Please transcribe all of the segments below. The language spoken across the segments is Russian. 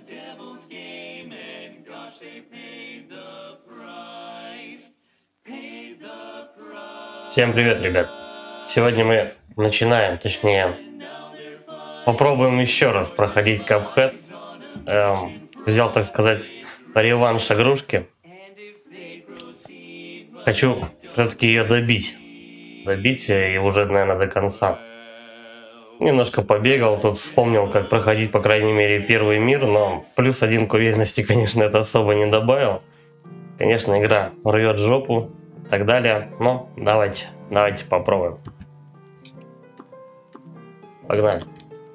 Всем привет, ребят! Сегодня мы начинаем, точнее, попробуем еще раз проходить Cuphead. Взял, так сказать, реванш игрушки. Хочу все-таки ее добить. Добить и уже, наверное, до конца. Немножко побегал, тут вспомнил, как проходить, по крайней мере, первый мир, но плюс один к уверенности, конечно, это особо не добавил. Конечно, игра рвет жопу и так далее, но давайте попробуем. Погнали.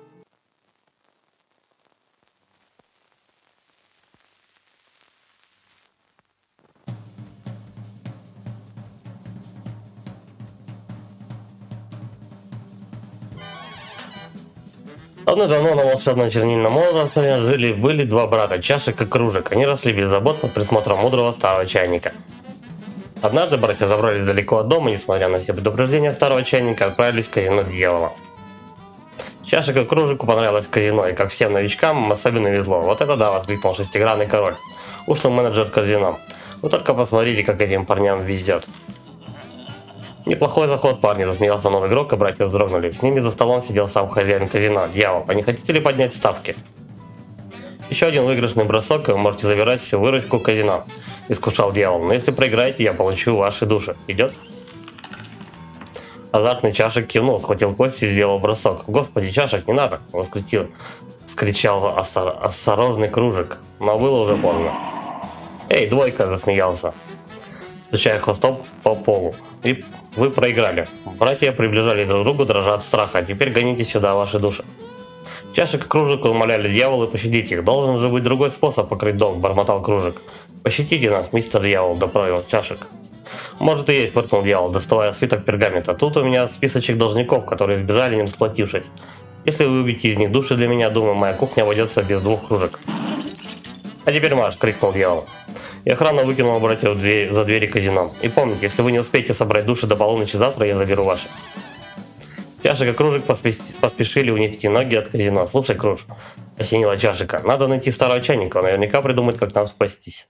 Давно-давно на волшебном чернильном острове жили-были два брата, чашек и кружек. Они росли беззаботно под присмотром мудрого старого чайника. Однажды братья забрались далеко от дома, несмотря на все предупреждения старого чайника, отправились в казино дьявола. Чашек и кружеку понравилось казино, и как всем новичкам особенно везло. Вот это да, воскликнул шестигранный король, ушлый менеджер казино. Вы только посмотрите, как этим парням везет. Неплохой заход, парни, засмеялся новый игрок, и братья вздрогнули. С ними за столом сидел сам хозяин казино, дьявол. А не хотите ли поднять ставки? Еще один выигрышный бросок, и вы можете забирать всю выручку казино, искушал дьявол. Но если проиграете, я получу ваши души. Идет? Азартный чашек кивнул, схватил кость и сделал бросок. Господи, чашек, не надо! Вскричал осторожный кружек. Но было уже поздно. Эй, двойка, засмеялся, стучая хвостом по полу. И вы проиграли. Братья приближались друг к другу, дрожа от страха. Теперь гоните сюда ваши души. Чашек и кружек умоляли дьявола пощадить их. Должен же быть другой способ покрыть долг, бормотал кружек. Пощадите нас, мистер дьявол, доправил чашек. Может и есть, фыркнул дьявол, доставая свиток пергамента. Тут у меня списочек должников, которые сбежали, не расплатившись. Если вы убьете из них души для меня, думаю, моя кухня обойдется без двух кружек. А теперь марш, крикнул дьявол. И охрана выкинула братьев за двери казино. И помните, если вы не успеете собрать души до полуночи завтра, я заберу ваши. Чашек и кружек поспешили унести ноги от казино. Слушай, Круж, осенила чашика, надо найти старого чайника, он наверняка придумает, как нам спастись.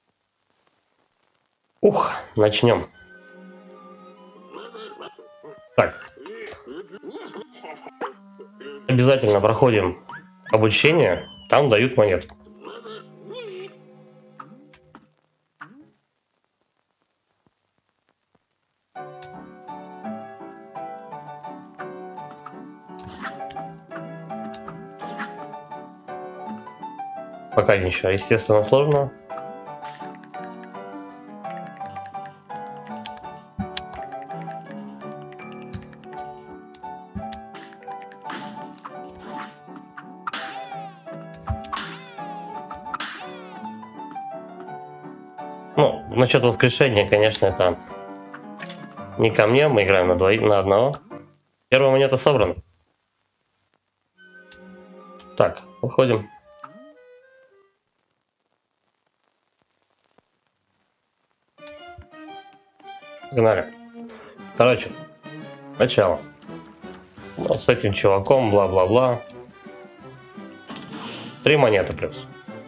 Ух, начнем. Так. Обязательно проходим обучение, там дают монету. Пока ничего, естественно, сложно. Ну, насчет воскрешения, конечно, это не ко мне, мы играем на одного. Первая монета собрана. Так, выходим. Погнали. Короче, начало. Ну, с этим чуваком, бла-бла-бла. 3 монеты плюс.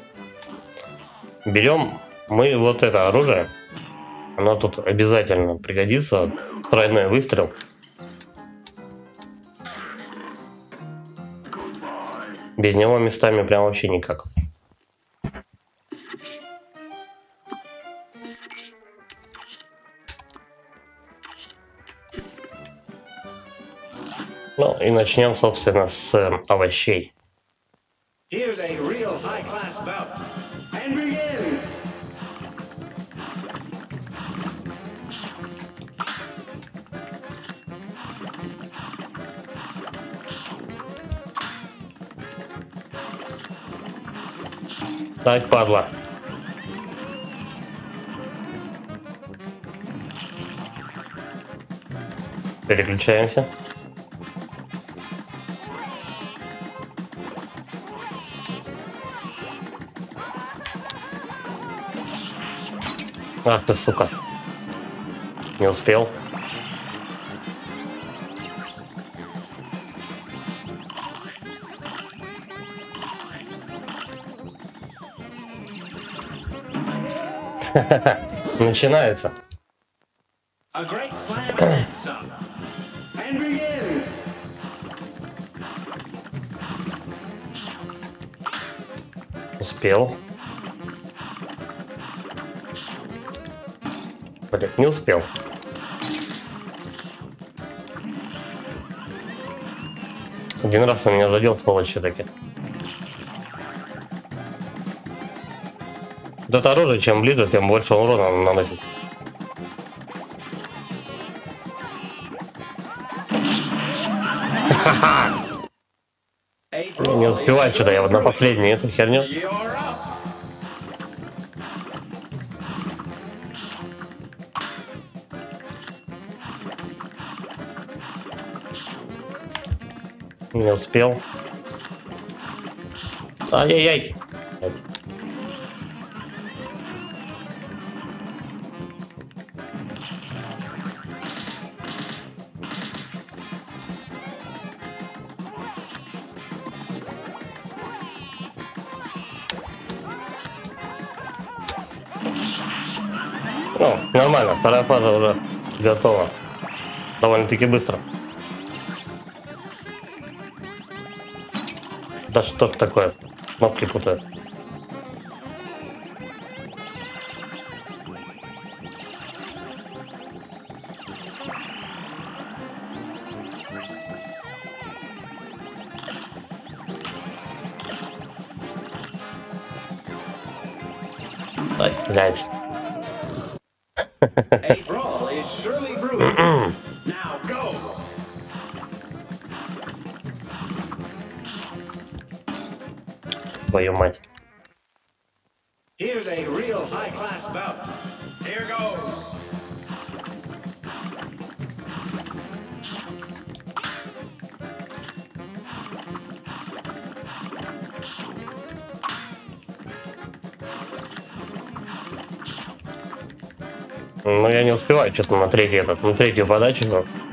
Берем мы вот это оружие. Оно тут обязательно пригодится. Тройной выстрел. Без него местами прям вообще никак. Ну и начнем, собственно, с овощей. Так, падла. Переключаемся. Ах ты, сука. Не успел. Начинается. Успел. Блять, не успел. Один раз он меня задел, сволочь, все-таки. Вот это оружие, чем ближе, тем больше урона он наносит. Не успеваю что-то, я вот на последнюю эту херню. Не успел. Ай-яй-яй. Ну, нормально, вторая фаза уже готова. Довольно-таки быстро. Да что ж такое? Кнопки путают. Ай, блядь. Твою мать. Ну, я не успеваю что-то на третью подачу.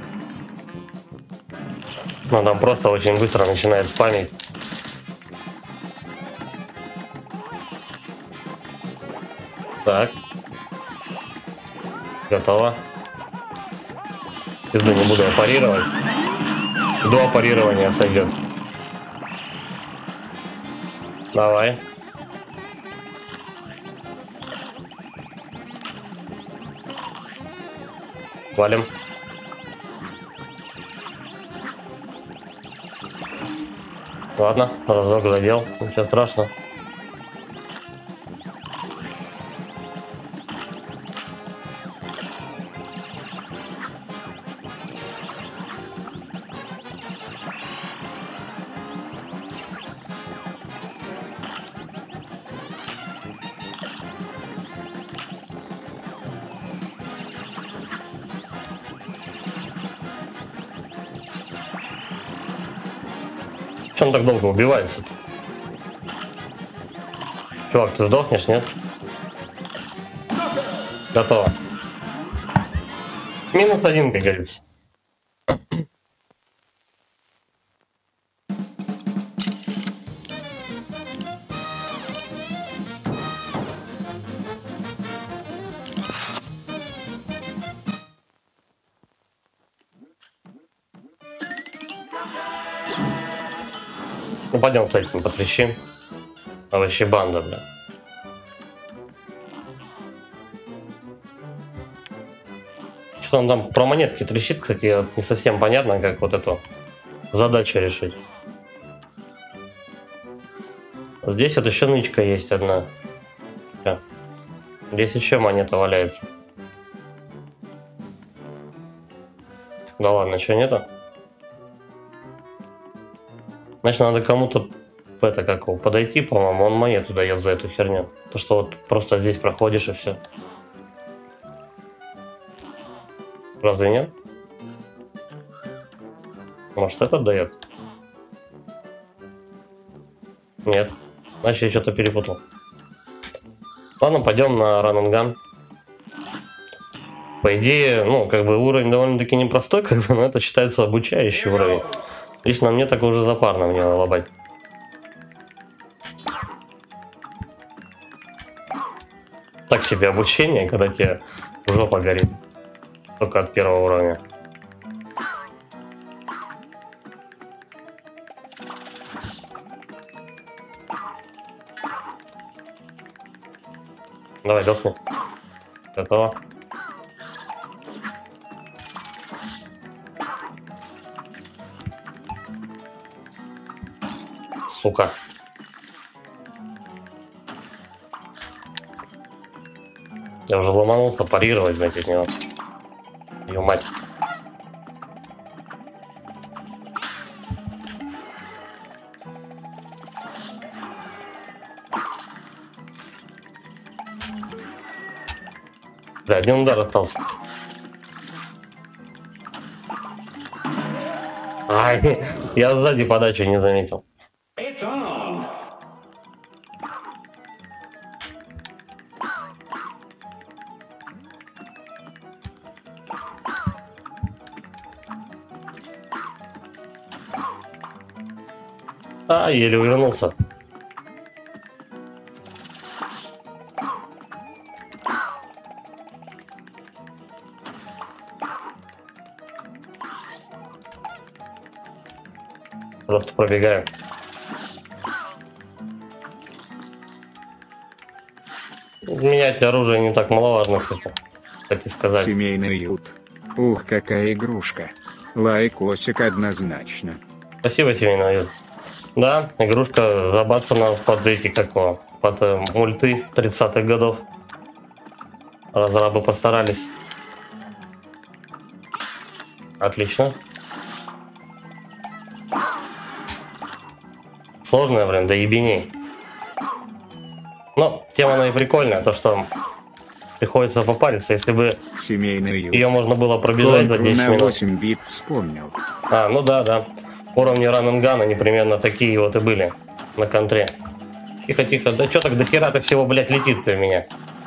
Но там просто очень быстро начинает спамить. Так. Готово. Пизду, не буду я парировать. 2 парирования сойдет. Давай. Валим. Ладно, разок задел, ничего страшного. Че он так долго убивается-то? Чувак, ты сдохнешь, нет? Готово. -1, как говорится. Ну пойдем, кстати, потрещим. А вообще банда, бля. Что он там про монетки трещит, кстати, не совсем понятно, как вот эту задачу решить. Здесь вот еще нычка есть одна. Здесь еще монета валяется. Да ладно, еще нету? Значит, надо кому-то это как его подойти, по-моему, он монету дает за эту херню. То, что вот просто здесь проходишь и все. Разве нет? Может, этот дает? Нет. Значит, я что-то перепутал. Ладно, пойдем на Run and Gun. По идее, ну, как бы уровень довольно-таки непростой, как бы, но это считается обучающий уровень. Лично мне так уже запарно в него лобать. Так так себе обучение, когда тебе жопа горит. Только от первого уровня. Давай, дохни. Готово. Сука. Я уже ломанулся парировать, блядь, от него. Ее мать. Бля, один удар остался. Ай, я сзади подачу не заметил. А, еле увернулся. Просто пробегаю. Менять оружие не так маловажно, кстати. Так и сказать. Семейный уют. Ух, какая игрушка. Лайкосик однозначно. Спасибо, семейный уют. Да, игрушка забацана под эти, как его, под мульты 30-х годов. Разрабы постарались. Отлично. Сложная, блин, да ебеней. Но тема она и прикольная, то что приходится попариться, если бы Семейный уют. ее можно было пробежать за 10 на минут. 8 бит вспомнил. А, ну да, да. Уровни Run-and-Gun, они примерно такие вот и были на контре. Тихо, тихо, да что так до хера-то всего, блядь, летит-то в меня?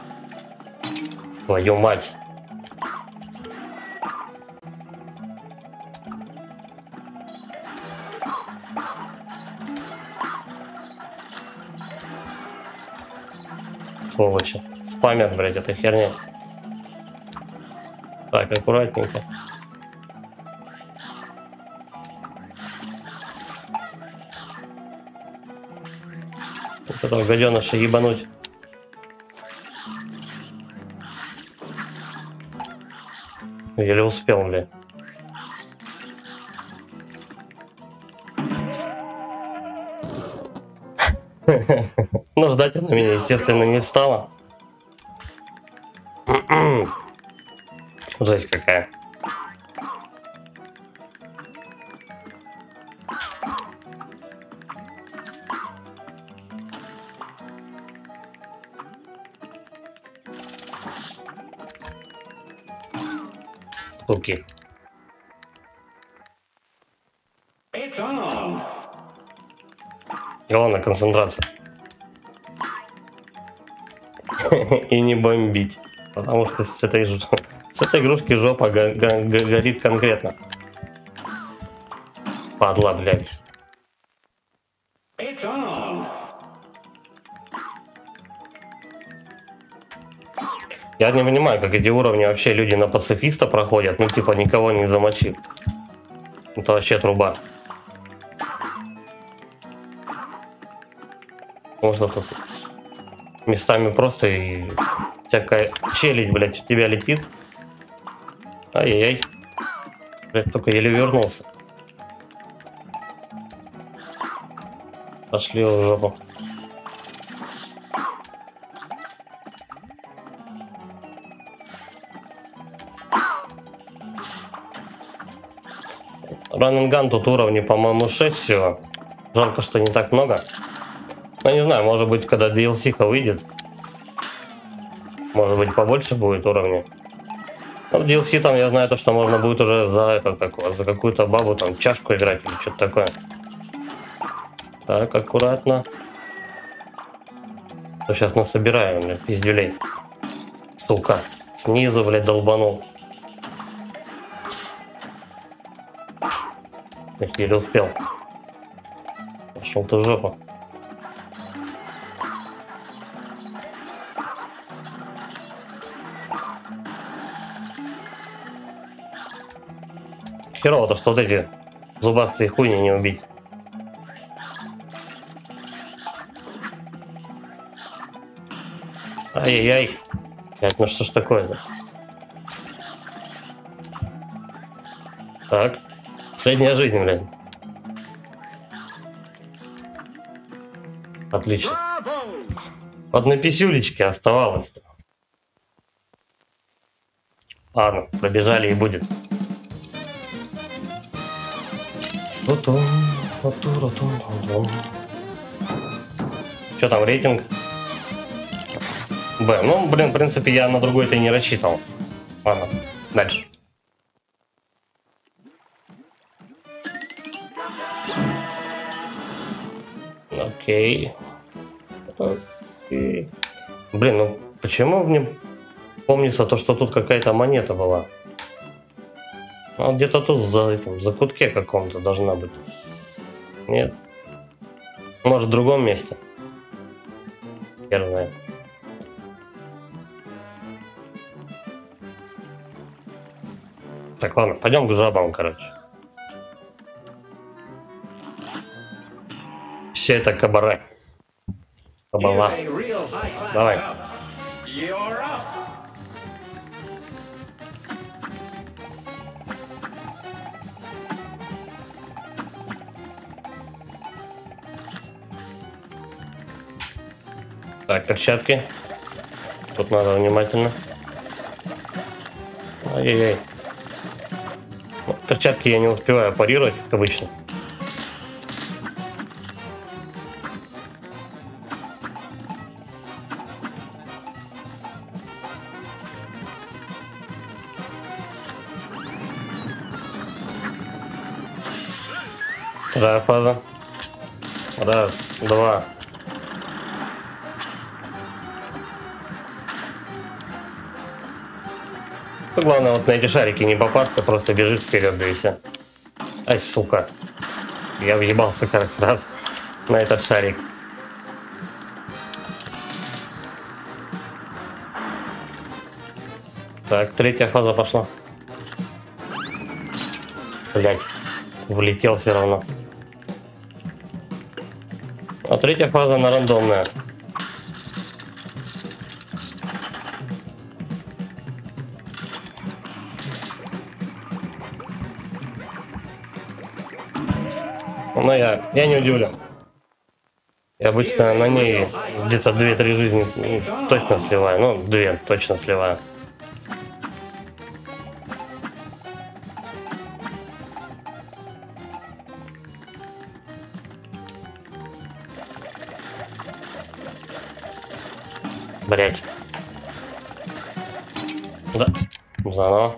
Твою мать. Сволочи. Спамят, блядь, этой херня. Так, аккуратненько. Вот этого гаденыша ебануть. Еле успел, блядь. Но ждать она меня, естественно, не стала. Жесть какая. Суки. Главное концентрация. И не бомбить. Потому что с этой игрушки жопа горит конкретно. Падла, блядь. Я не понимаю, как эти уровни вообще люди на пацифиста проходят. Ну, типа, никого не замочив. Это вообще труба. Можно тут местами просто и всякая челядь, блядь, в тебя летит. Ай-яй-яй. Блядь, только еле вернулся. Пошли в жопу. Run and Gun тут уровни, по-моему, 6 всего. Жалко, что не так много. Ну, не знаю, может быть, когда DLC-ха выйдет, может быть, побольше будет уровней. Но в DLC там я знаю то, что можно будет уже за это, как, за какую-то бабу там чашку играть или что-то такое. Так, аккуратно. То сейчас насобираем, блядь, пиздюлей. Сука, снизу, блядь, долбанул. Я еле успел. Пошел ты в жопу. херово, то что вот эти зубастые хуйни не убить. Ай-яй-яй. Блять, ну что ж такое-то? Так. Последняя жизнь, блядь. Отлично. Одной писюлечки оставалось-то. Ладно, пробежали и будет. Что там, рейтинг? Б. Ну, блин, в принципе, я на другой-то и не рассчитывал. Ладно, дальше. Окей. Окей. Блин, ну почему мне помнится то, что тут какая-то монета была? Ну, где-то тут, за этим, за кутке каком-то должна быть. Нет. Может, в другом месте. Первое. Так, ладно, пойдем к жабам, короче. Все это кабаре. Кабала. Давай. Так, перчатки. Тут надо внимательно. Ай-яй-яй. Ну, перчатки я не успеваю парировать, как обычно. Вторая фаза. Раз, два. Главное вот на эти шарики не попасться, просто бежишь вперед, да и все. Ай, сука. Я въебался как раз на этот шарик. Так, третья фаза пошла. Блять, влетел все равно. А третья фаза на рандомная. Но я не удивлен. Я обычно на ней где-то 2-3 жизни точно сливаю. Ну, 2 точно сливаю. Блять. Да. Заново.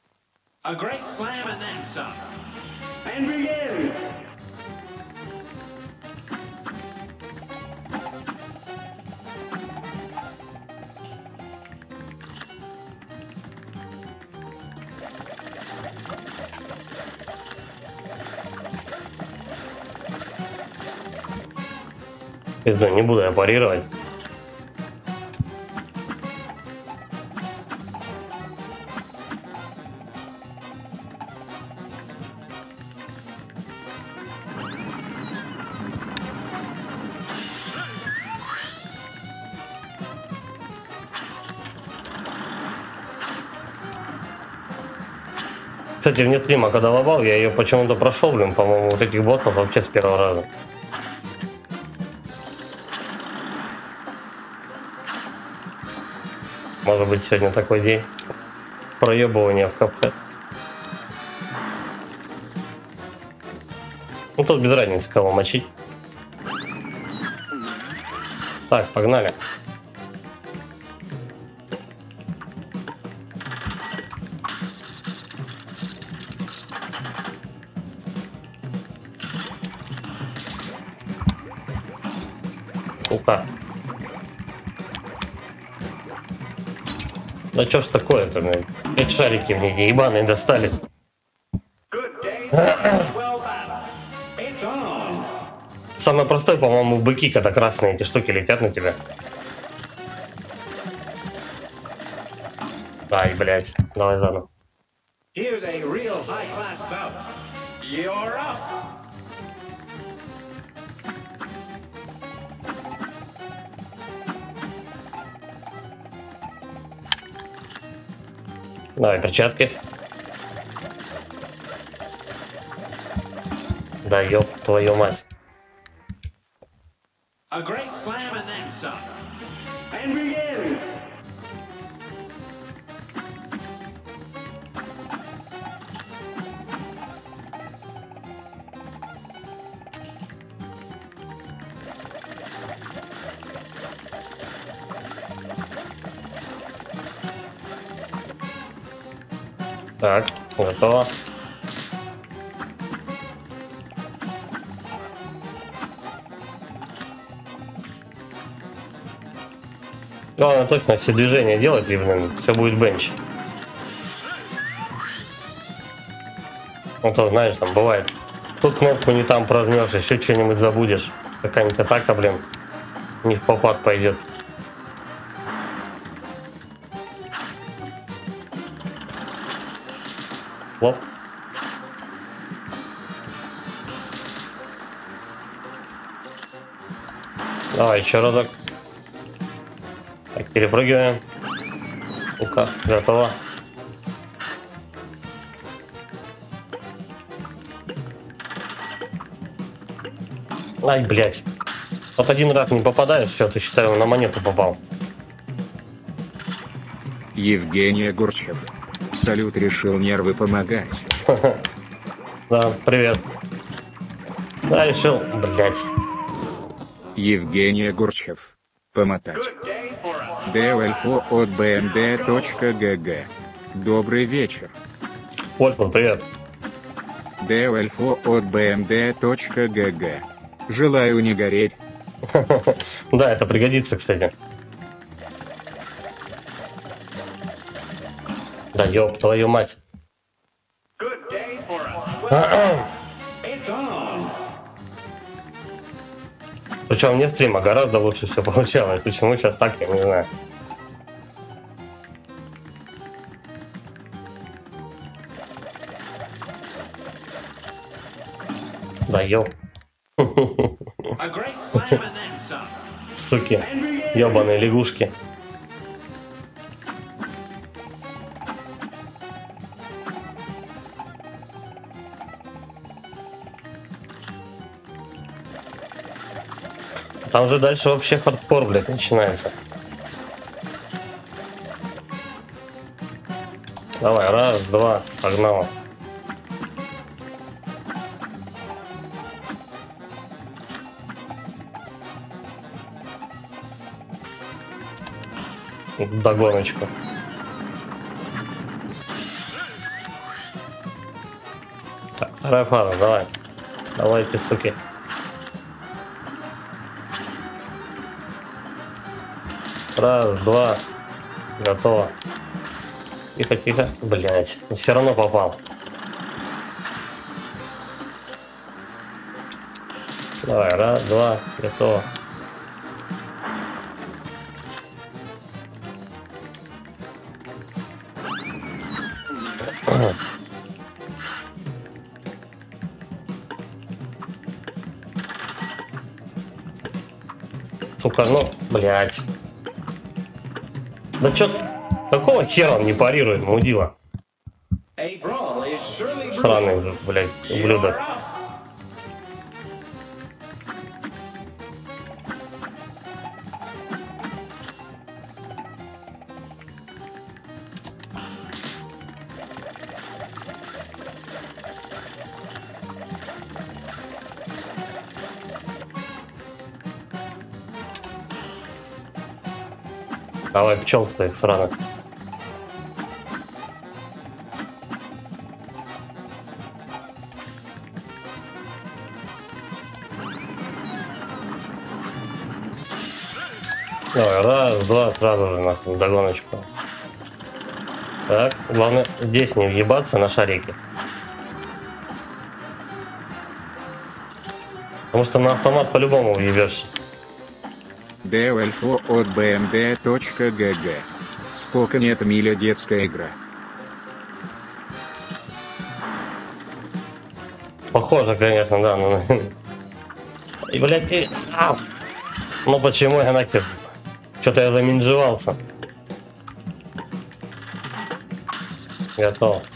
Пизда, не буду я парировать. Кстати, в Нетрима, когда лобал, я ее почему-то прошел, блин, по-моему, вот этих боссов вообще с первого раза. Может быть, сегодня такой день проебывания в Cuphead. Ну, тут без разницы, кого мочить. Так, погнали. Сука. Да чё ж такое-то, блин? Эти шарики мне эти ебаные достали. Самое простое, по-моему, быки, когда красные эти штуки летят на тебя. Ай, блядь. Давай заново. Here's a real high-class bout. You're up. Давай, перчатки. Да ёб твою мать. A great slam and then some. And begin. Так, готово. Главное точно все движения делать, и, блин, все будет бенч. Ну то, знаешь, там бывает. Тут кнопку не там прожмешь, еще что-нибудь забудешь. Какая-нибудь атака, блин, не в попад пойдет. Лоп. Давай еще разок. Так, перепрыгиваем. Сука, готово. Ай, блядь. Вот один раз не попадаешь, все, ты считай, на монету попал. Евгений Огурчев. Салют, решил нервы помогать. Да, привет. Да, решил, блядь. Евгений Огурчев. Помотать. Good day for us. Девальфо от bmd.gg. Добрый вечер. Вольфман, привет. Девальфо от bmd.gg. Желаю не гореть. Да, это пригодится, кстати. Да ёб твою мать. Good day for us. It's on. Причем мне стрима гораздо лучше все получалось. Почему сейчас так, я не знаю. Да ёб. A great slam and then some. Суки. And begin. Ёбаные лягушки. Там же дальше вообще хардкор, блядь, начинается. Давай, раз, два, погнал. Догоночку. Так, вторая фаза, давай. Давайте, суки. Раз, два. Готово. Тихо, тихо. Блять, все равно попал. Давай, раз, два, готово. Сука, ну, блять. Да чё, какого хера он не парирует, мудила? A brawl is surely Сраный, блять, ублюдок. You're up. Давай, пчел своих сраных. Давай, раз, два, сразу же нахуй догоночку. Так, главное здесь не въебаться на шарике. Потому что на автомат по-любому въебешься. Девальфо от bmd.gg. Спока нет миля детская игра. похоже, конечно, да. И, блядь, ну почему я нахер? Что-то я заминжевался. Готово.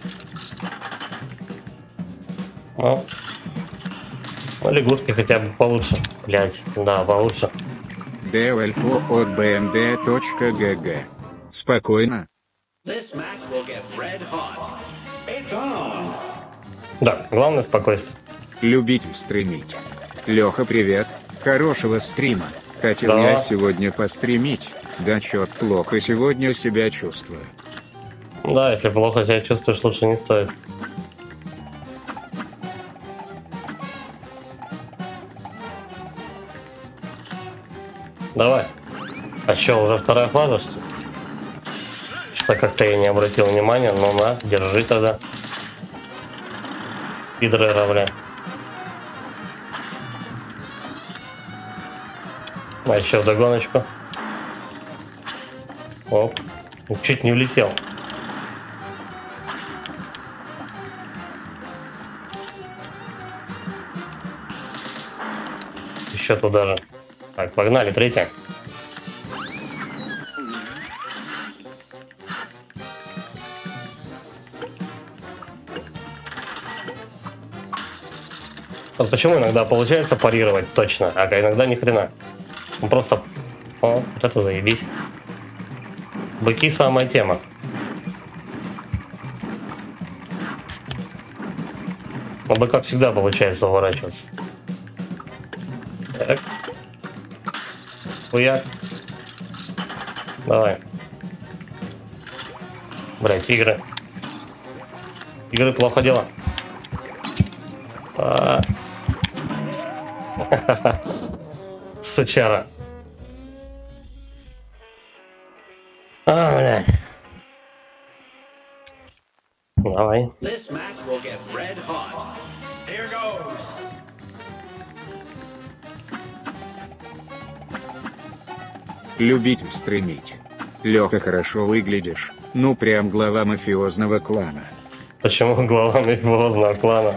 Ну, лягушки хотя бы получше. Блядь, да, получше. Девальфо от bmd.gg. Спокойно. This match will get red hot. It's on. Да, главное спокойствие. Любитель стримить. Леха, привет. Хорошего стрима. Хотел Да. я сегодня постримить. Да чёрт, плохо сегодня себя чувствую. Да, если плохо себя чувствуешь, лучше не стоит. Давай. А что, уже вторая фаза, что ли? Что-то как-то я не обратил внимания. Ну на, держи тогда. Пидрера, бля. А еще вдогоночку. Оп. Чуть не улетел. Еще туда же. Так, погнали, третья. Вот почему иногда получается парировать точно, а иногда ни хрена. Ну, просто... О, вот это заебись. Быки самая тема. Ну, бы как всегда получается уворачиваться. Так. Хуяк. Давай. Блядь, тигры. Тигры плохо дело. Сучара. Бля. Давай. This match will get red hot. Here goes. Любитель стримить. Леха, хорошо выглядишь. Ну прям глава мафиозного клана. Почему глава мафиозного клана?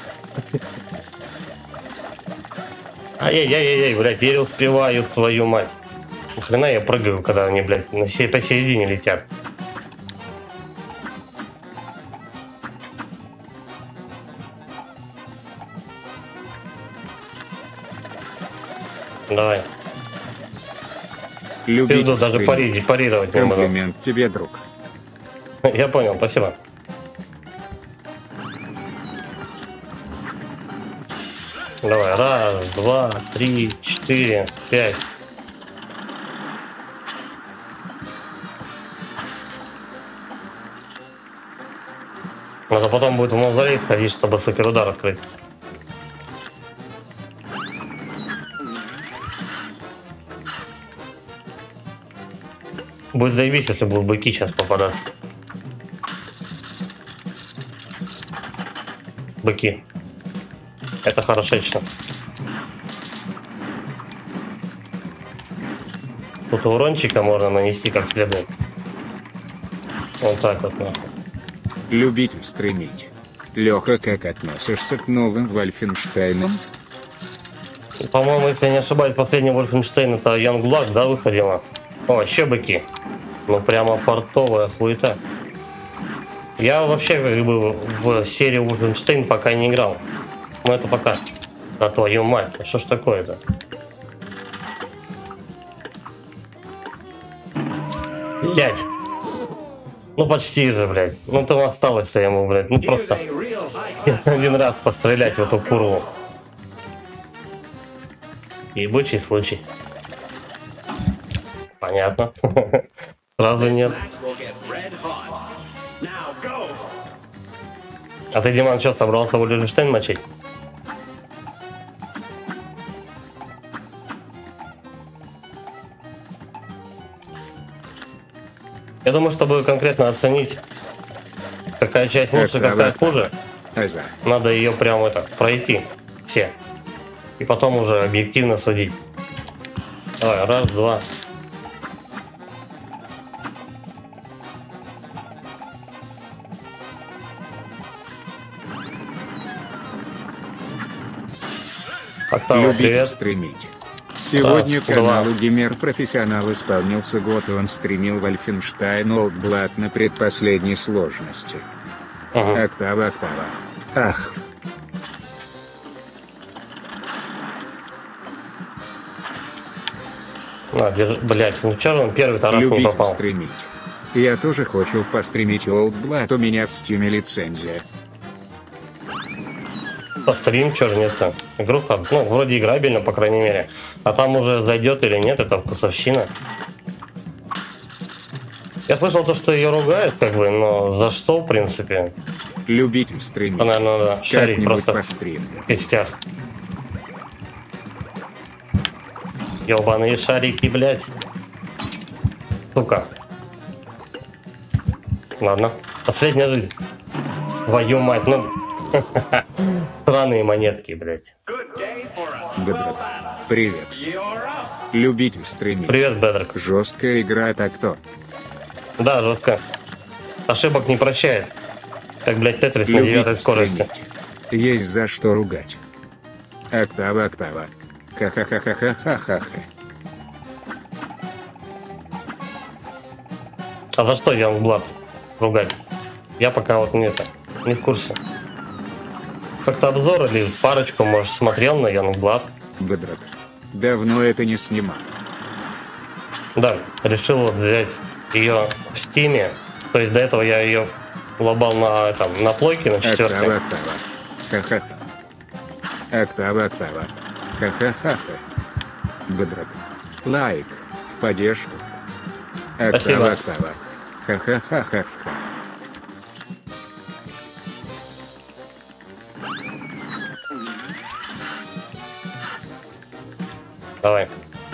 Ай-яй-яй-яй, блядь, еле успеваю, твою мать. Нахрена я прыгаю, когда они, блядь, посередине летят. Давай. Любитель Пизду, даже стримить. парировать не буду. Комплимент тебе, друг. Я понял, спасибо. Давай, раз, два, три, четыре, пять. Надо потом будет в мавзолей сходить, чтобы суперудар открыть. Будет заебись, если будут быки сейчас попадаться. Быки. Это хорошечно. Тут урончика можно нанести как следует. Вот так вот, нахуй. Любитель стримить. Леха, как относишься к новым Вольфенштейнам? По-моему, если я не ошибаюсь, последний Wolfenstein это Youngblood, да, выходила? О, еще быки. Ну прямо портовая хуета. Я вообще как бы в серию Wolfenstein пока не играл. Ну это пока. Да твою мать, что ж такое-то? Блять. Ну почти же, блядь. Ну там осталось ему, блядь. Ну просто Here's a real high class. один раз пострелять в эту курву. Ебучий случай. Понятно. Сразу нет. Match will get red hot. Now go. А ты, Диман, что, собрался Wolfenstein мочить? Я думаю, чтобы конкретно оценить, какая часть лучше, Это какая да. хуже, Аза. надо ее прям пройти все. И потом уже объективно судить. Давай, раз, два. Октава, Любить привет. стримить. Сегодня Раз, каналу два. Геймер Профессионал исполнился год, и он стримил Wolfenstein Old Blood на предпоследней сложности. Ага. Октава. Ах. На, держи, блять, ну чё же он первый-то раз не Любить попал? стримить. Я тоже хочу постримить Old Blood, у меня в стиме лицензия. Пострим, чё же нет-то? Игру, ну, вроде играбельно, по крайней мере. А там уже зайдет или нет, это вкусовщина. Я слышал то, что ее ругают, как бы, но за что, в принципе? Любитель стримить. Наверное, надо шарить Как-нибудь просто постримлю. в кистях. Ёбаные шарики, блядь. Сука. Ладно. Последняя жизнь. Твою мать, ну... Странные монетки, блядь. Good day for a Бедрок. Привет. You're up. Любитель стримить. Привет, Бедрок. Жесткая игра, так то. Да, жестко. Ошибок не прощает. Как, блядь, Тетрис на 9 скорости. стримить. Есть за что ругать. Октава. Ха-ха-ха-ха-ха-ха-ха. А за что Youngblood ругать? Я пока вот не в курсе. Как-то обзор или парочку, может, смотрел на Youngblood. Бедрок. Давно это не снимал. Да, решил вот взять ее в стиме. То есть до этого я ее лобал на плойке, на 4-й. Октава. Ха-ха-ха. Октава. Ха-ха-ха-ха. Бедрок. Лайк. В поддержку. Спасибо. Октава. Ха-ха-ха-ха-ха. Давай.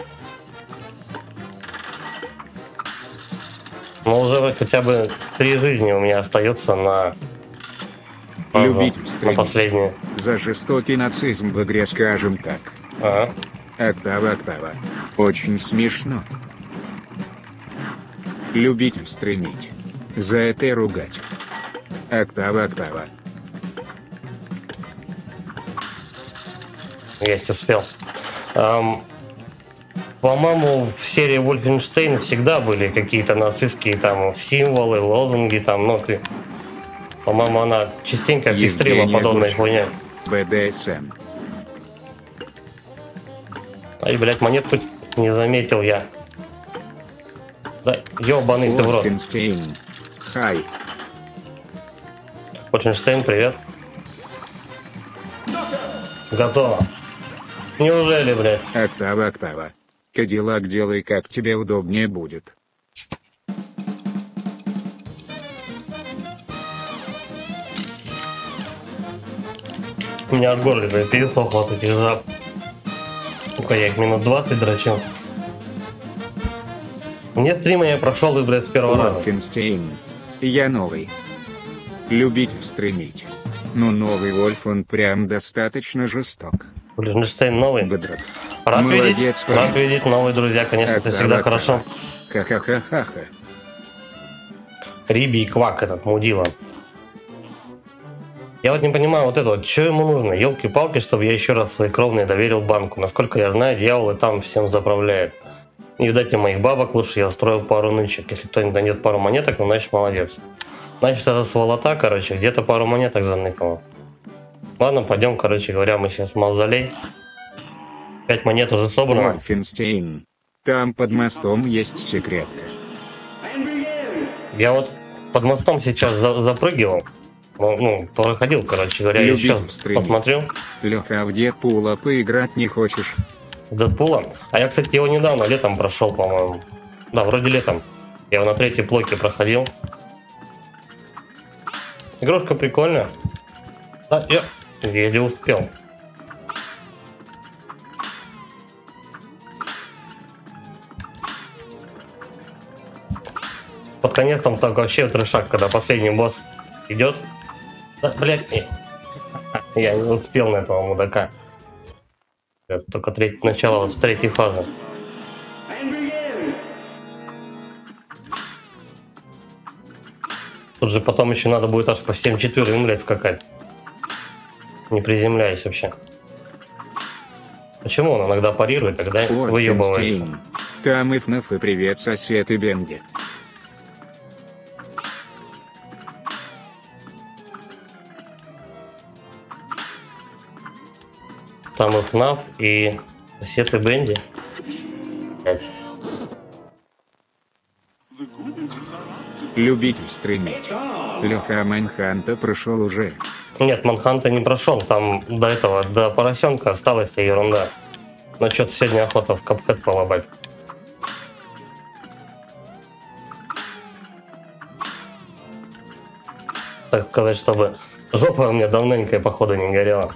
Ну, уже хотя бы 3 жизни у меня остается на Любитель на стримить. последнюю. За жестокий нацизм в игре, скажем так. Ага. Октава. Очень смешно. Любитель стримить. За это и ругать. Октава. Есть, успел. По-моему, в серии Wolfenstein всегда были какие-то нацистские там символы, лозунги там, ну ты. По-моему, она частенько пестрила Евгения подобной Гурченко. хуйней. БДСМ. Ай, блядь, монетку не заметил я. Да, ёбаный ты в рот. Wolfenstein. Хай. Wolfenstein, привет. Готово. Неужели, блядь? Октава. Кадиллак, делай как тебе удобнее будет. У меня аж горло, блядь, пересохло от этих жаб. Сука, я их минут 20 дрочил. Мне стрима я прошел, и, блядь, с первого раза. Wolfenstein. Я новый. Любитель стримить. Но новый Вольф, он прям достаточно жесток. Wolfenstein новый. Бедрок. Рад Молодец, видеть, парень. рад видеть, новые друзья, конечно, это всегда хорошо. Ха-ха-ха-ха-ха. Риби и Квак этот, мудила. Я вот не понимаю вот это вот, что ему нужно? Елки-палки, чтобы я еще раз свои кровные доверил банку. Насколько я знаю, дьявол и там всем заправляет. Не видать и моих бабок, лучше я устрою пару нычек. Если кто-нибудь найдет пару монеток, ну значит молодец. Значит это сволота, короче, где-то пару монеток заныкало. Ладно, пойдем, короче говоря, мы сейчас в мавзолей. 5 монет уже собрано. Wolfenstein. Там под мостом есть секретка. And begin. Я вот под мостом сейчас запрыгивал. Ну, проходил, короче говоря, я Любитель сейчас стримить. посмотрел. Леха, в Дэдпула поиграть не хочешь? Дэдпула. А я, кстати, его недавно, летом прошел, по-моему. Да, вроде летом. Я его на 3-й плойке проходил. Игрушка прикольная. Да, я еле успел. Под конец там так вообще трешак, когда последний босс идет. Да, блядь, я не успел на этого мудака. Сейчас только начало вот 3-й фазы. And begin. Тут же потом еще надо будет аж по всем 4, блядь, скакать. Не приземляясь вообще. Почему он иногда парирует, тогда выебывается? Ольфенстейн. Там и ФНАФ, и привет, сосед, и Бенги. Там и ФНАФ, и сосед и Бенди. Блять. Любитель стримить. Леха Майнханта прошел уже. Нет, Манханта не прошел, там до этого, до поросенка осталась-то ерунда. Но что-то сегодня охота в капхэт полобать. Так сказать, чтобы жопа у меня давненько, походу, не горела.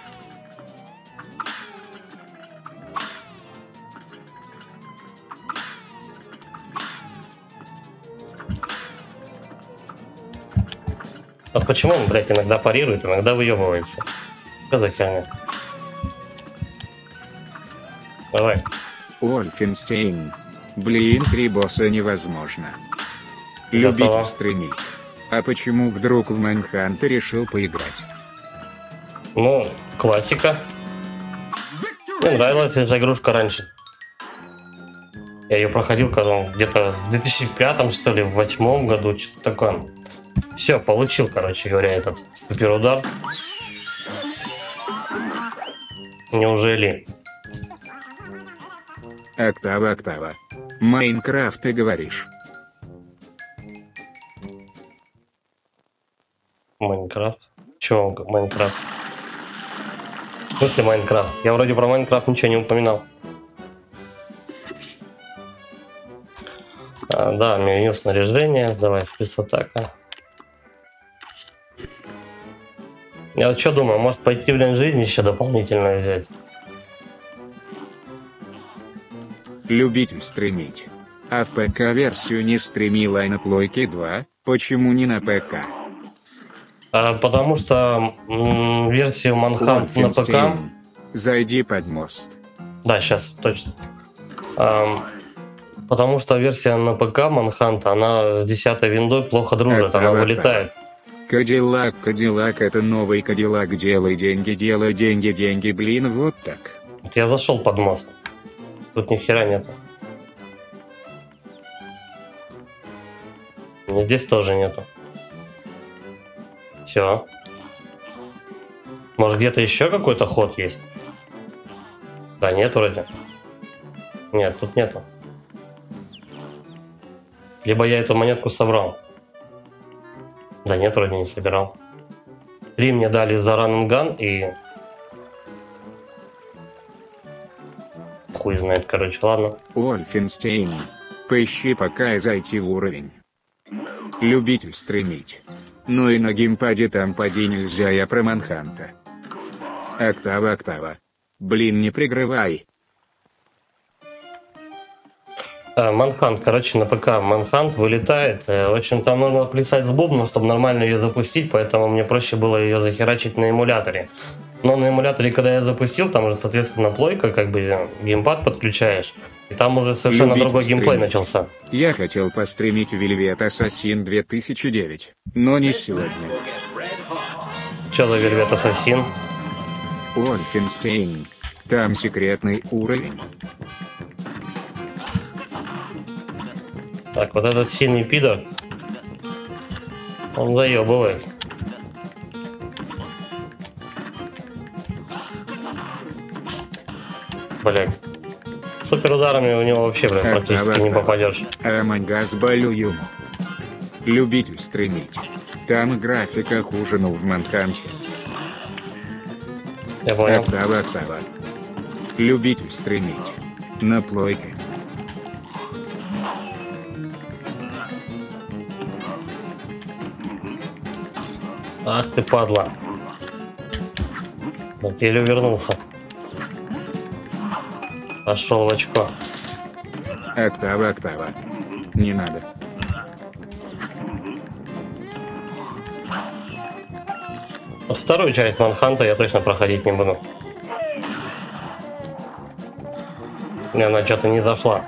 А почему он, блядь, иногда парирует, иногда выебывается? Что за херня? Давай. Ольфенстейн. Блин, 3 босса невозможно. Любитель Готово. стримить. А почему вдруг в Майнханта решил поиграть? Ну, классика. Мне нравилась эта игрушка раньше. Я ее проходил когда где-то в 2005, что ли, в 2008 году, что-то такое. Все, получил, короче говоря, этот суперудар. Неужели? Октава. Майнкрафт, ты говоришь. Майнкрафт? Чего Майнкрафт? В смысле Майнкрафт? Я вроде про Майнкрафт ничего не упоминал. Да, меню снаряжения. Давай, спецатака. Я вот что думаю, может пойти в лень жизни еще дополнительно взять? Любитель стримить. А в ПК-версию не стримила и на Плойке 2, почему не на ПК? Потому что версию Манхант на ПК... Ольфенстейн. Зайди под мост. Да, сейчас, точно. Потому что версия на ПК Манханта, она с 10-й виндой плохо дружит, она вылетает. Кадиллак, это новый Кадиллак, делай деньги, блин, вот так. Вот я зашел под мост. Тут ни хера нету. И здесь тоже нету. Все. Может где-то еще какой-то ход есть? Да нет вроде. Нет, тут нету. Либо я эту монетку собрал. Да нет, вроде не собирал. 3 мне дали за Run and Gun и... Хуй знает, короче, ладно. Ольфенстейн. Поищи пока и зайти в уровень. Любитель стримить. Ну и на геймпаде там поди нельзя, я про Манханта. Октава. Блин, не прикрывай. Манхант, короче, на ПК Манхант вылетает. В общем, там нужно плясать с бубном, чтобы нормально ее запустить, поэтому мне проще было ее захерачить на эмуляторе. Но на эмуляторе, когда я запустил, там уже, соответственно, плойка, как бы геймпад подключаешь, и там уже совершенно Любитель другой геймплей стримить. начался. Я хотел постримить Velvet Assassin 2009, но не сегодня. Что за Velvet Assassin? Ольфенстейн. Там секретный уровень. Так, вот этот синий пидор, он заебывает. Блять. Суперударами у него вообще, блядь, практически не попадешь. Амангас Балююм. Любитель стримить. Там графика хуже, но в Манханте. Я понял. Октава. Любитель стримить. На плойке. Ах ты падла. Вот еле вернулся. Пошел в очко. Октава. Не надо. Вот вторую часть Манханта я точно проходить не буду. Мне она что-то не зашла.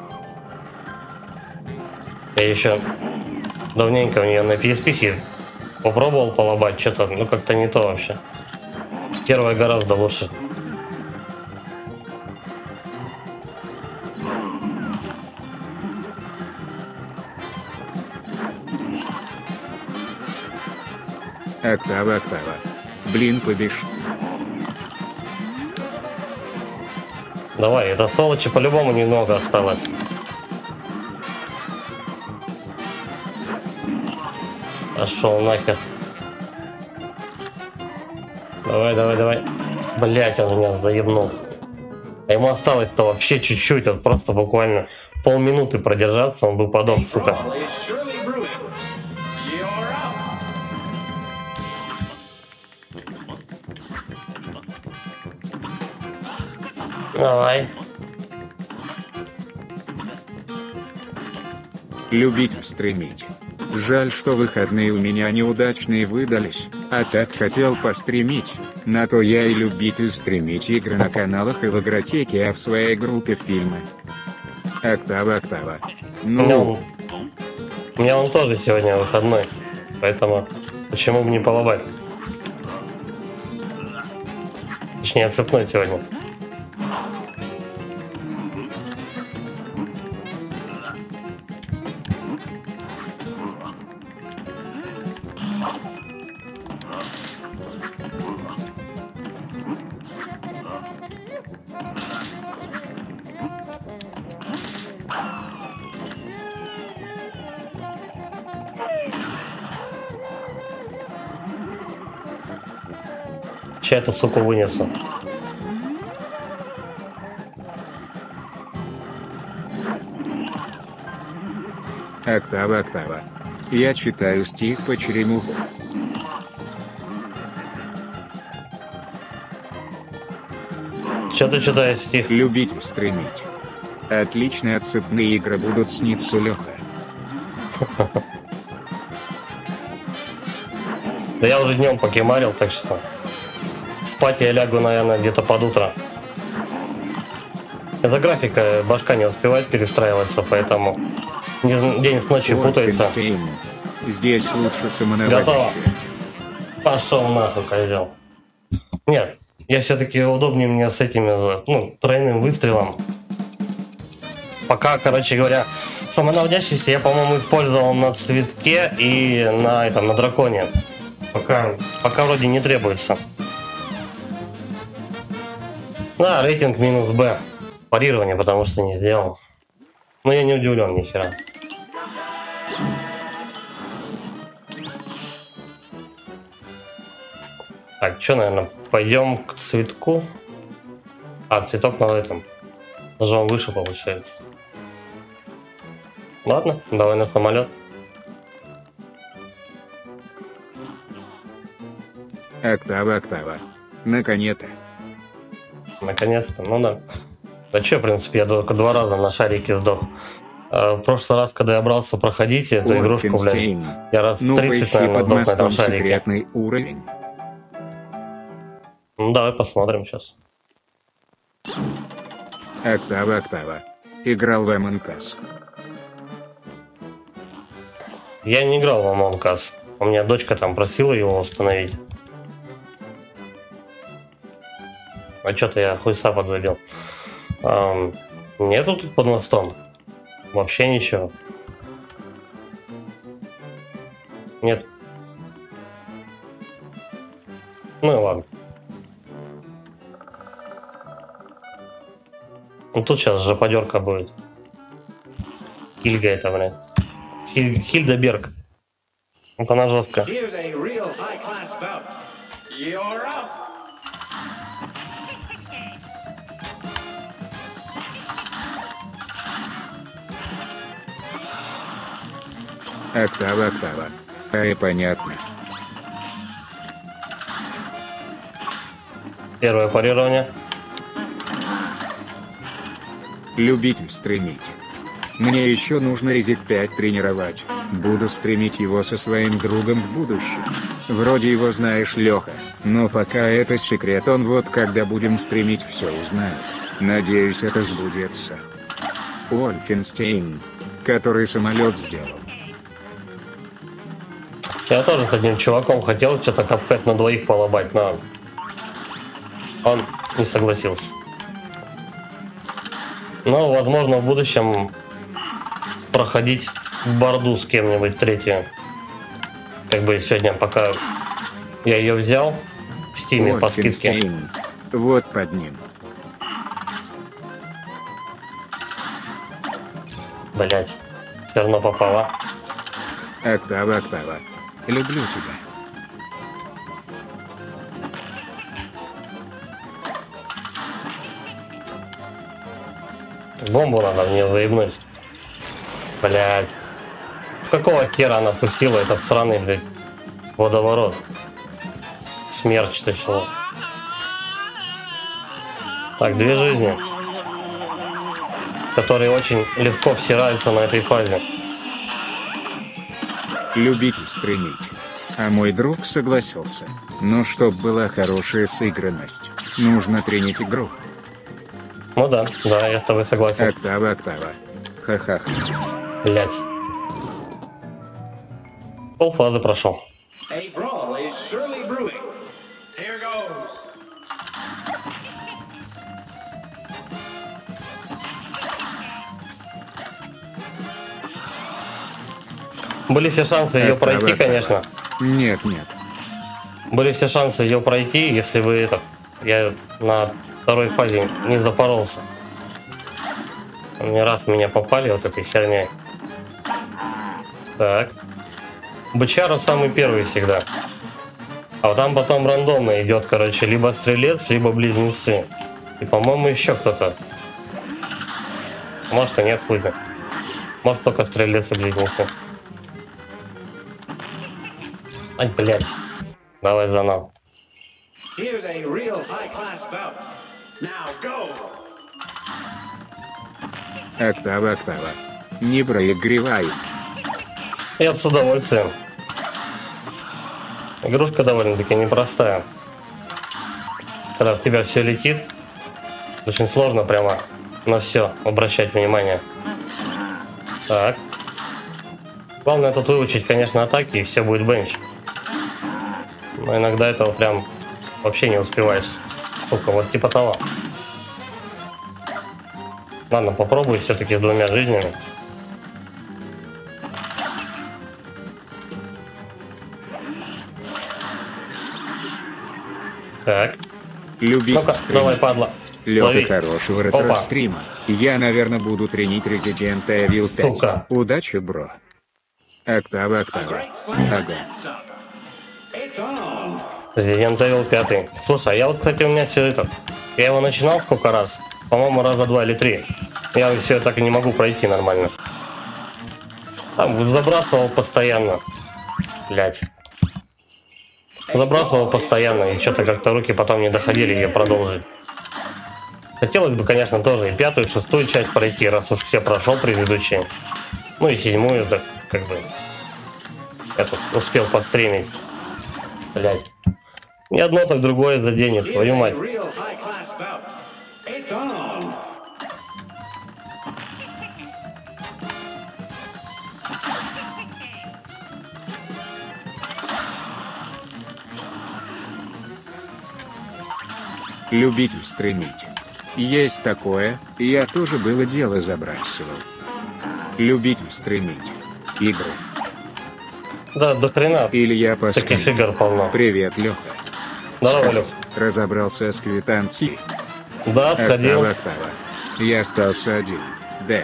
Я еще давненько у нее на PSP Попробовал полобать, что-то, ну как-то не то вообще. Первое гораздо лучше. Октава, октава. Блин, побежь. Давай, это сволочи по-любому немного осталось. Пошел нахер. Давай, давай, давай. Блять, он меня заебнул. А ему осталось-то вообще чуть-чуть, вот просто буквально полминуты продержаться, он бы подох, сука. Brawl is surely brewing. You're up. Давай. Любитель стримить. Жаль, что выходные у меня неудачные выдались, а так хотел постримить. На то я и любитель стримить игры на каналах и в игротеке, а в своей группе фильмы. Октава, октава. Ну, У меня он тоже сегодня выходной, поэтому почему бы не полобать? Точнее, отцепнуть сегодня. Сейчас эту суку вынесу. октава, октава. Я читаю стих по черемуху. Че ты читаешь стих? Любитель стримить. Отличные отцепные игры будут сниться, Леха. Да я уже днем покемарил, так что спать я лягу, наверное, где-то под утро. Из-за графика башка не успевает перестраиваться, поэтому день с ночью путается. Wolfenstein. Здесь лучше самонаводящее. Готово. Пошел нахуй, козел. Нет, я все-таки удобнее мне с этими, ну, тройным выстрелом. Пока, короче говоря, самонаводящийся я, по-моему, использовал на цветке и на этом, на драконе. Пока вроде не требуется. Да, рейтинг минус Б. Парирование, потому что не сделал. Но я не удивлен ни хера. Так, что, наверное, пойдем к цветку. А, цветок на этом. Даже он выше получается. Ладно, давай на самолет. Октава, октава. Наконец-то. Наконец-то, ну да. Да че, в принципе, я только 2 раза на шарике сдох. В прошлый раз, когда я брался проходить эту игрушку, блядь, Wolfenstein. я раз Ну 30, поищи наверное, под сдох на этом мостом шарике. секретный уровень. Ну давай посмотрим сейчас. Октава, октава. Играл в Among Us. Я не играл в Among Us. У меня дочка там просила его установить. А что-то я хуйса подзабил. Нету тут под мостом. Вообще ничего. Нет. Ну и ладно. Ну тут сейчас жоподерка будет. Хильга это, блядь. Хильдеберг. Вот она жесткая. Here's a real high-class bout. You're up. Октава, октава. Понятно. Первое парирование. Любитель стримить. Мне еще нужно резик 5 тренировать. Буду стримить его со своим другом в будущем. Вроде его знаешь, Леха. Но пока это секрет, он вот когда будем стримить все узнает. Надеюсь, это сбудется. Wolfenstein. Который самолет сделал. Я тоже с одним чуваком хотел что-то капкэт на двоих полобать, но он не согласился. Но, возможно, в будущем проходить борду с кем-нибудь третью. Как бы сегодня, пока я ее взял в Стиме по скидке. Wolfenstein. Вот под ним. Блять, все равно попала. Октава, Октава. Люблю тебя. Бомбу надо мне заебнуть. Блять. Какого хера она пустила этот сраный, блядь, водоворот? Смерч, точнее. Так, 2 жизни, которые очень легко всираются на этой фазе. Любитель стримить. А мой друг согласился. Но чтоб была хорошая сыгранность, нужно тренить игру. Ну да, я с тобой согласен. Октава, Октава. Ха-ха-ха. Блять. Полфазы прошел. A brawl is surely brewing. Here goes. Были все шансы ее пройти, конечно. Нет, нет. Были все шансы ее пройти, если бы я на второй фазе не запоролся. Не раз меня попали вот этой херней. Так. Бычара самый первый всегда. А вот там потом рандомно идет, короче, либо стрелец, либо близнецы. И, по-моему, еще кто-то. Может, и нет, хуй. Может, только стрелец и близнецы. Ай, блядь. Давай за нам. Here's a real high-class bout. Now go. Октава, Октава. Не проигрывай. Я с удовольствием. Игрушка довольно-таки непростая. Когда в тебя все летит, очень сложно прямо на все обращать внимание. Так. Главное тут выучить, конечно, атаки, и все будет бенч. Но иногда этого прям вообще не успеваешь. Сука, вот типа того. Ладно, попробуй все-таки с 2 жизнями. Так. Любитель Ну-ка, давай, стримить. падла. Лёха Лови. хорошего ретро-стрима. Я, наверное, буду тренить Resident Evil 5. Сука. Удачи, бро. Октава, A Октава. great class Ага. sucker. It's on. Resident Evil 5. Слушай, а я вот, кстати, у меня все это... Я его начинал сколько раз? По-моему, раза 2 или 3. Я все так и не могу пройти нормально. Там забрасывал постоянно. Блять. Забрасывал постоянно, и что-то как-то руки потом не доходили ее продолжить. Хотелось бы, конечно, тоже и 5-ю, и 6-ю часть пройти, раз уж все прошел предыдущие. Ну и 7-ю, так как бы... Я тут успел постримить. Блять. Ни одно, так другое заденет, Here's твою a мать. real high-class bout. It's on. Любитель стримить. Есть такое, я тоже было дело забрасывал. Любитель стримить. Игры. Да, до хрена. Или я Таких паскаль. игр полно. Привет, Леха. Здорово, Лёх. Разобрался с квитанцией. Да, сходил. Октава. Я остался один. Да.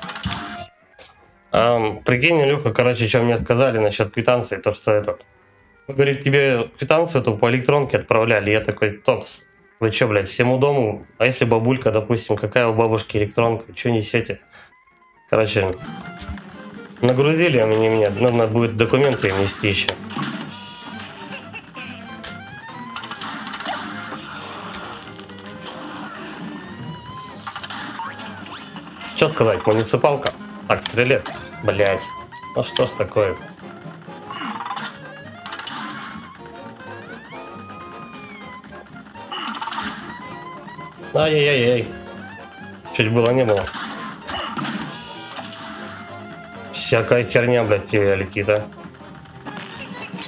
Прикинь, Илюха, короче, что мне сказали насчет квитанции, то что этот... Говорит, тебе квитанцию эту по электронке отправляли. Я такой, топс. Вы что, блядь, всему дому? А если бабулька, допустим, какая у бабушки электронка? Что несете? Короче, нагрузили они меня. Нужно будет документы им нести еще. Что сказать, муниципалка? Так, стрелец. Блять. Ну что ж такое-то? Ай-яй-яй-яй. Чуть было не было. Всякая херня, блядь, тебе летит, а.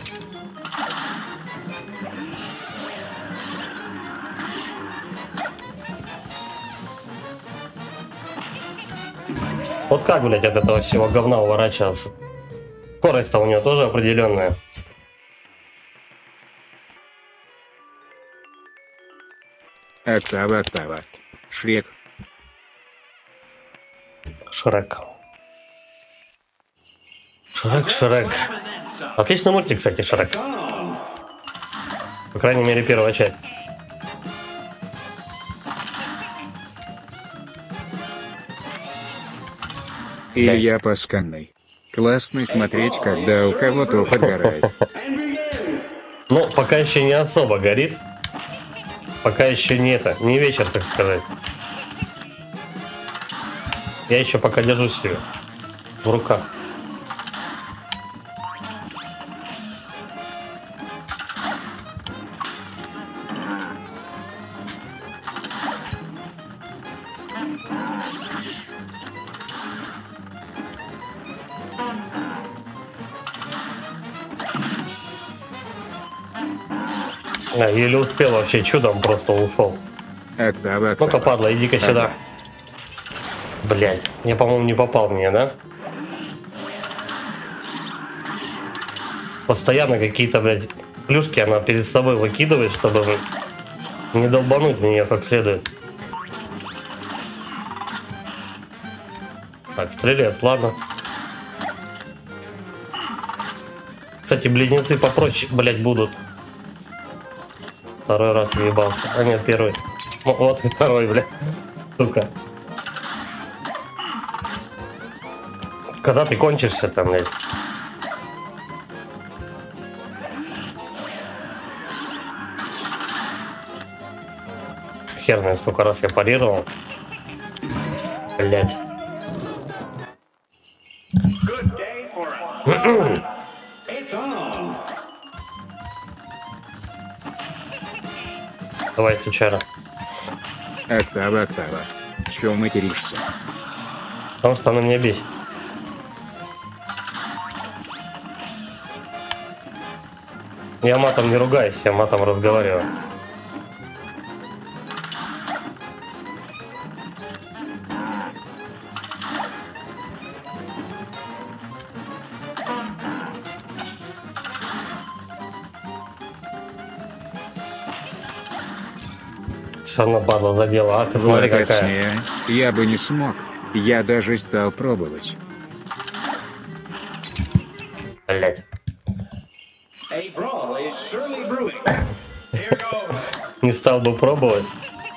Вот как, блядь, от этого всего говна уворачиваться? Скорость-то у него тоже определенная. Октава, октава. Шрек. Шрек. Шрек, Шрек. Отличный мультик, кстати, Шрек. По крайней мере, первая часть. Илья Пасканный. Классно смотреть, когда у кого-то подгорает. Ну, пока еще не особо горит. Пока еще не это, не вечер, так сказать. Я еще пока держу себе в руках. Еле успел, вообще чудом просто ушел. Октава, октава. Ну-ка, падла, иди-ка сюда. Блять, я, по-моему, не попал в нее, да? Постоянно какие-то, блядь, плюшки она перед собой выкидывает, чтобы не долбануть в нее как следует. Так, стрелец, ладно. Кстати, близнецы попроще, блядь, будут. Второй раз въебался. А нет, первый. Ну, вот и второй, блядь. Сука. Когда ты кончишься там, блядь? Хер знает, сколько раз я парировал. Блядь. Давай, сучара. Октава, октава. Чё материшься? Потому что она меня бесит. Я матом не ругаюсь, я матом разговариваю. Все равно падла задела, а ты смотри какая. Влагосне. Я бы не смог. Я даже стал пробовать. Блять. A brawl is surely brewing. Here goes. Не стал бы пробовать.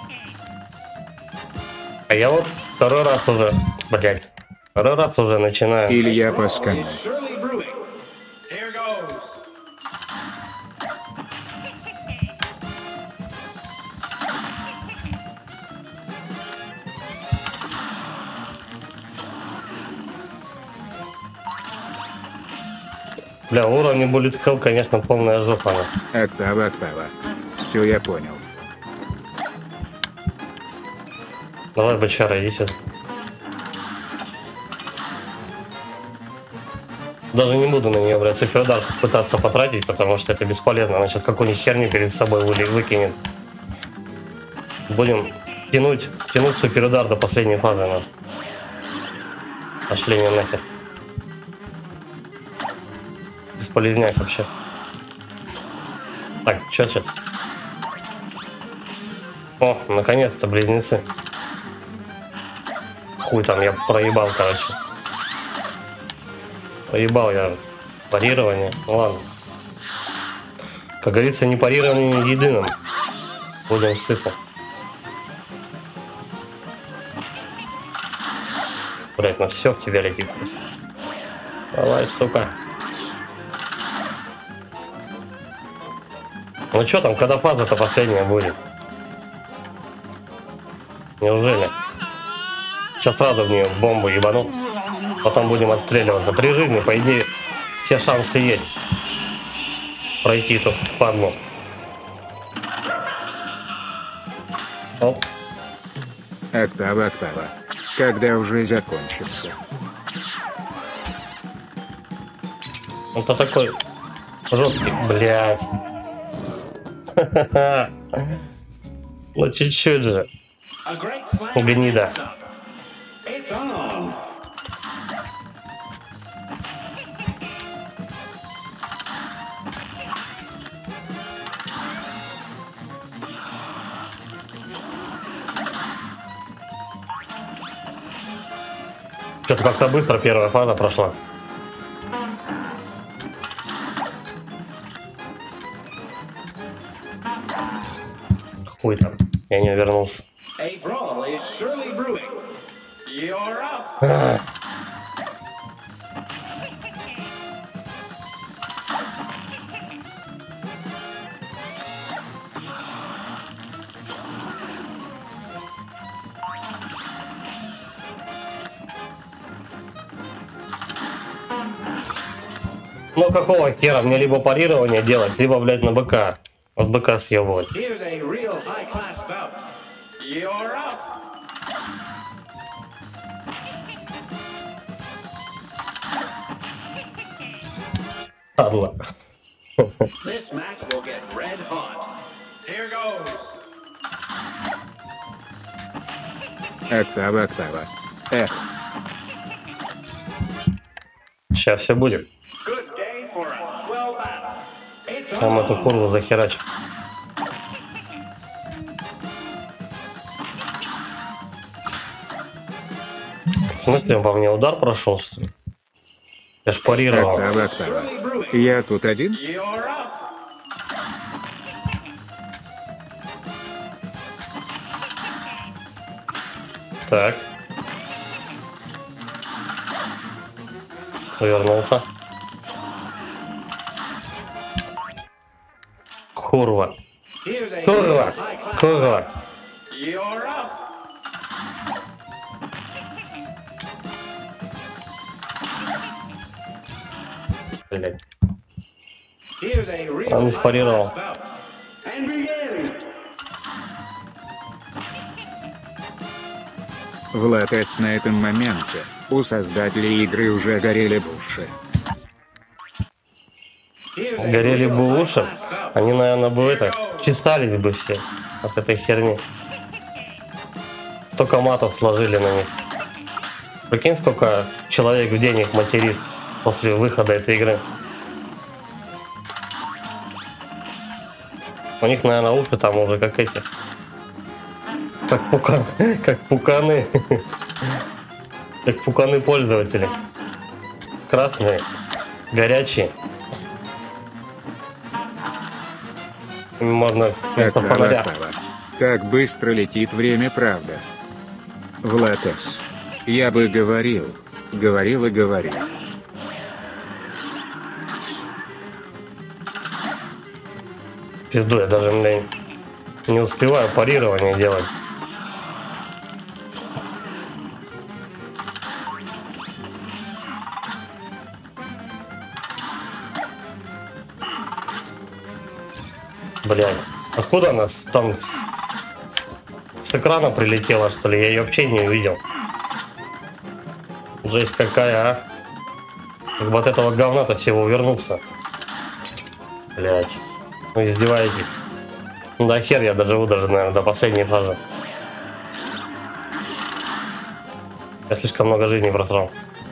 А я вот второй раз уже, блять, второй раз уже начинаю. Илья Пасканный. Surely brewing. Here goes. Бля, уровень Bullet Hell, конечно, полная жопа. Октава, октава. Все, я понял. Давай, бычара, иди сюда. Даже не буду на нее, блядь, суперудар пытаться потратить, потому что это бесполезно. Она сейчас какую-нибудь херню перед собой выкинет. Будем тянуть суперудар до последней фазы. Ну. Пошли не нахер. Бесполезняк вообще. Так, что сейчас? О, наконец-то близнецы. Хуй там, я проебал, короче. Проебал я парирование. Ну ладно. Как говорится, не парированием единым. Будем сыты. Блять, ну все в тебя летит. Давай, сука. Ну что там, когда фаза-то последняя будет? Неужели? Сейчас сразу в нее бомбу ебану. Потом будем отстреливаться. 3 жизни, по идее, все шансы есть. Пройти эту падлу. Оп. Октава, октава. Когда уже закончится? Это такой жесткий, блядь. Ну чуть-чуть же. A great plan. Гнида. It's on. Что-то как-то быстро первая фаза прошла. Хуй там, я не вернулся. A brawl is surely brewing. You're up. Ну какого хера мне либо парирование делать, либо, блядь, на БК. Вот БК съебывать. Here's a real high-class bout. You're up. Падла. This match will get red hot. Here goes. Октава, октава. Эх, Сейчас все будет. Good day for a swell battle. It's Там эту on. курву захерачим. В смысле, он по мне удар прошел, что ли? Я ж парировал. октава, октава. Я тут один? You're up. Так. Вернулся. Курва. Here's a Курва. real high-class Курва. bout. You're up. Блядь. Here's a real Он не спарировал. high-class bout. And begin. Влад С. На этом моменте у создателей игры уже горели буши. Here's a Горели real бы уши, high-class bout. они, наверное, бы это, чесались бы все от этой херни. Столько матов сложили на них. Прикинь, сколько человек в день их материт после выхода этой игры. У них, наверное, уши там уже как эти. Как пуканы. Как пуканы. Как пуканы пользователи. Красные, горячие. Можно вместо Октава, фонаря. октава. Как быстро летит время, правда. Влад С. Я бы говорил и говорил. Пизду, я даже, блин, не успеваю парирование делать. Блять, откуда она там с экрана прилетела, что ли? Я ее вообще не увидел. Жесть какая, а? Как бы от этого говна-то всего увернуться. Блять, вы издеваетесь. Ну да хер, я доживу даже, наверное, до последней фазы. Я слишком много жизней просрал.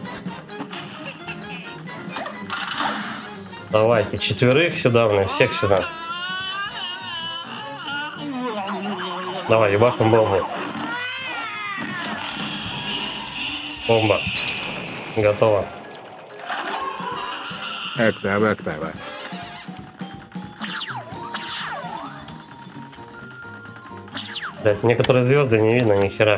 Давайте, четверых сюда, блин, всех сюда. Давай, ебашим бомбу. Бомба. Готово. Октава, октава. Блять, некоторые звезды не видно ни хера.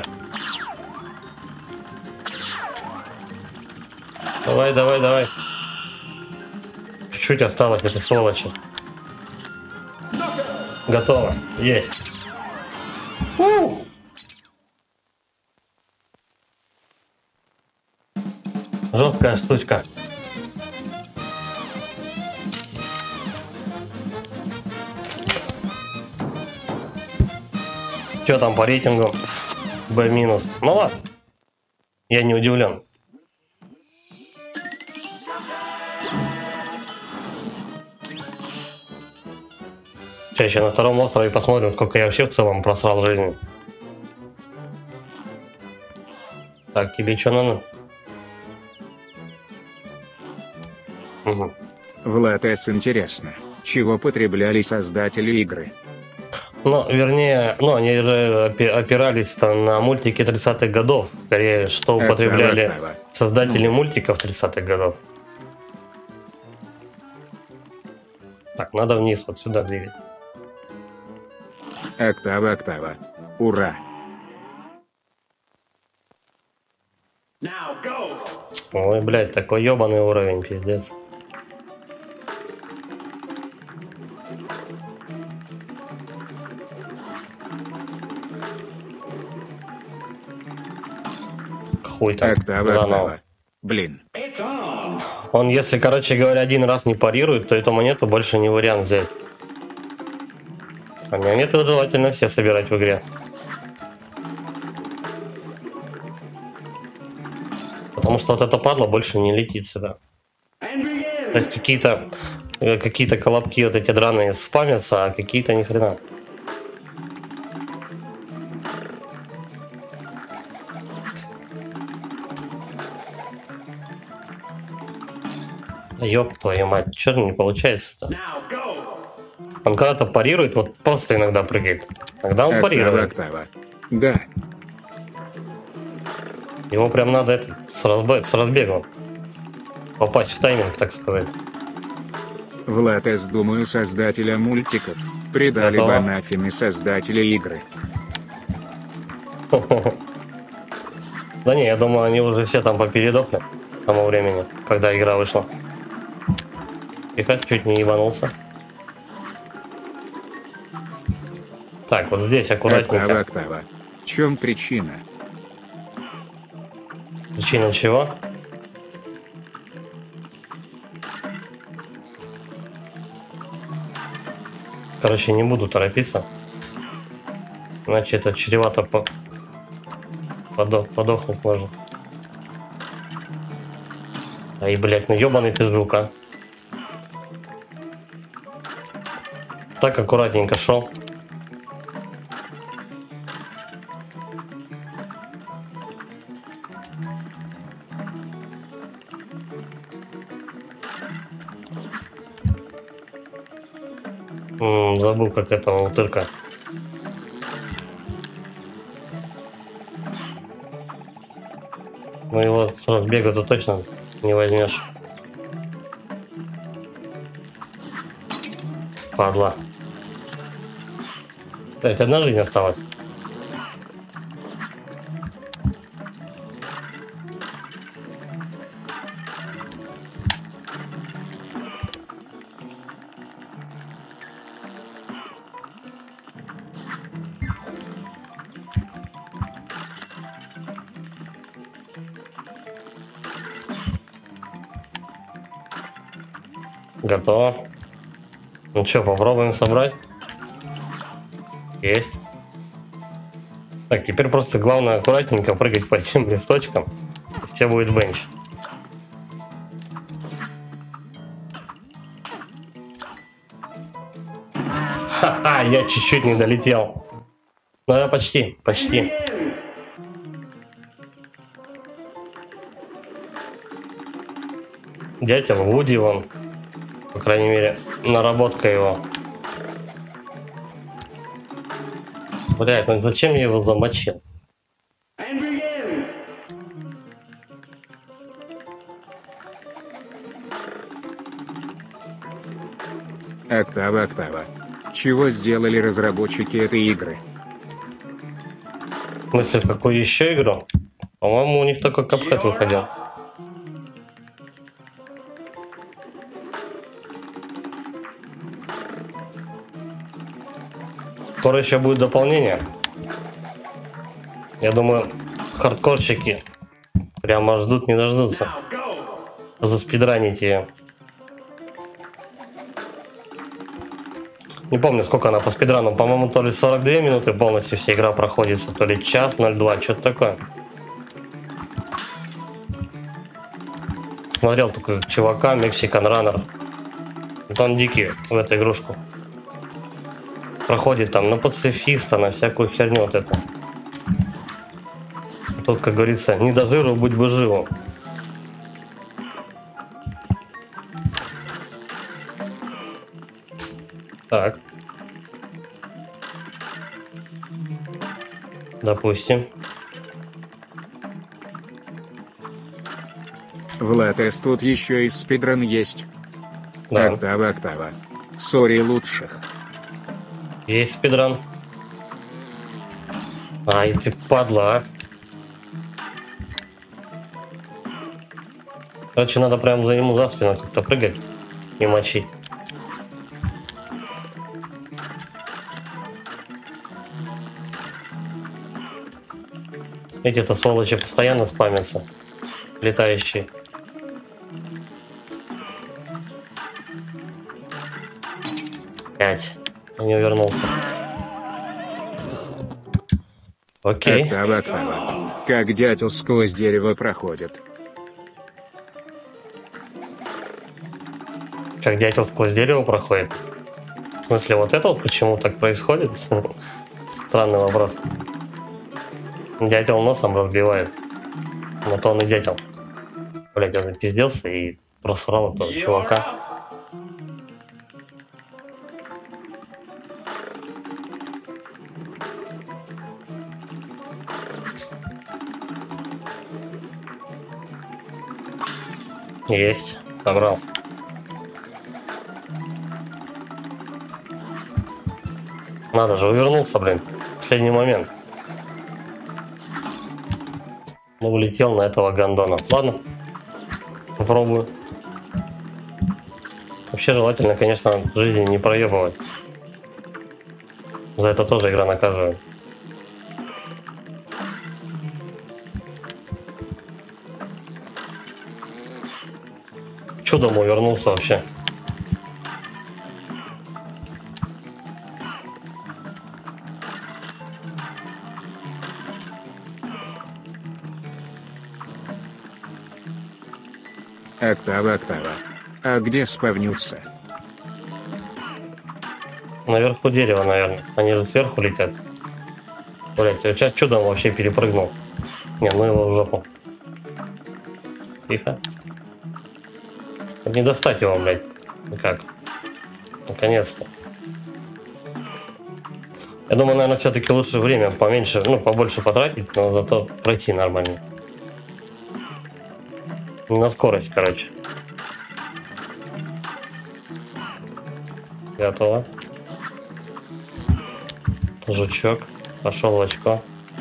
Давай, давай, давай. Чуть-чуть осталось этой сволочи. Готово. Есть. Жесткая штучка. Что там по рейтингу? B-. Ну ладно. Я не удивлен. Сейчас еще на втором острове посмотрим, сколько я вообще в целом просрал жизни. Так, тебе что надо? Угу. Влад С. Интересно, чего потребляли создатели игры? Ну, вернее, ну, они же опирались-то на мультики 30-х годов, скорее, что употребляли Октава. создатели мультиков 30-х годов. Так, надо вниз, вот сюда двигать. Октава. Ура. Now go. Ой, блядь, такой ебаный уровень, пиздец. Хуй там. Октава. Блин. It's on. Он, если, короче говоря, один раз не парирует, то эту монету больше не вариант взять. А монеты желательно все собирать в игре. Потому что вот эта падла больше не летит сюда. And begin. То есть какие-то колобки вот эти драные спамятся, а какие-то ни хрена. Ёб твою мать, чё не получается-то? Now go. Он когда-то парирует, вот просто иногда прыгает. Тогда он парирует. Октава. Да. Его прям надо с разбегу попасть в тайминг, так сказать. Влад С. Думаю, создателя мультиков предали Готово. анафеме создателя игры. Да не, я думаю, они уже все там попередохли к тому времени, когда игра вышла. Тихо, чуть не ебанулся. Так, вот здесь аккуратненько. Октава. В чем причина? Причина чего? Короче, не буду торопиться. Иначе это чревато подохнуть можно. Ай, блядь, ну ебаный ты жук, а. Так аккуратненько шел. Забыл, как этого утырка. Ну его с разбега-то точно не возьмешь. Падла. Блять, одна жизнь осталась. Готово. Ну что, попробуем собрать? Есть. Так, теперь просто главное аккуратненько прыгать по этим листочкам. И у тебя будет бенч. Ха-ха, я чуть-чуть не долетел. Ну да, почти. Дятел Вуди вон. По крайней мере, наработка его. Блять, ну зачем я его замочил? And begin. Октава. Чего сделали разработчики этой игры? В смысле, какую еще игру? По-моему, у них только Cuphead выходил. Скоро еще будет дополнение. Я думаю, хардкорщики прямо ждут, не дождутся. Now go. Заспидранить ее. Не помню, сколько она по спидрану. По-моему, то ли 42 минуты полностью вся игра проходится, то ли час 02, что-то такое. Смотрел только чувака, Mexican Runner. Вот он дикий в эту игрушку. Проходит там на пацифиста, на всякую херню вот это. Тут, как говорится, не до жиру, будь бы живу. Так. Допустим. Владес, тут еще и спидран есть. Да. Октава. Сори лучших. Есть спидран. Ай, ты падла, а. Короче, надо прям за ему за спину как-то прыгать и мочить. Эти-то сволочи постоянно спамятся. Летающие. Пять. Не увернулся. Окей. Октава. Как дятел сквозь дерево проходит. Как дятел сквозь дерево проходит? В смысле, вот это вот почему так происходит? Странный вопрос. Дятел носом разбивает. Но то он и дятел. Блять, я запизделся и просрал этого чувака. Есть, собрал. Надо же, увернулся, блин. Последний момент. Ну, улетел на этого гондона. Ладно, попробую. Вообще желательно, конечно, в жизни не проебывать. За это тоже игра наказывает. Чудом увернулся вообще. Октава. А где спавнился? Наверху дерева, наверное. Они же сверху летят. Блять, я сейчас чудом вообще перепрыгнул. Не, ну его в жопу. Тихо. Не достать его, блядь. Никак. Наконец-то. Я думаю, наверное, все-таки лучше время поменьше, ну, побольше потратить, но зато пройти нормально. Не на скорость, короче. Готово. Жучок. Пошел в очко.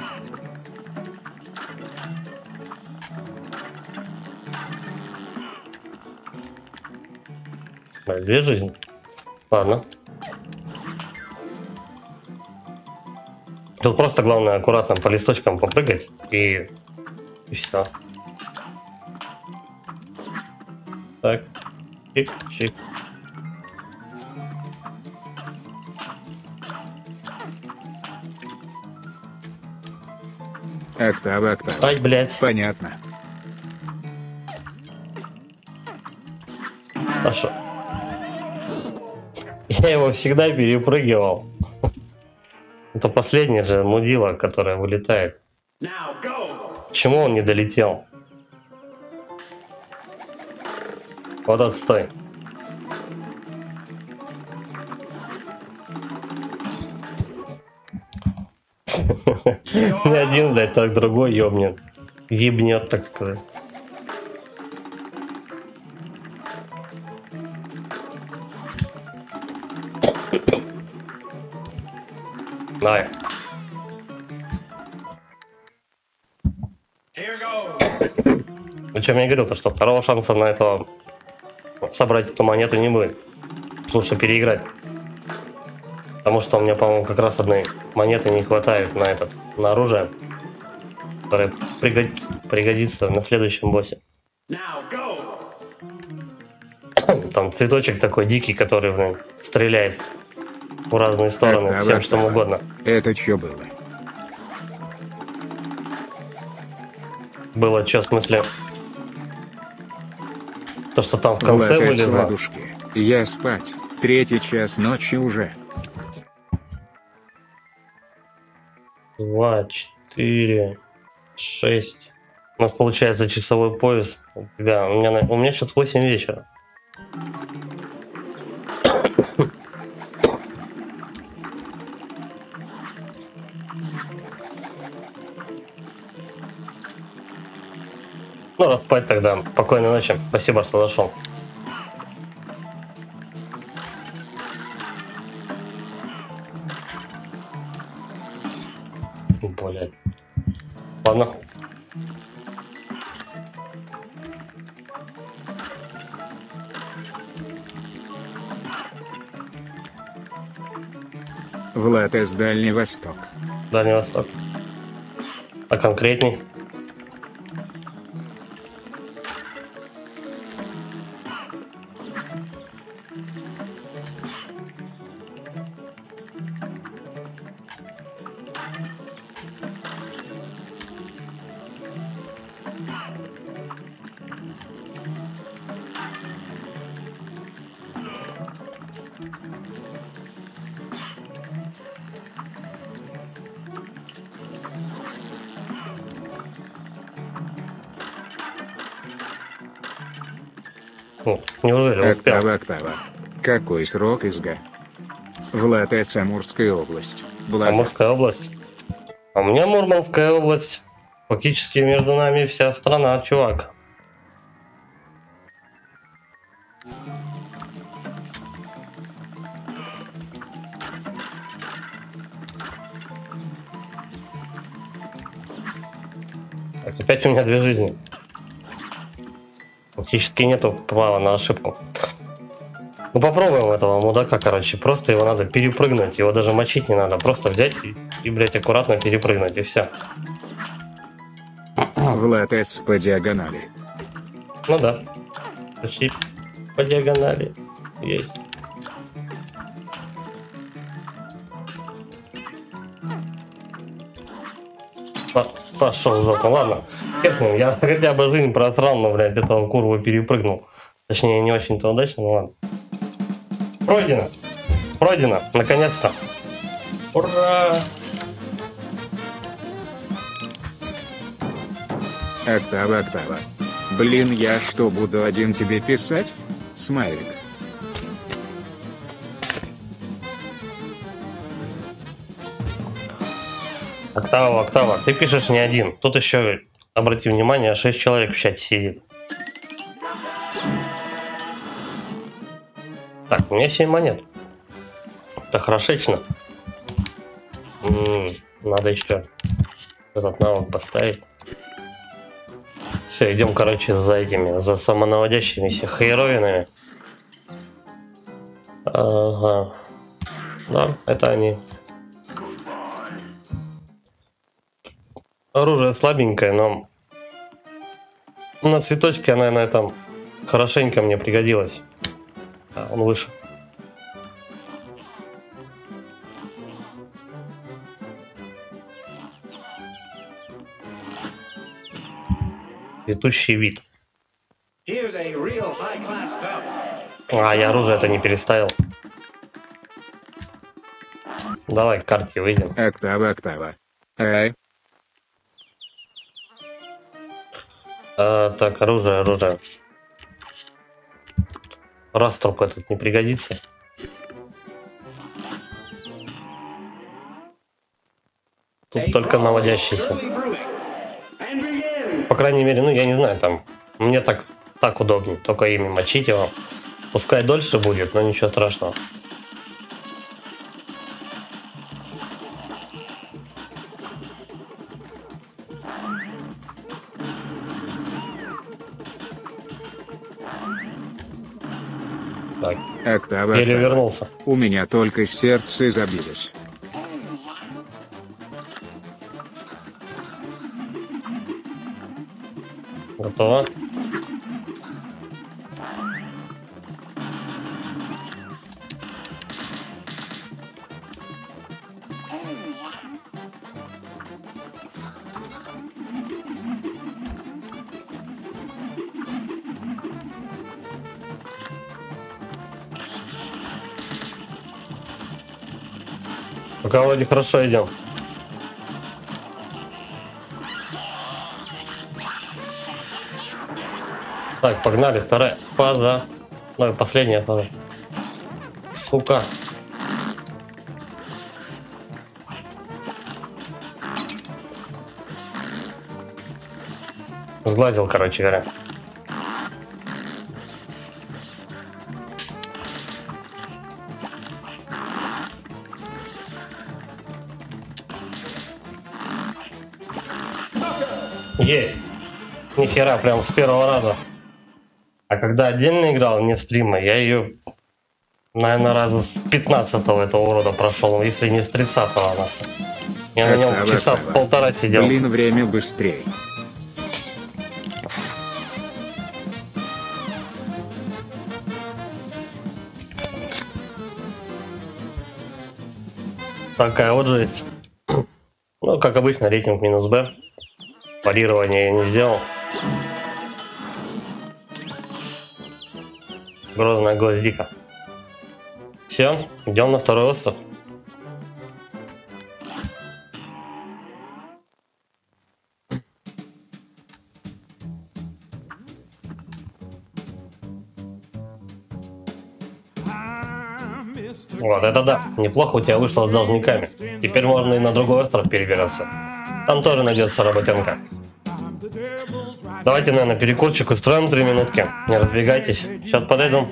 Две жизни. Ладно. Тут просто главное аккуратно по листочкам попрыгать и все. Так. Чик-чик. Октава. Ай, блядь. Понятно. Хорошо. Я его всегда перепрыгивал. Это последняя же мудила, которая вылетает. Now go. Почему он не долетел? Вот отстой. Не один, блядь, так другой ёбнет. Ебнет, так сказать. Давай. Here goes. Причем я говорил, что второго шанса на этого собрать эту монету не будет. Лучше переиграть. Потому что у меня, по-моему, как раз одной монеты не хватает на оружие, которое пригодится на следующем боссе. Now go. Там цветочек такой дикий, который, блин, стреляет в разные стороны, Октава. всем что угодно. Это что было? Было что, в смысле? То, что там в конце Владес, вылезло. ладушки. Я спать. 3 час ночи уже. 2, 4, 6. У нас получается часовой пояс. Да, у меня сейчас 8 вечера. Ну, раз спать тогда. Спокойной ночи. Спасибо, что зашел. Блять. Ладно. Влад из Дальний Восток. Дальний Восток. А конкретней? Неужели успел? Октава. Какой срок изга? Влад из Амурская область. Амурская область? А у меня Мурманская область. Фактически между нами вся страна, чувак. Так, опять у меня 2 жизни. Фактически нету права на ошибку. Ну попробуем этого мудака, короче. Просто его надо перепрыгнуть. Его даже мочить не надо. Просто взять и блять, аккуратно перепрыгнуть. И все. Влад С по диагонали. Ну да. Почти по диагонали. Есть. Пошел в жопу. Ладно. Я хотя бы жизнь просрал, но, блядь, этого курву перепрыгнул. Точнее, не очень-то удачно, но ладно. Пройдено. Пройдено. Наконец-то. Ура! Октава. Блин, я что, буду один тебе писать? Смайлик. Октава. Ты пишешь не один. Тут еще, обрати внимание, 6 человек в чате сидит. Так, у меня 7 монет. Это хорошечно. Надо еще этот навык поставить. Все, идем, короче, за этими, за самонаводящимися херовинами. Ага. Да, это они. Оружие слабенькое, но на цветочке она на этом хорошенько мне пригодилась. А, он выше. Цветущий вид. Here's a real high-class belt. А, я оружие это не переставил. Давай к карте выйдем. Октава. Ай. Так, оружие. Раструб этот не пригодится. Тут только наводящийся. По крайней мере, ну я не знаю, там мне так удобнее. Только ими мочить его. Пускай дольше будет, но ничего страшного. Так, Октава. перевернулся. У меня только сердце забилось. Готово. Пока вроде хорошо идем. Так, погнали, вторая фаза. Ну и последняя фаза. Сука. Сглазил, короче говоря. Есть. Ни хера, прям с первого раза. А когда отдельно играл, не стрима, я ее, наверное, раза с 15-го этого урода прошел, если не с 30-го. Я на нем часа полтора сидел. Блин, время быстрее. Такая вот жесть. Ну, как обычно, рейтинг минус Б. Парирование я не сделал. Грозная гвоздика. Все, идем на второй остров. Вот это да, неплохо у тебя вышло с должниками. Теперь можно и на другой остров перебираться. Там тоже найдется работенка. Давайте, наверное, перекурчик устроим 3 минутки. Не разбегайтесь. Сейчас подойду.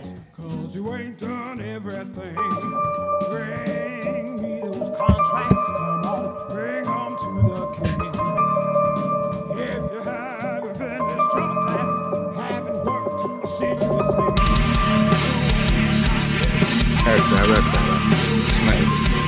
Смотри.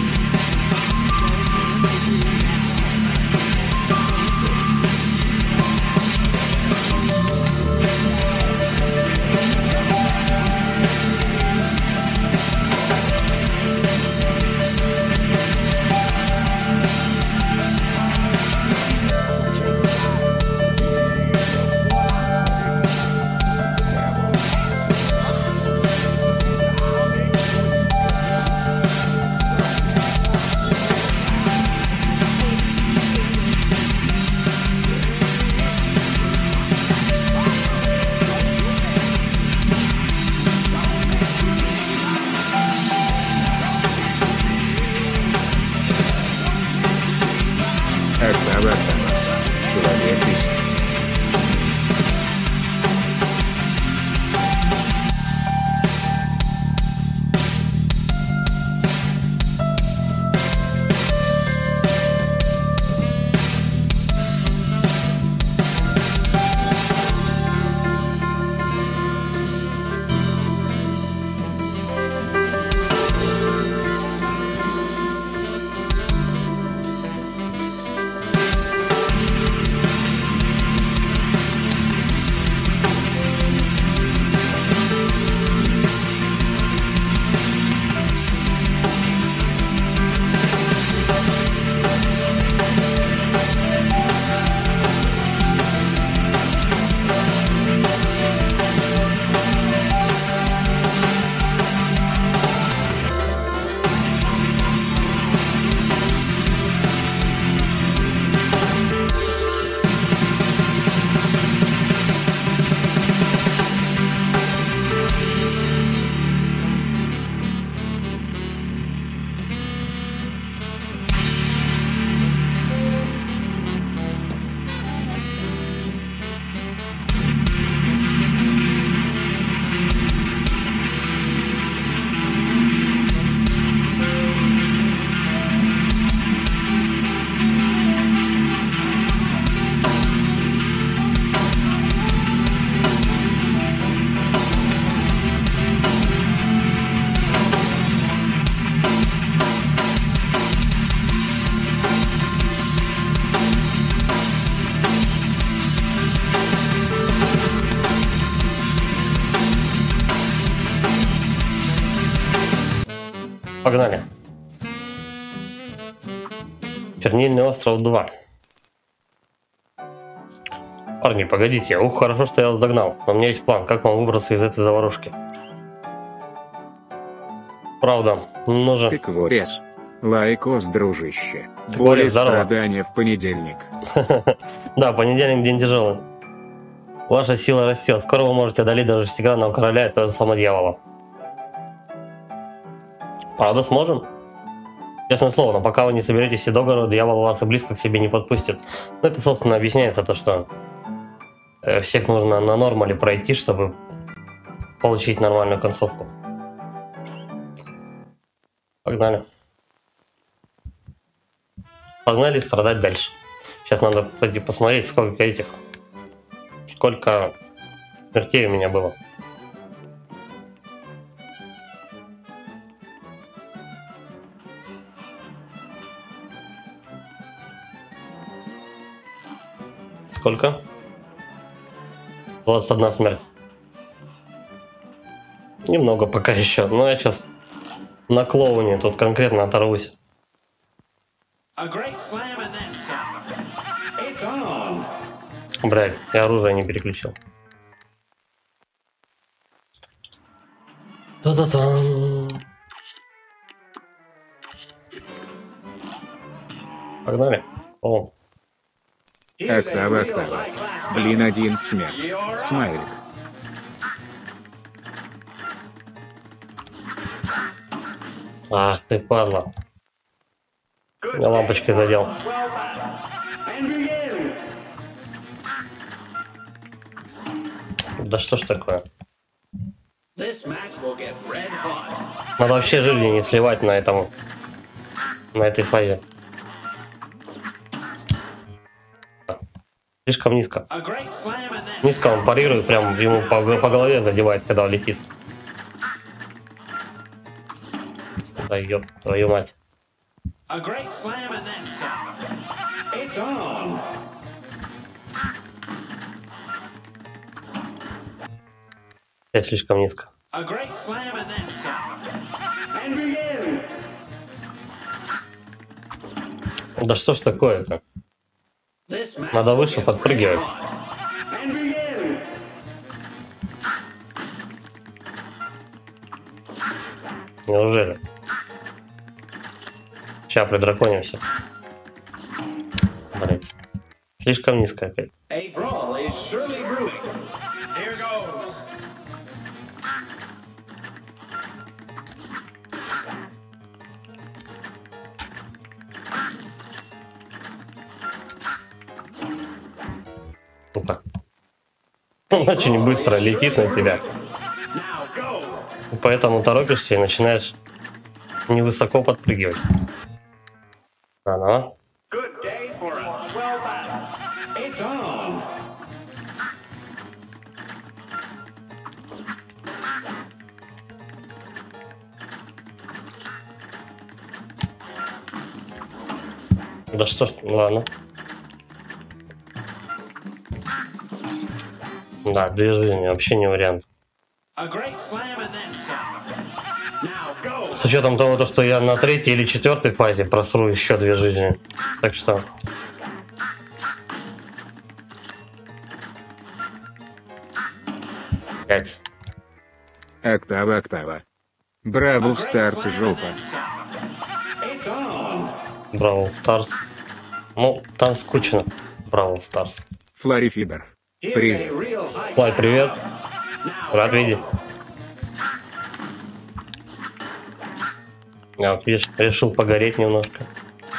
Погнали. Чернильный остров 2. Парни, погодите. Ух, хорошо, что я вас догнал. Но у меня есть план, как вам выбраться из этой заварушки. Правда, нужен... Тыкворез. Лайкос, дружище. Тыкворез, Боль и здорово. страдания в понедельник. Да, понедельник день тяжелый. Ваша сила растет. Скоро вы можете одолеть даже шестигранного короля и того самого дьявола. Правда, сможем? Честное слово, но пока вы не соберетесь все до города, дьявол вас и близко к себе не подпустит. Ну, это, собственно, объясняется то, что Всех нужно на нормале пройти, чтобы получить нормальную концовку. Погнали. Погнали страдать дальше. Сейчас надо, кстати, посмотреть, сколько смертей у меня было. Сколько? 21 смерть. Немного пока еще, но я сейчас на клоуне тут конкретно оторвусь. Блять, я оружие не переключил. Та-да-там. Погнали. О. Октава. Блин, один смерть. Смайлик. Ах ты, падла. Я лампочкой задел. Да что ж такое? Надо вообще жилье не сливать на этой фазе. Слишком низко. Низко он парирует, прям ему по голове задевает, когда он летит. Да ёб твою мать. Это слишком низко. Да что ж такое-то? Надо выше подпрыгивать. Неужели? Сейчас придраконимся. Блять. Слишком низко опять. Ну-ка. Он очень быстро летит на тебя. И поэтому торопишься и начинаешь невысоко подпрыгивать. Заново. Да что ж, ладно. Да, две жизни, вообще не вариант. С учетом того, что я на 3-й или 4-й фазе просру еще 2 жизни. Так что... Пять. Октава. Бравл Старс жопа. Бравл Старс. Ну, там скучно. Бравл Старс. Фларифибер. Привет. Лай, привет. Рад видеть. Я вот, видишь, решил погореть немножко.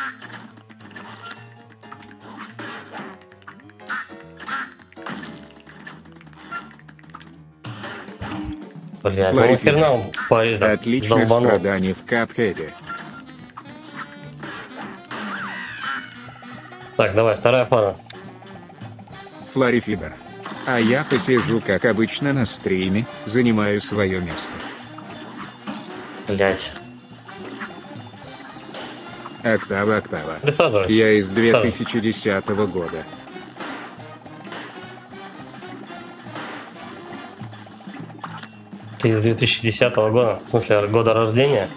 Блядь, ну нахерна он Отличных страданий в Капхеде. Так, давай, вторая фаза. Фларифибер. А я посижу, как обычно, на стриме, занимаю свое место. Блять. Октава. Присаживайся. Я из 2010 года. Ты из 2010 года? В смысле, года рождения?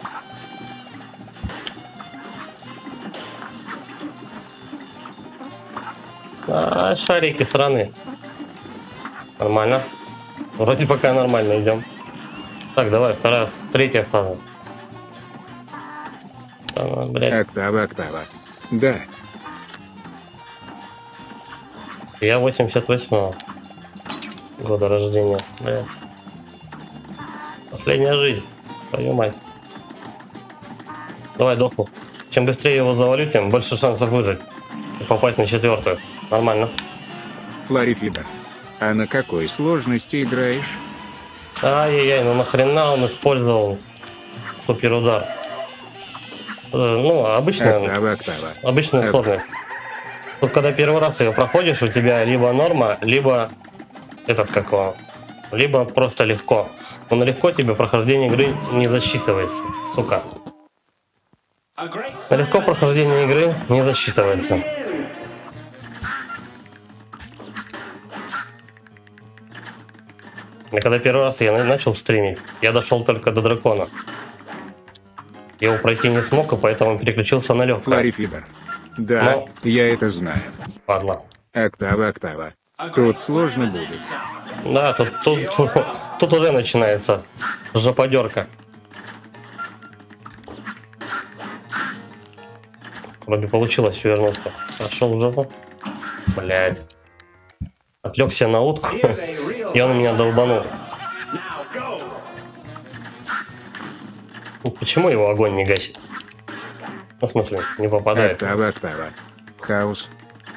А, шарики сраные. Нормально. Вроде пока нормально идем. Так, давай, третья фаза. Там, блядь. Октава. Да. Я 88-го года рождения. Блядь. Последняя жизнь. Твою мать. Давай, доху. Чем быстрее его завалю, тем больше шансов выжить. И попасть на 4-ю. Нормально. Флорифидер. А на какой сложности играешь? Ай-яй-яй, ну нахрена он использовал суперудар? Ну, обычная сложность. Тут, когда первый раз ее проходишь, у тебя либо норма, либо либо просто легко. Но на легко тебе прохождение игры не засчитывается, сука. На легко прохождение игры не засчитывается. И когда первый раз я начал стримить, я дошел только до дракона. Я его пройти не смог, и поэтому переключился на легкое. Флорифидер. Да, я это знаю. Ладно. Октава. Тут сложно будет. Да, тут уже начинается жоподерка. Вроде получилось вернуться. Пошел в жопу. Блять. Отвлекся на утку, и он меня долбанул. Почему его огонь не гасит? Ну, в смысле, не попадает. Октава. Хаос.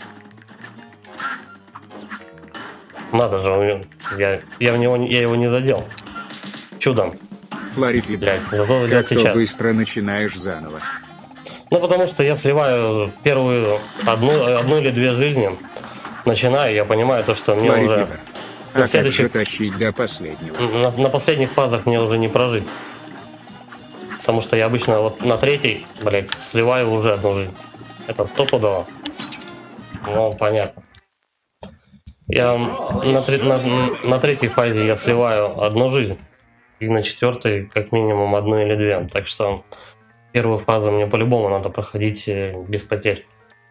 Надо же, я его не задел. Чудом. Флорифидер. Блядь, зато задел Как то сейчас. быстро начинаешь заново. Ну, потому что я сливаю первую одну или две жизни. Начинаю, я понимаю то, что мне уже Флорифидер. на А следующих, как же тащить до последнего? на последних фазах мне уже не прожить. Потому что я обычно вот на третьей, блядь, сливаю уже одну жизнь. Это стопудово. Ну, понятно. Я на третьей фазе я сливаю одну жизнь. И на четвертой как минимум одну или две. Так что первую фазу мне по-любому надо проходить без потерь.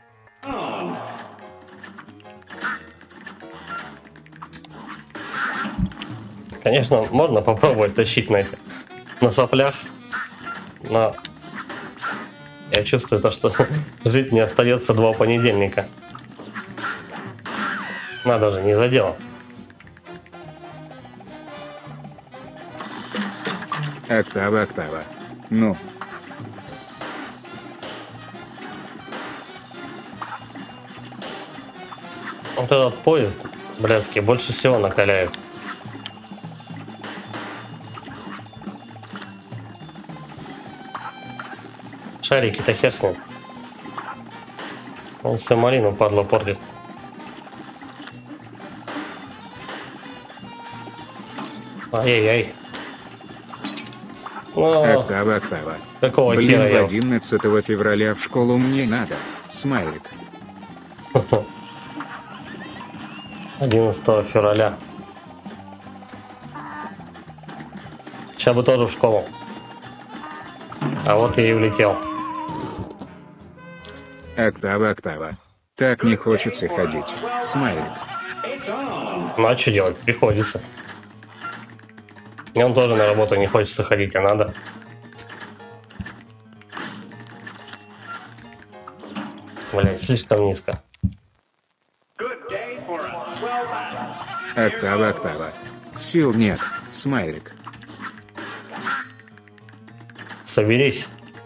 Конечно, можно попробовать тащить на соплях, но я чувствую то, что жить мне остается 2 понедельника. Надо же, не задел. Октава. Ну, Вот этот поезд, блядский, больше всего накаляет. Шарики-то хер с ним. Он всю малину, падла, портит. Ай-яй-яй. Ну, Октава. какого Блин, хера я... 11 февраля в школу мне надо. Смайлик. 11 февраля. Сейчас бы тоже в школу. А вот я и улетел. Октава. Так не хочется ходить. Смайлик. Ну а что делать? Приходится. Мне он тоже на работу не хочется ходить, а надо. Блять, слишком низко. Октава. Сил нет. Смайлик. Соберись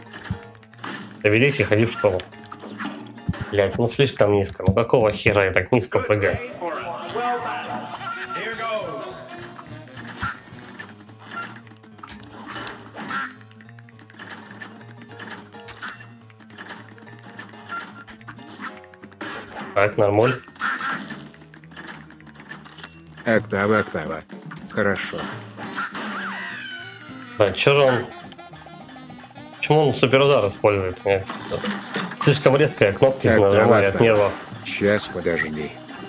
и ходи в школу. Блять, ну слишком низко. Ну какого хера я так низко прыгаю? Так, нормуль. Октава. Хорошо. Да, чё же он... Почему он суперудар использует? Нет, слишком резкая кнопки нажимали от нервов. Сейчас, подожди.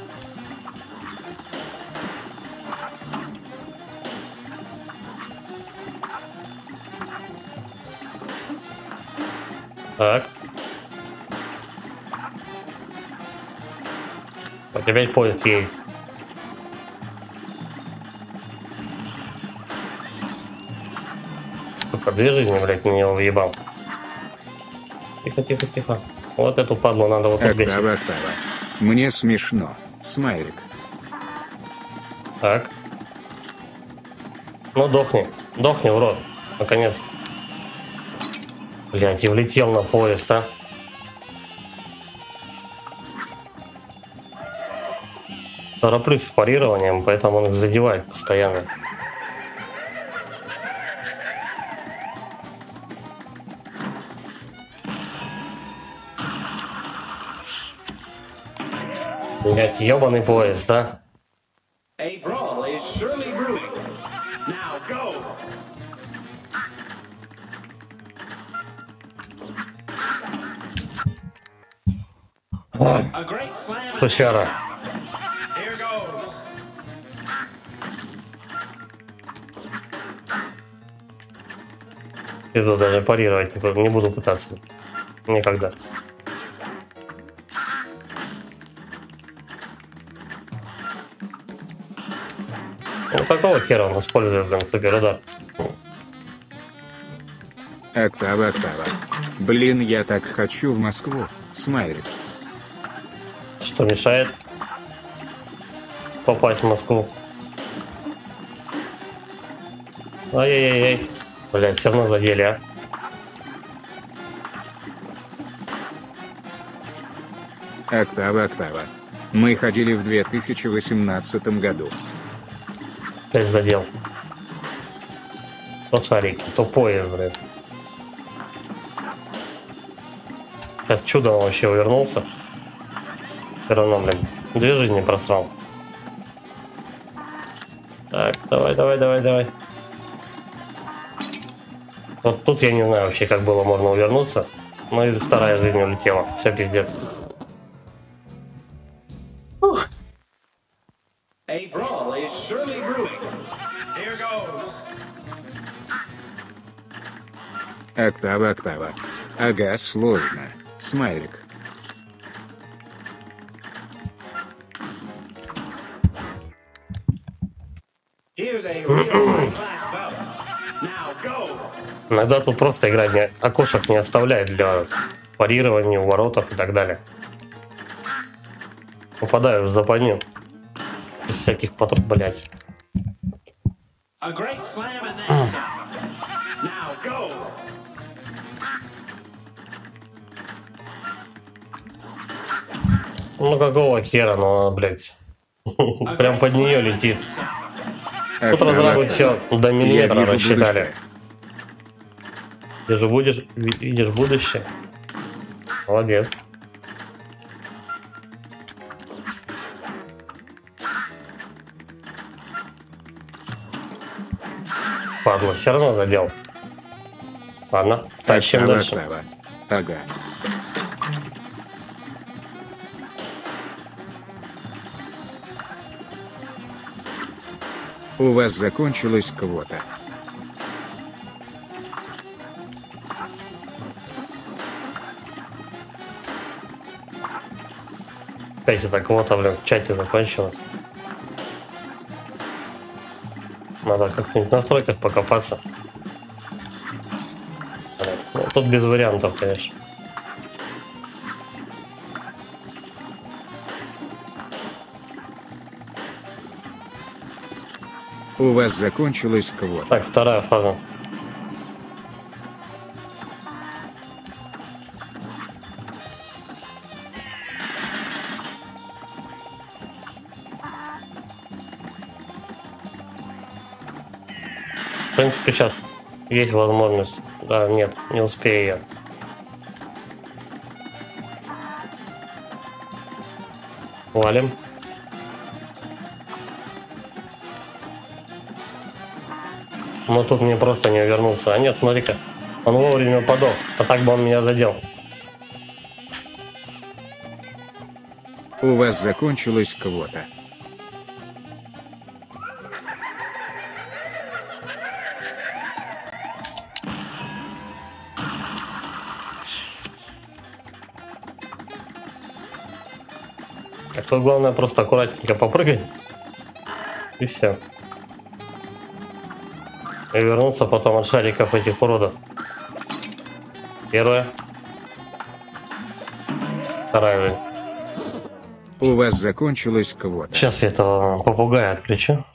Так. Вот опять поезд едет. Сука, 2 жизни, блядь, на него въебал. Тихо. Вот эту падлу надо вот тут гасить. Октава. Мне смешно. Смайлик. Так. Ну, дохни, урод. Наконец-то. Блядь, и влетел на поезд, а. тороплюсь с парированием, поэтому он их задевает постоянно. Блять, ебаный поезд, да? A brawl is surely brewing. Now go. A great slam. Сучара. Here goes. Пизду, даже парировать не буду пытаться. Никогда. Ну какого хера он использует, блин, суперудар? Октава, октава. Блин, я так хочу в Москву. Смайлик. Что мешает попасть в Москву? Ай-яй-яй. Блять, все равно задели, а. Октава, октава. Мы ходили в 2018 году. Опять задел. То шарики, то поезд, блядь. Сейчас чудом вообще увернулся. Все равно, блядь, 2 жизни просрал. Так, давай. Вот тут я не знаю вообще, как было можно увернуться. Ну и 2-я жизнь улетела. Все, пиздец. Ух. A brawl is surely brewing. Here goes. Октава, октава. Ага, сложно. Смайлик. Here's a real high-class bout. Now go. Иногда тут просто игра окошек не оставляет для парирования, уворотов и так далее. Попадаю в западню. Из всяких потом, блять. A great slam and then some. Now go. Ну какого хера, ну, блять. Прям под нее летит. Тут Октава, разрабы октава. все до Я миллиметра вижу рассчитали. будущее. Видишь будущее. Молодец. Падла, все равно задел. Ладно, тащим Октава, дальше. октава. Ага. У вас закончилась квота. Опять это квота, блин, в чате закончилась. Надо как-нибудь в настройках покопаться. Блин, ну, тут без вариантов, конечно. У вас закончилась квота. Так, 2-я фаза. В принципе, сейчас есть возможность. Да, нет, не успею я. Валим. Но тут мне просто не увернулся. А нет, смотри-ка, он вовремя подох, а так бы он меня задел. У вас закончилась квота. Так тут главное просто аккуратненько попрыгать. И все. И вернуться потом от шариков этих уродов. 1-я. 2-я. У вас закончилась квота. Сейчас я этого попугая отключу.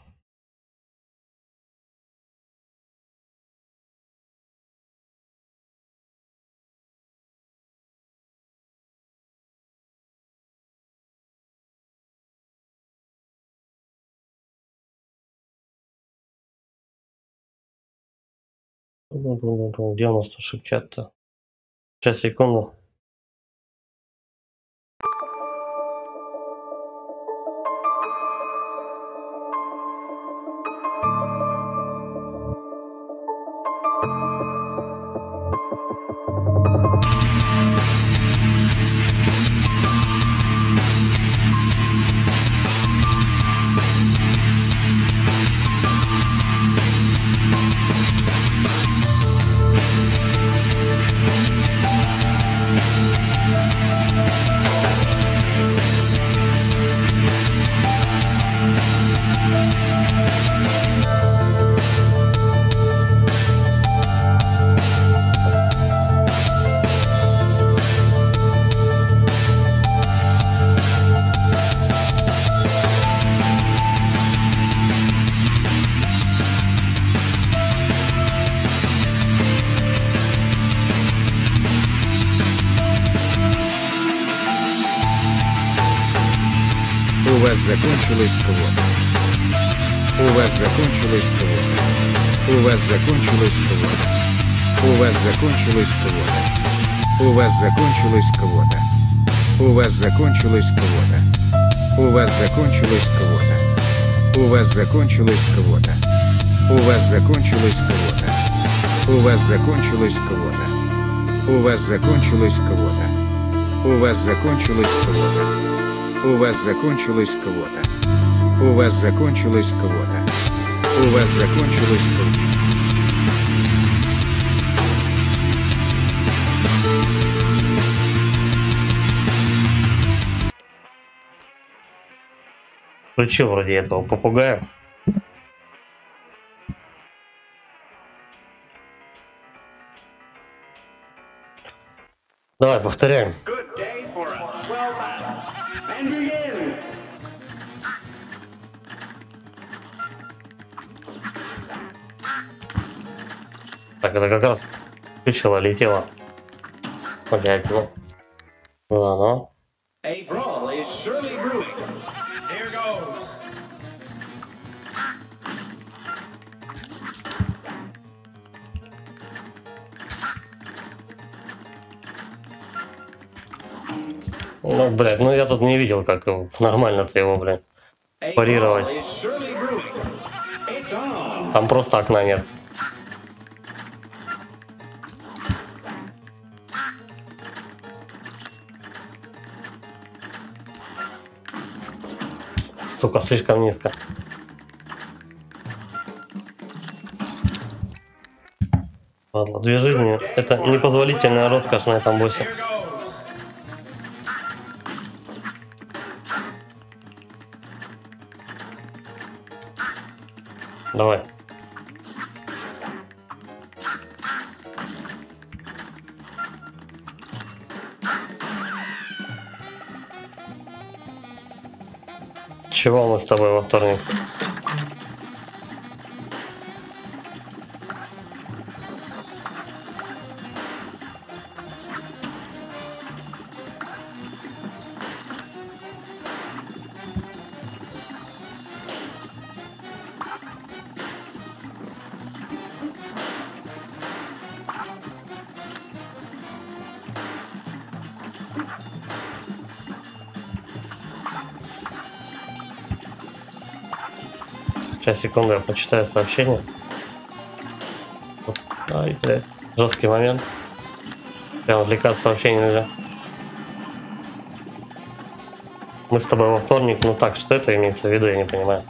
Где у нас тут шепчат-то? Сейчас, секунду. У вас закончилась квота. У вас закончилась квота. У вас закончилась квота. У вас закончилась квота. У вас закончилась квота. У вас закончилась квота. У вас закончилась квота. У вас закончилась квота. У вас закончилась квота. У вас закончилась квота. У вас закончилась квота. У вас закончилась квота. У вас закончилась квота. У вас закончилась квота. У вас закончилась квота. Включил вроде этого попугая. Давай, повторяем. Good day for a swell battle. And begin. Так, это как раз включила, летела. Блять, ну. Ладно. A brawl is surely brewing. Here goes. Ну, блядь, ну я тут не видел, как нормально-то его, блядь, A парировать. brawl is surely brewing. It's on. Там просто окна нет. Сука, слишком низко. Ладно, 2 жизни. Это непозволительная роскошь на этом боссе. Here goes. Давай. Чего мы с тобой во вторник? Сейчас, секунду, я почитаю сообщение. Вот. Ай, блядь, жесткий момент. Прям отвлекаться сообщений нельзя. Мы с тобой во вторник, ну так, что это имеется в виду, я не понимаю.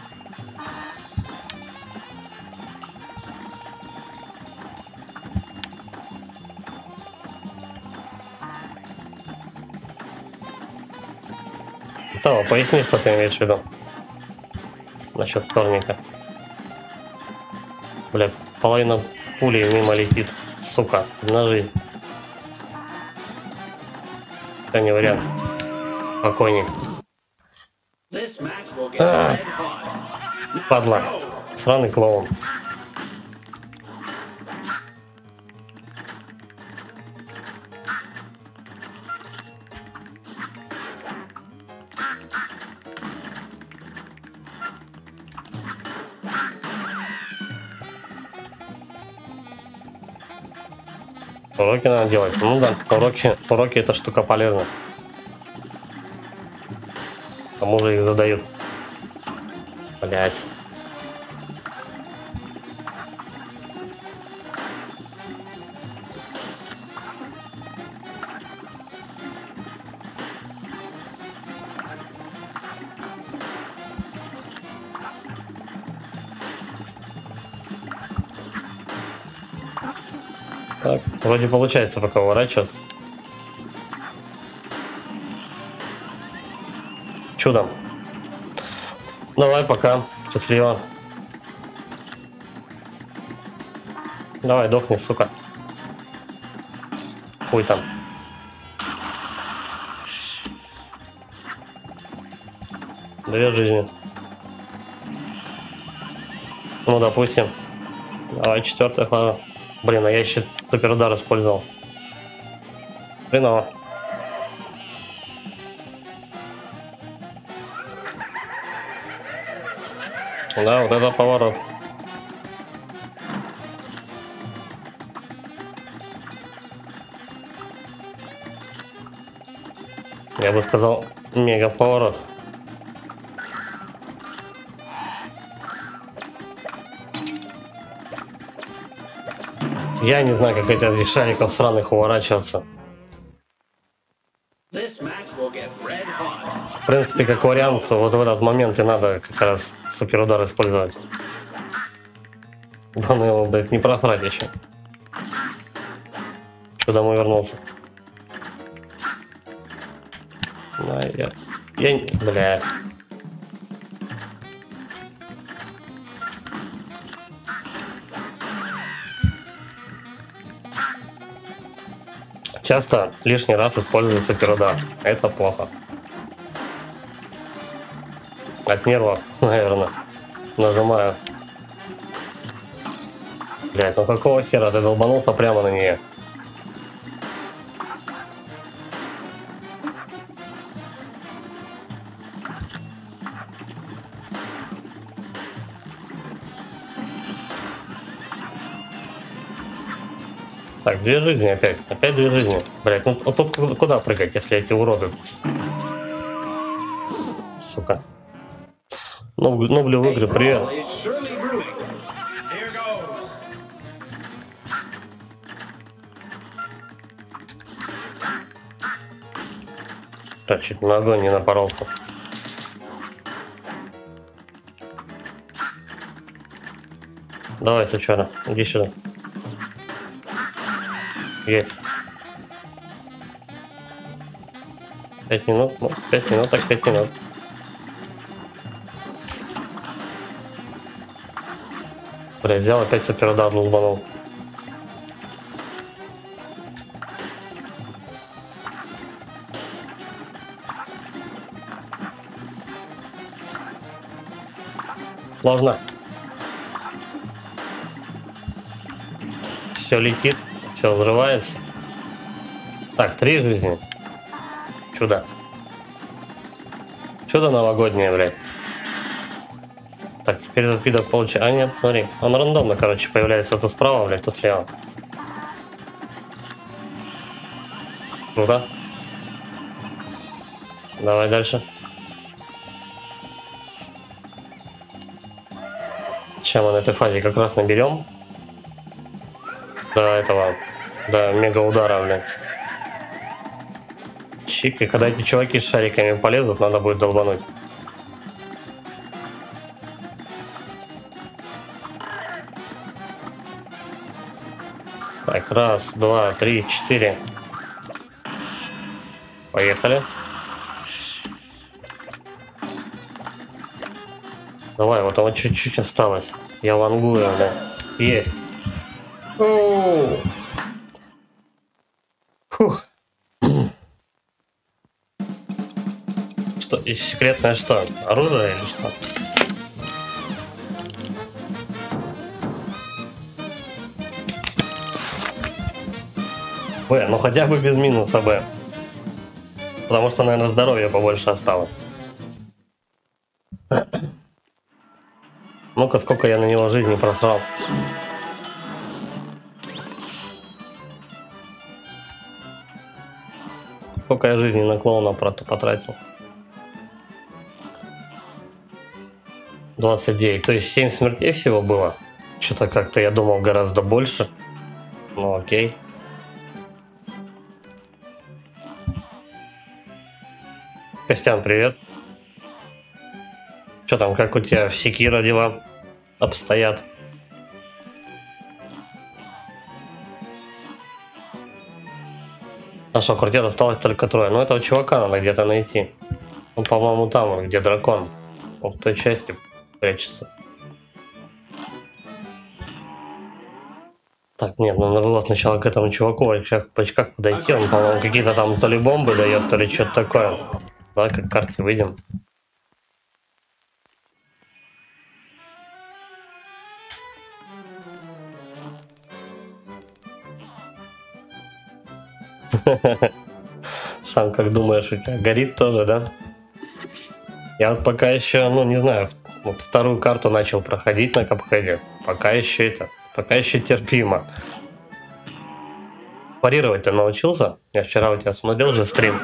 Того, поясни, что ты имеешь в виду. Насчет вторника. Бля, половина пули мимо летит. Сука, ножи. Это не вариант. Покойник. This match will get red hot. Now Падла. go. Сраный клоун. Уроки надо делать. Ну да, уроки это штука полезна. Кому же их задают? Блять. Так, вроде получается пока уворачиваться. Чудом. Давай, пока. Счастливо. Давай, дохни, сука. Хуй там. Две жизни. Ну, допустим. Давай, четвертая фаза. Блин, а я еще суперудар использовал. Хреново. Да, вот это поворот. Я бы сказал, мега поворот. Я не знаю, как этих шариков сраных уворачиваться. В принципе, как вариант, вот в этот момент и надо как раз суперудар использовать. Да ну его, блядь, не просрать еще. Что домой вернулся? Да, бля. Часто лишний раз использую суперудар. Это плохо. От нервов, наверное. Нажимаю. Блять, ну какого хера ты долбанулся прямо на нее? Так, 2 жизни опять. Опять 2 жизни. Блять, ну тут куда прыгать, если эти уроды? Сука. Нублю в игры, привет. Так, чуть на огонь не напоролся. Давай, сучара, иди сюда. Есть. 5 минут, ну, 5 минут, так 5 минут. Бля, взял опять суперудар, долбанул. Сложно. Все летит, все взрывается. Так, 3 жизни. Чудо. Чудо новогоднее, блядь. Так, теперь этот пидор получает... А нет, смотри. Он рандомно, короче, появляется то справа, блядь, то слева. Ну-ка. Давай дальше. Сейчас мы на этой фазе как раз наберем. До этого. До мега удара, блядь. Чик, и когда эти чуваки с шариками полезут, надо будет долбануть. Так, 1, 2, 3, 4. Поехали. Давай, вот он чуть-чуть осталось. Я вангую, да. Есть. Фух. Что, и секретное что? Оружие или что? Б, ну хотя бы без минуса Б. Потому что, наверное, здоровья побольше осталось. Ну-ка, сколько я на него жизни просрал. Сколько я жизни на клоуна потратил? 29. То есть 7 смертей всего было. Что-то как-то я думал гораздо больше. Ну окей. Костян, привет. Что там, как у тебя в Секиро дела обстоят? А что, квартет осталось только трое. Ну этого чувака надо где-то найти. Он, по-моему, там, где дракон. Он в той части прячется. Так, нет, ну надо было сначала к этому чуваку в очках подойти. Он, по-моему, какие-то там то ли бомбы дает, то ли что-то такое. Давай как к карте выйдем. Сам как думаешь, у тебя горит тоже, да? Я вот пока еще, ну не знаю, вот вторую карту начал проходить на Капхеде. Пока еще терпимо. Парировать-то научился? Я вчера у тебя смотрел же стрим.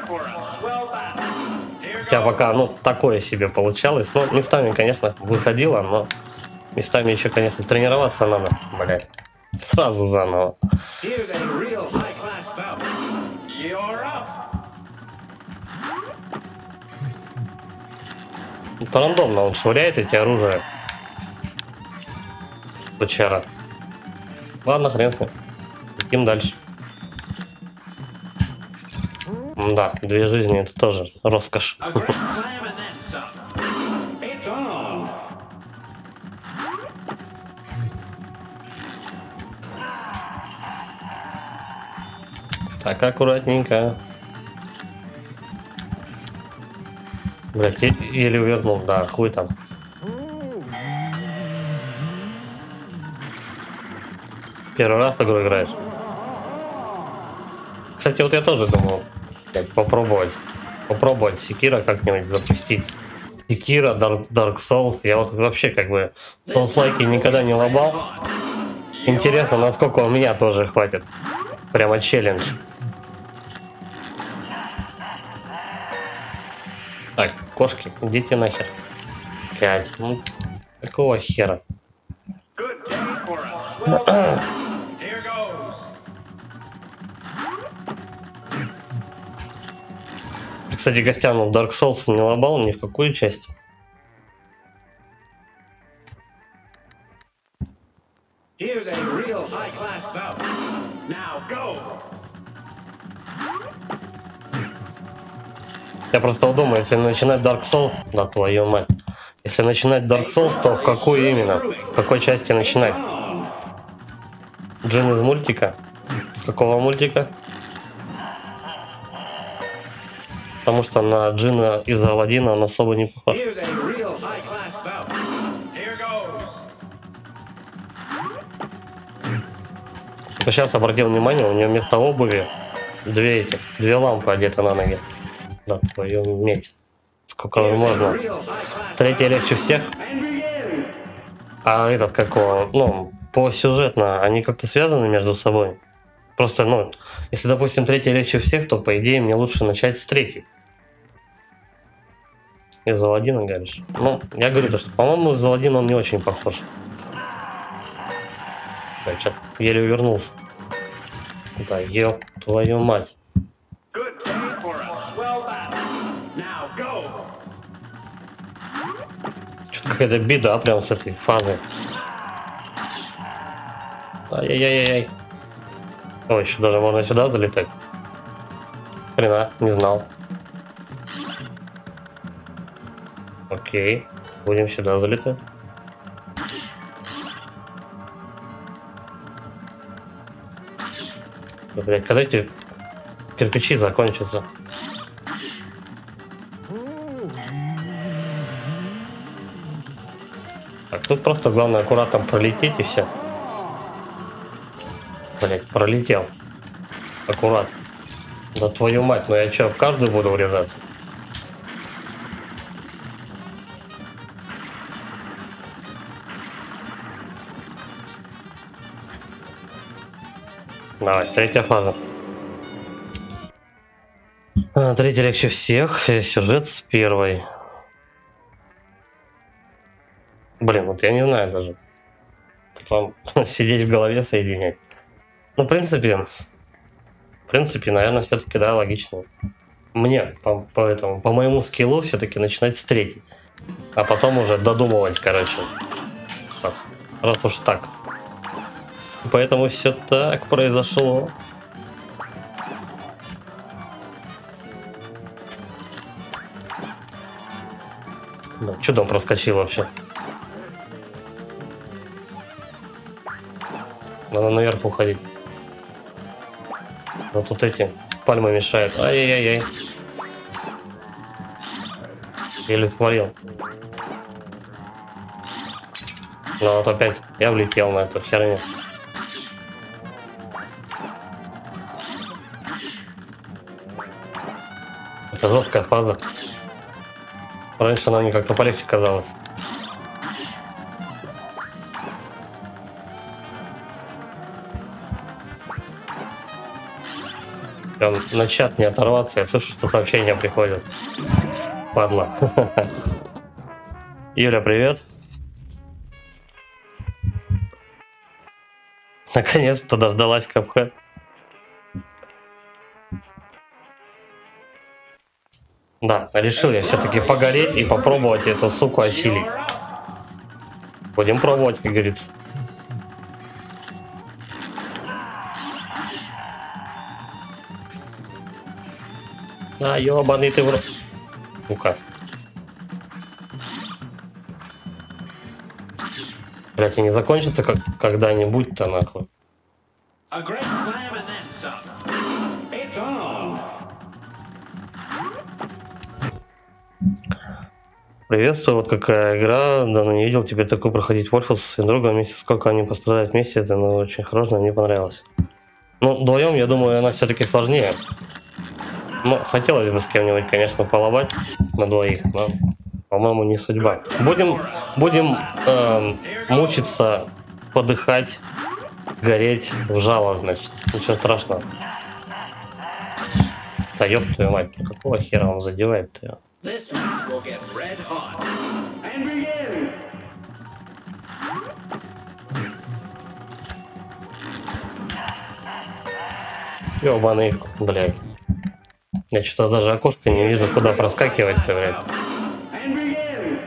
У тебя пока, ну, такое себе получалось. Ну, местами, конечно, выходило, но местами еще, конечно, тренироваться надо, блядь. Сразу заново. Это рандомно, он швыряет эти оружия. Бычара. Ладно, хрен с ним. Идем дальше. Да, 2 жизни это тоже роскошь. Так, аккуратненько. Блять, еле увернул, да, хуй там. Первый раз в игру играешь. Кстати, вот я тоже думал, блядь, попробовать Секиро как-нибудь запустить. Секиро, Dark Souls, я вот вообще как бы Souls-лайки никогда не лобал. Интересно, насколько у меня тоже хватит. Прямо челлендж. Так, кошки, идите нахер. Блядь, ну какого хера? Кстати, гостям Dark Souls не лобал ни в какую часть. Я просто думаю, если начинать Dark Souls, да твою мать. Если начинать Dark Souls, то в какую именно? В какой части начинать? Джин из мультика? С какого мультика? Потому что на Джина из Аладдина он особо не похож. Сейчас обратил внимание, у него вместо обуви 2 лампы одеты на ноги. Да, твою медь. Сколько можно? 3-я легче всех. А этот какого? Ну, по сюжетно, они как-то связаны между собой. Просто, ну, если, допустим, 3-я легче всех, то, по идее, мне лучше начать с 3-й. Из Аладдина, говоришь? Ну, я говорю, что, по-моему, из Аладдина он не очень похож. Я сейчас еле увернулся. Да, ёб твою мать. Что-то какая-то беда прям с этой фазы. Ай-яй-яй-яй. О, еще даже можно сюда залетать. Хрена, не знал. Окей, будем сюда залетать. Да, блядь, когда эти кирпичи закончатся? Так, тут просто главное аккуратно пролететь и все. Блять, пролетел. Аккуратно. Да твою мать, ну я что, в каждую буду урезаться? Давай, 3-я фаза. Третий легче всех. Сюжет с первой. Блин, вот я не знаю даже. Потом сидеть в голове соединять. Ну, в принципе, наверное, все-таки, да, логично. Мне, по моему скиллу, все-таки начинать с третьей. А потом уже додумывать, короче. Раз уж так. Поэтому все так произошло. Да, чудом проскочил вообще. Надо наверх уходить. Но тут эти пальмы мешают. Ай-яй-яй. Еле творил. Но вот опять я влетел на эту херню. Это жесткая фаза. Раньше она мне как-то полегче казалась. Прям на чат не оторваться, я слышу, что сообщения приходят. Падла. Юля, привет. Наконец-то дождалась Cuphead. Да, решил я все-таки погореть и попробовать эту суку осилить. Будем пробовать, как говорится. А, ёбаный ты в рот. Ну-ка. Блять, и не закончится когда-нибудь-то нахуй. A great slam and then some. It's on. Приветствую, вот какая игра, давно не видел, теперь такой проходить Warfel со своим другом вместе, сколько они пострадают вместе, это очень хорошо, мне понравилось. Ну, вдвоем, я думаю, она все-таки сложнее. Ну, хотелось бы с кем-нибудь, конечно, половать на двоих, но, по-моему, не судьба. Будем мучиться, подыхать, гореть в жало, значит, ничего страшного. Да ёб твою мать, ну какого хера он задевает-то? This match will get red hot. And begin. Ёбаный, блядь. Я что-то даже окошко не вижу, куда проскакивать-то, блядь. And begin.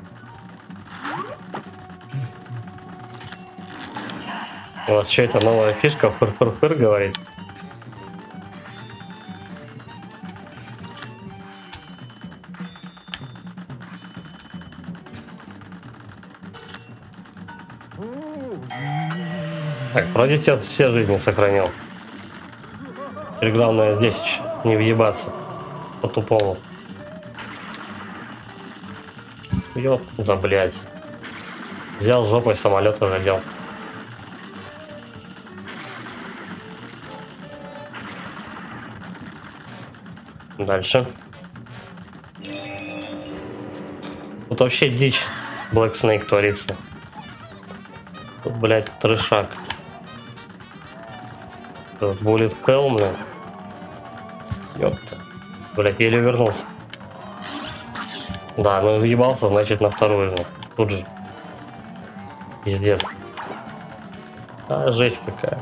У вас что, это новая фишка? Фыр-фыр-фыр говорит. Так, вроде тебя все жизни сохранил. Теперь главное здесь не въебаться по-тупому. Ёп, да блять. Взял жопой самолета, задел. Дальше. Тут вообще дичь Black Snake творится. Тут, блядь, трешак. Тут Bullet Hell, блядь. Ёпта. Блядь, еле вернулся. Да, ну въебался, значит, на вторую же. Тут же. Пиздец. А, жесть какая.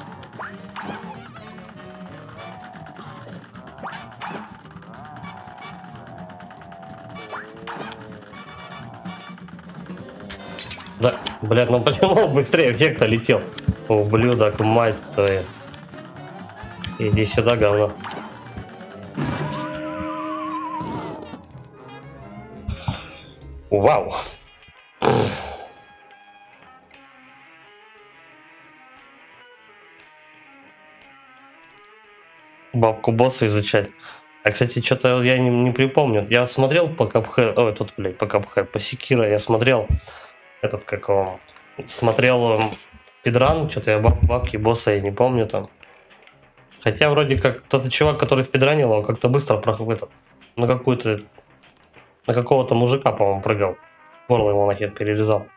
Да, блядь, ну почему быстрее эффекта летел? Ублюдок, мать твою. Иди сюда, говно. Вау. Бабку босса изучать. А, кстати, что-то я не припомню. Я смотрел по Cuphead, ой, тут, блядь, по Cuphead, по Sekiro я смотрел этот, как он, смотрел спидран, что-то я бабки босса я не помню там. Хотя вроде как тот чувак, который спидранил, он как-то быстро проходит на какую-то, на какого-то мужика, по-моему, прыгал. Горло ему нахер перерезал.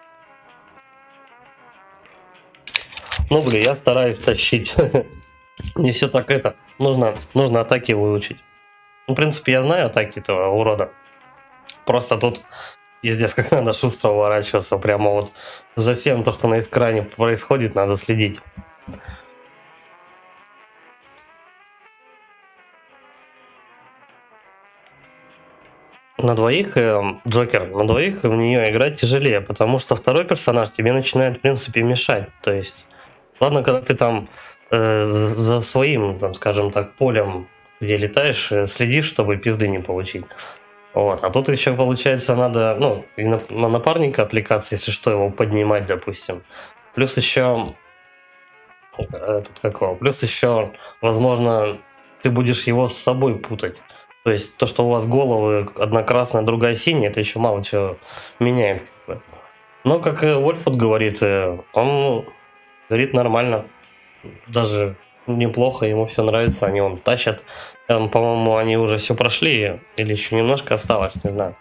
Ну, блин, я стараюсь тащить. Не все так это. Нужно атаки выучить. Ну, в принципе, я знаю атаки этого урода. Просто тут пиздец, как надо шустро уворачиваться. Прямо вот за всем, то, что на экране происходит, надо следить. На двоих, Джокер, на двоих в нее играть тяжелее, потому что второй персонаж тебе начинает, в принципе, мешать. То есть, ладно, когда ты там за своим, там, скажем так, полем, где летаешь, следишь, чтобы пизды не получить. Вот. А тут еще, получается, надо, ну, и на напарника отвлекаться, если что, его поднимать, допустим. Плюс еще, плюс еще, возможно, ты будешь его с собой путать. То есть то, что у вас головы одна красная, другая синяя, это еще мало чего меняет. Как бы. Но, как Вольфут говорит, он говорит нормально. Даже неплохо, ему все нравится, они он тащат. По-моему, они уже все прошли, или еще немножко осталось, не знаю.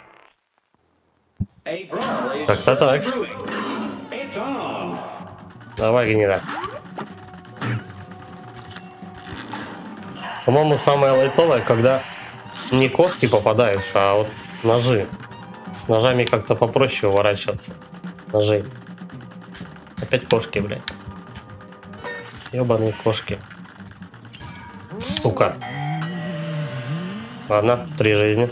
Как-то так. Давай, гнида. По-моему, самое лайтовое, когда не кошки попадаются, а вот ножи. С ножами как-то попроще уворачиваться. Ножи. Опять кошки, блядь. Ёбаные кошки. Сука. Ладно, 3 жизни.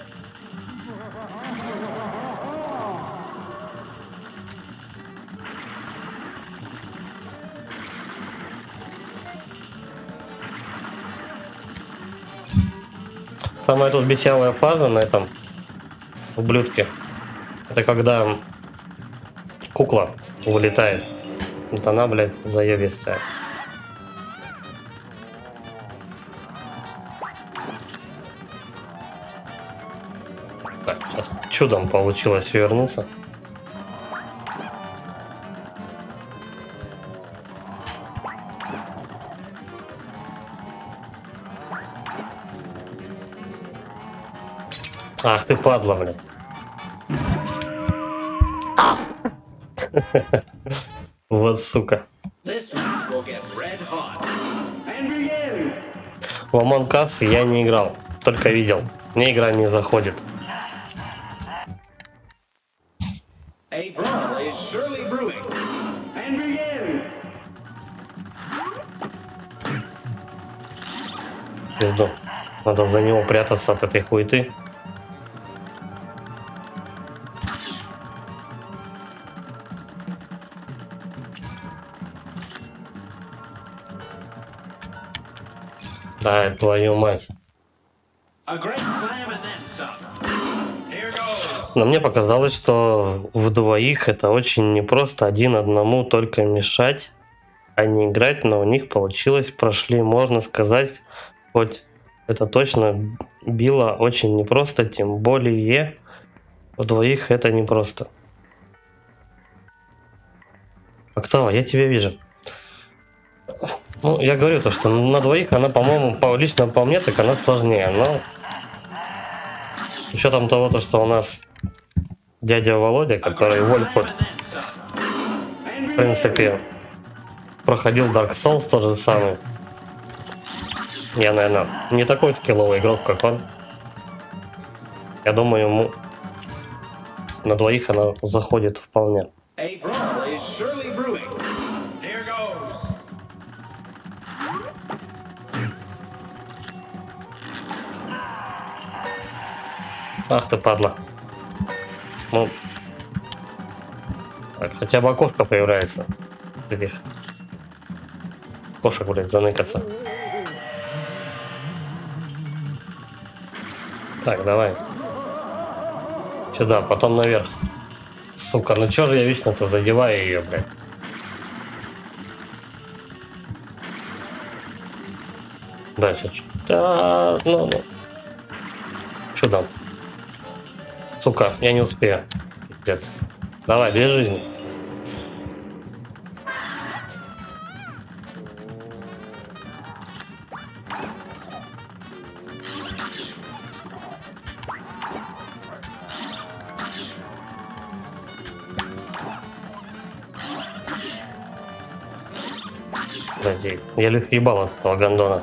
Самая тут бесявая фаза на этом ублюдке, это когда кукла вылетает. Вот она, блядь, заебистая. Так, сейчас чудом получилось вернуться. Ах ты падла, блядь. Вот сука. В Among Us я не играл, только видел. Мне игра не заходит. Пизду. Надо за него прятаться от этой хуеты. Да, твою мать. Но мне показалось, что в двоих это очень непросто один одному только мешать, а не играть, но у них получилось, прошли, можно сказать, хоть это точно било очень непросто, тем более в двоих это непросто. Октава, я тебя вижу. Ну, я говорю то, что на двоих она, по-моему, лично по мне, так она сложнее, но с учетом того, что у нас дядя Володя, который Вольфут, в принципе, проходил Dark Souls тот же самый. Я, наверное, не такой скилловый игрок, как он. Я думаю, ему на двоих она заходит вполне. Ах ты падла. Ну, так, хотя бы окошко появляется. Этих кошек, блядь, заныкаться. Так, давай. Сюда, потом наверх. Сука, ну чё же я вечно-то задеваю ее, блядь. Да, чуть-чуть. Да, ну. Чудо. Сука, я не успею. Пиздец. Давай, 2 жизни. Блядь, я лишь ебал от этого гондона.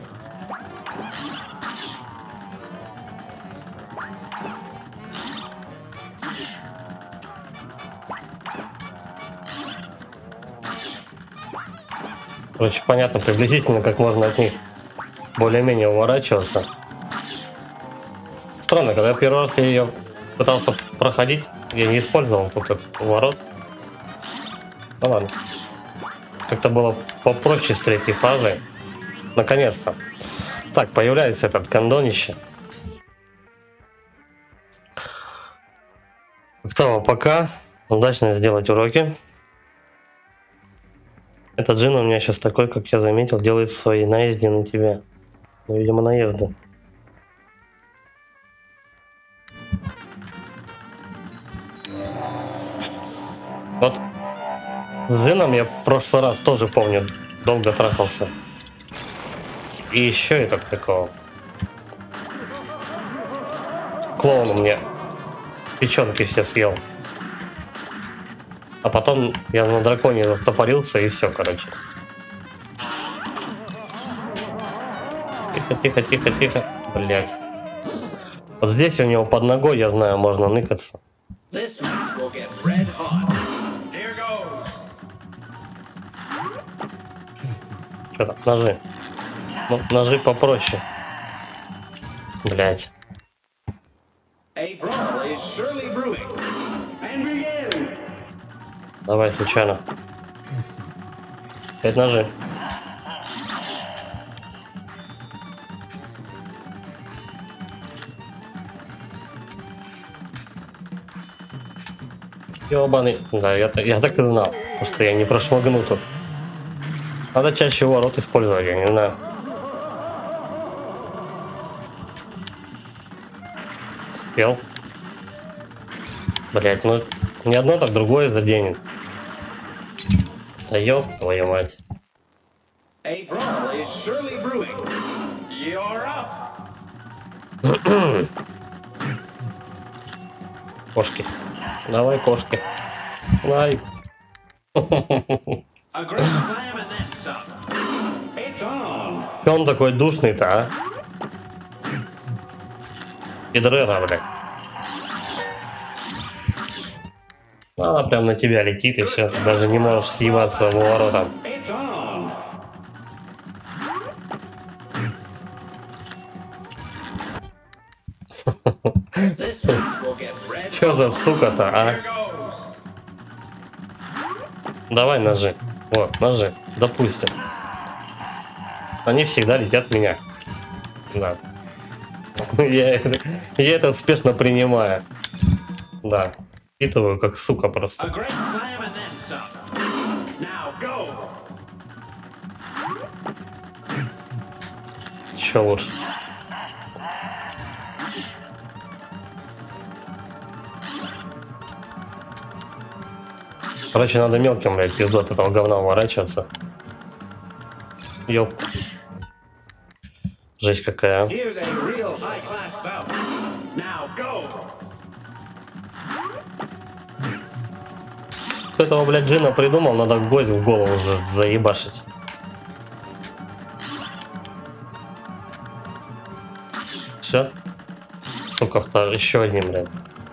Короче, понятно приблизительно, как можно от них более-менее уворачиваться. Странно, когда первый раз я ее пытался проходить, я не использовал тут этот ворот. Ну ладно. Как-то было попроще с третьей фазой. Наконец-то. Так, появляется этот гондонище. Кто пока? Удачно сделать уроки. Этот джин у меня сейчас такой, как я заметил, делает свои наезды на тебя. Ну, видимо, наезды. Вот с джином я в прошлый раз тоже помню, долго трахался. И еще этот какого. Клоун у меня печенки все съел. А потом я на драконе застопорился и все, короче. Тихо, тихо, тихо, тихо. Блять. Вот здесь у него под ногой, я знаю, можно ныкаться. Что там? Ножи. Ну, ножи попроще. Блять. Давай, случайно. 5 ножей. Ёбаный. Да, я так и знал. Потому что я не прошмыгну тут. Надо чаще ворот использовать, я не знаю. Успел. Блять, ну ни одно, так другое заденет. Да ёб твою мать. Кошки. Давай, кошки. Давай. Чё он такой душный-то, а? Пидрера, блядь. Она прям на тебя летит и все, ты даже не можешь съебаться в ворота. Чё за сука-то, а? Давай ножи. Вот, ножи. Допустим. Они всегда летят в меня. Да. Я это успешно принимаю. Да. Впитываю как сука просто. Чё лучше? Короче, надо мелким, блядь, пизду от этого говна уворачиваться. Ёп. Жесть какая. Кто этого, блядь, джина придумал, надо гвоздь в голову уже заебашить. Все? Сука, второй, еще один, блядь.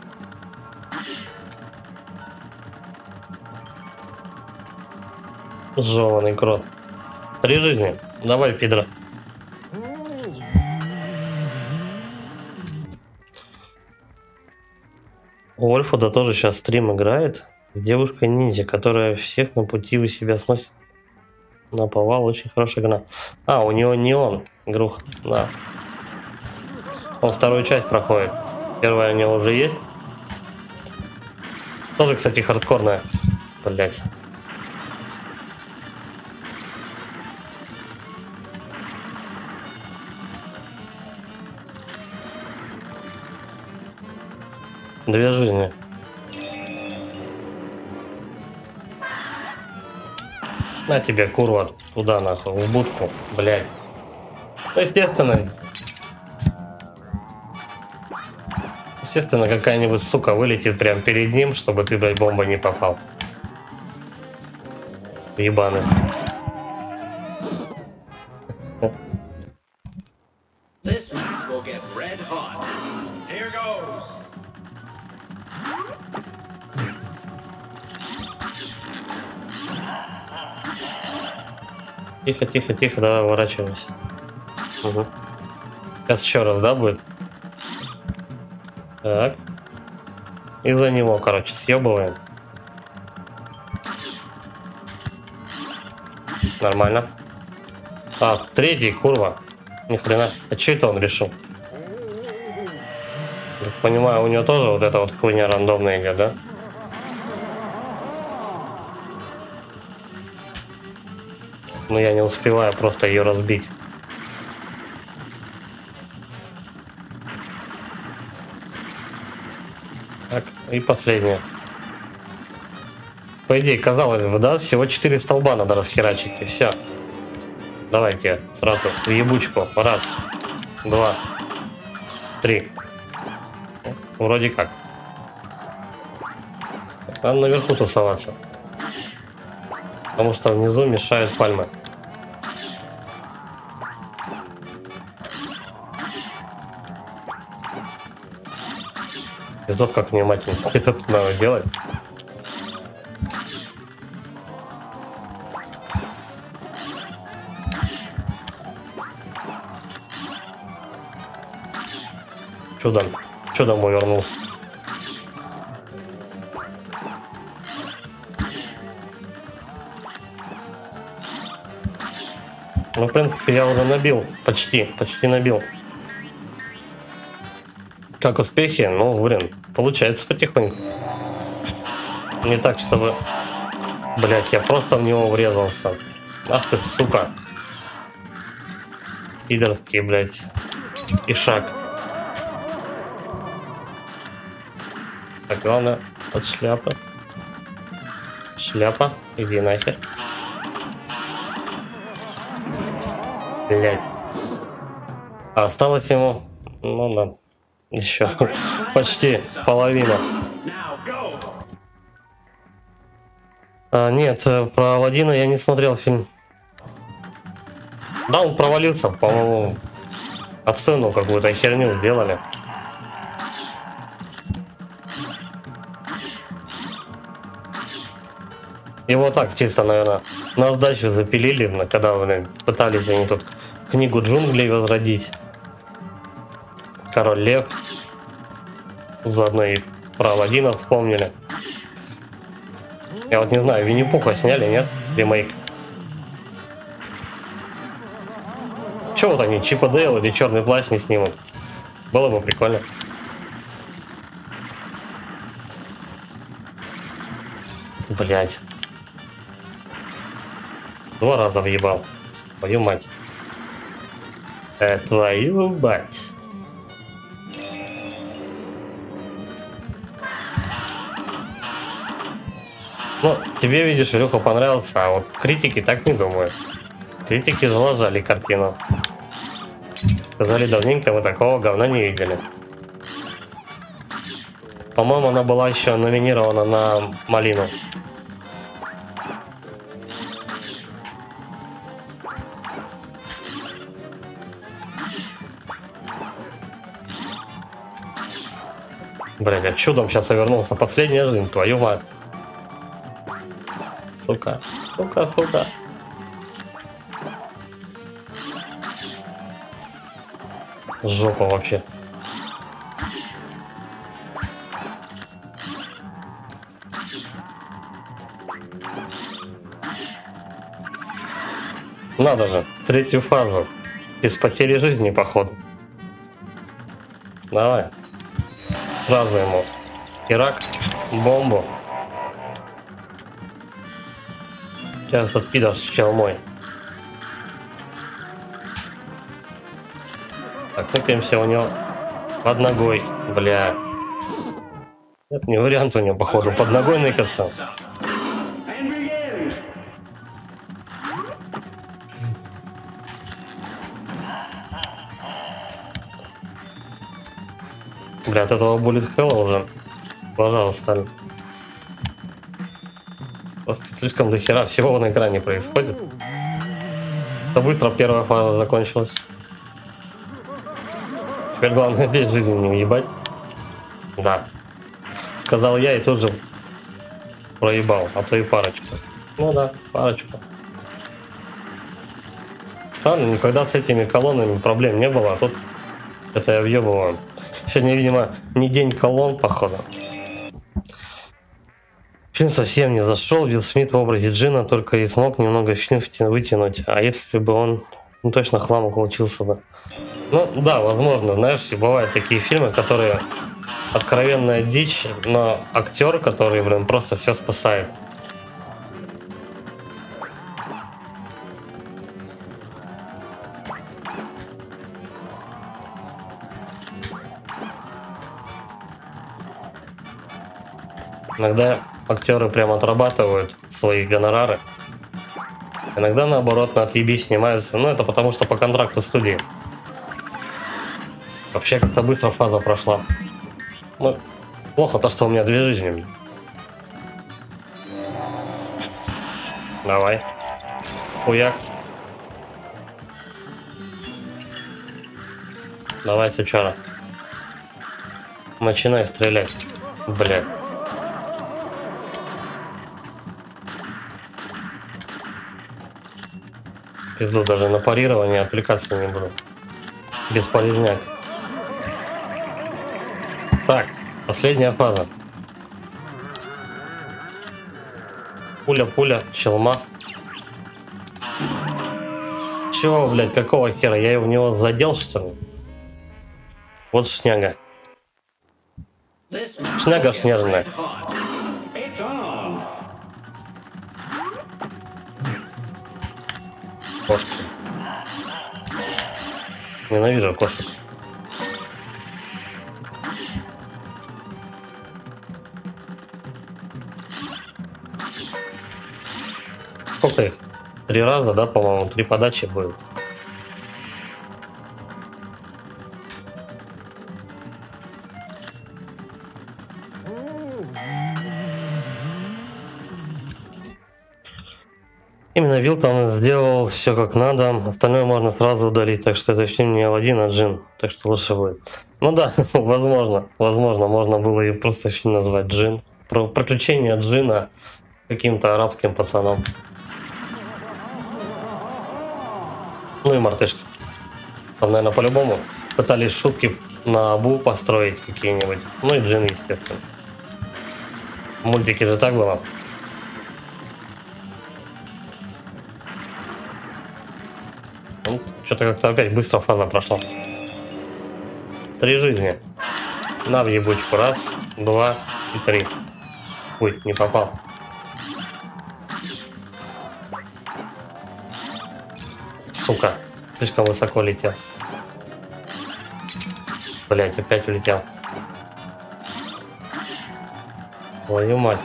Жёванный крот. 3 жизни. Давай, пидра. У Ольфода тоже сейчас стрим играет. С девушкой-ниндзя, которая всех на пути у себя сносит. Наповал, очень хорошая игра. А, у него не он, игруха. Да. Он вторую часть проходит. Первая у него уже есть. Тоже, кстати, хардкорная. Блять. Две жизни. На тебе, курва, туда нахуй, в будку, блядь. Ну, естественно, какая-нибудь сука вылетит прямо перед ним, чтобы ты, блядь, бомбой не попал. Ебаный. Тихо, тихо, тихо, давай уворачивайся. Угу. Сейчас еще раз, да, будет? Так. И за него, короче, съебываем. Нормально. А, третий, курва. Ни хрена. А что это он решил? Так понимаю, у него тоже вот эта вот хуйня рандомная идет, да? Но я не успеваю просто ее разбить. Так, и последнее. По идее, казалось бы, да? Всего 4 столба надо расхерачить, и все. Давайте сразу в ебучку. Раз, два, три. Вроде как. Надо наверху тусоваться. Потому что внизу мешают пальмы. Пиздос, как внимательно. Это тут надо делать. Чудом увернулся. Ну, в принципе, я уже набил. Почти набил. Как успехи? Ну, блин, получается потихоньку. Не так, чтобы... Блять, я просто в него врезался. Ах ты, сука. Пидорский, блять. И шаг. Так, главное, от шляпы. Шляпа, иди нахер. Блять. А осталось ему, ну да, еще почти половина. Нет, про Аладдина я не смотрел фильм. Да, он провалился, по-моему, отсцену какую-то херню сделали. Его так чисто, наверное, на сдачу запилили, когда, блин, пытались они тут книгу джунглей возродить. Король Лев. Заодно и про Аладдина вспомнили. Я вот не знаю, Винни-Пуха сняли, нет? Ремейк. Чего вот они, Чип и Дейл или Черный плащ не снимут? Было бы прикольно. Блять. 2 раза въебал. Твою мать. Твою мать. Ну, тебе, видишь, Илюха понравился, а вот критики так не думают. Критики залажали картину. Сказали, давненько мы такого говна не видели. По-моему, она была еще номинирована на Малину. Блядь, я чудом сейчас вернулся. Последняя жизнь, твою мать. Сука, сука, сука. Жопа вообще. Надо же, 3-ю фазу. Без потери жизни, походу. Давай. Сразу ему Ирак, бомбу. Сейчас тут пидор с челмой. Так, ныкаемся у него под ногой. Бля. Это не вариант у него, походу, под ногой ныкаться. Бля, от этого Bullet Hell уже глаза устали. Просто слишком дохера всего на экране происходит. Да быстро первая фаза закончилась. Теперь главное здесь жизни не уебать. Да. Сказал я и тут же проебал, а то и парочку. Ну да, парочку. Странно, никогда с этими колоннами проблем не было, а тут это я въебываю. Сегодня, видимо, не день колонн, походу. Фильм совсем не зашел. Уилл Смит в образе Джина только и смог немного фильм вытянуть. А если бы он точно хлам получился бы. Ну да, возможно, знаешь, бывают такие фильмы, которые откровенная дичь, но актер, который, блин, просто все спасает. Иногда актеры прям отрабатывают свои гонорары. Иногда, наоборот, на отъебись снимаются. Ну, это потому что по контракту студии. Вообще, как-то быстро фаза прошла. Ну, плохо то, что у меня 2 жизни. Давай. Хуяк. Давай, сучара. Начинай стрелять. Бля. Пизду, даже на парирование отвлекаться не буду. Бесполезняк. Так, последняя фаза. Пуля, челма. Чего, блядь, какого хера? Я в него задел, что ли? Вот шняга. Шняга снежная. Кошки. Ненавижу кошек. Сколько их? 3 раза, да, по-моему, 3 подачи будет. Именно Вилл там сделал все как надо, остальное можно сразу удалить, так что это фильм не Аладдин, а Джин, так что лучше будет. Ну да, возможно, можно было и просто фильм назвать Джин. Про приключения Джина каким-то арабским пацаном. Ну и мартышки. Там, наверное, по-любому пытались шутки на Абу построить какие-нибудь. Ну и Джин, естественно. В мультике же так было. Ну, что-то как-то опять быстро фаза прошла. 3 жизни. На в ебучку. 1, 2 и 3. Ой, не попал. Сука, слишком высоко летел. Блять, опять улетел. Твою мать.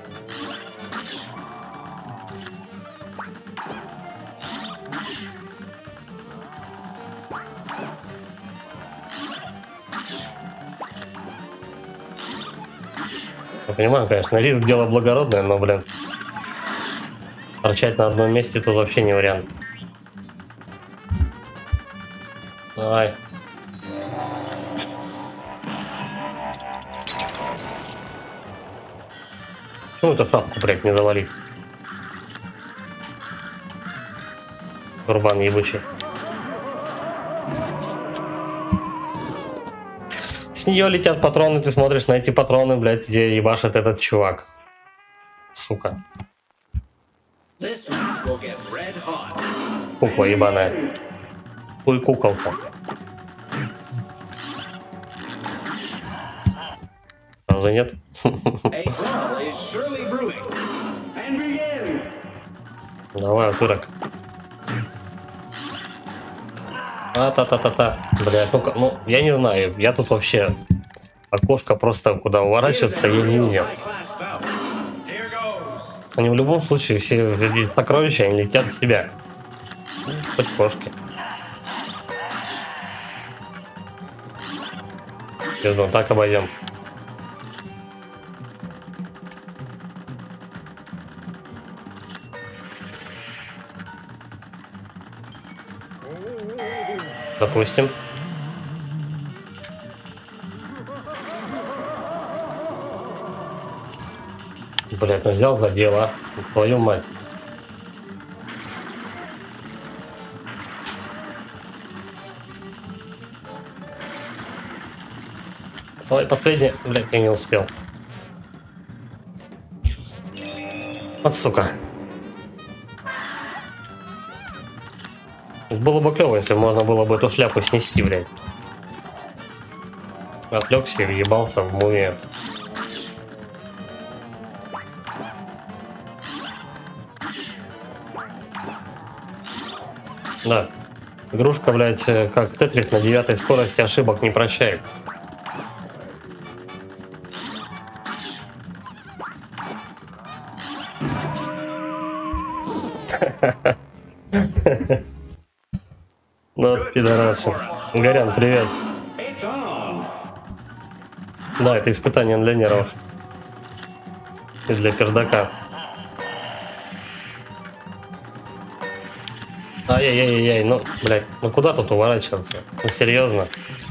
Я понимаю, конечно, риск дело благородное, но, блин, торчать на одном месте тут вообще не вариант. Давай. Почему эту шапку, блядь, не завалить? Курбан ебучий. С нее летят патроны, ты смотришь на эти патроны, блядь, где ебашит этот чувак. Сука. Кукла ебаная. Хуй куколка. Разве нет? Давай, утырок. Та-та-та-та. Блядь, ну, я не знаю, я тут вообще окошко просто куда уворачиваться я не видел. Они в любом случае, все эти сокровища, они летят в себя. Хоть кошки. Пизду, так обойдем. Допустим. Блять, ну взял за дело. Твою мать. Давай последний. Блядь, я не успел. Вот сука. Было бы клево, если можно было бы эту шляпу снести, блядь. Отвлекся и въебался в мумию. Да. Игрушка, блядь, как Тетрис на 9 скорости ошибок не прощает. Ну, пидорасы. Горян, привет. It's on. Да, это испытание для нервов. И для пердака. Ай-яй-яй-яй, ну, блядь, ну куда тут уворачиваться? Ну, серьезно?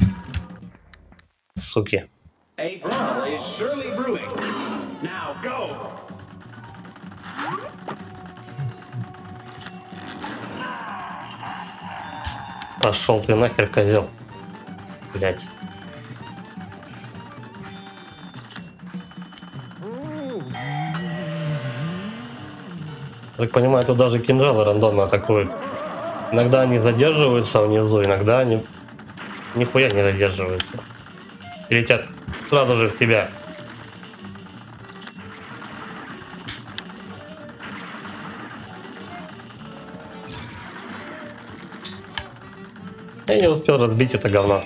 Суки. A brawl is surely brewing. Now go. Пошел ты нахер, козел. Блядь. Так понимаю, тут даже кинжалы рандомно атакуют. Иногда они задерживаются внизу, иногда они нихуя не задерживаются. И летят сразу же в тебя. Я не успел разбить это говно.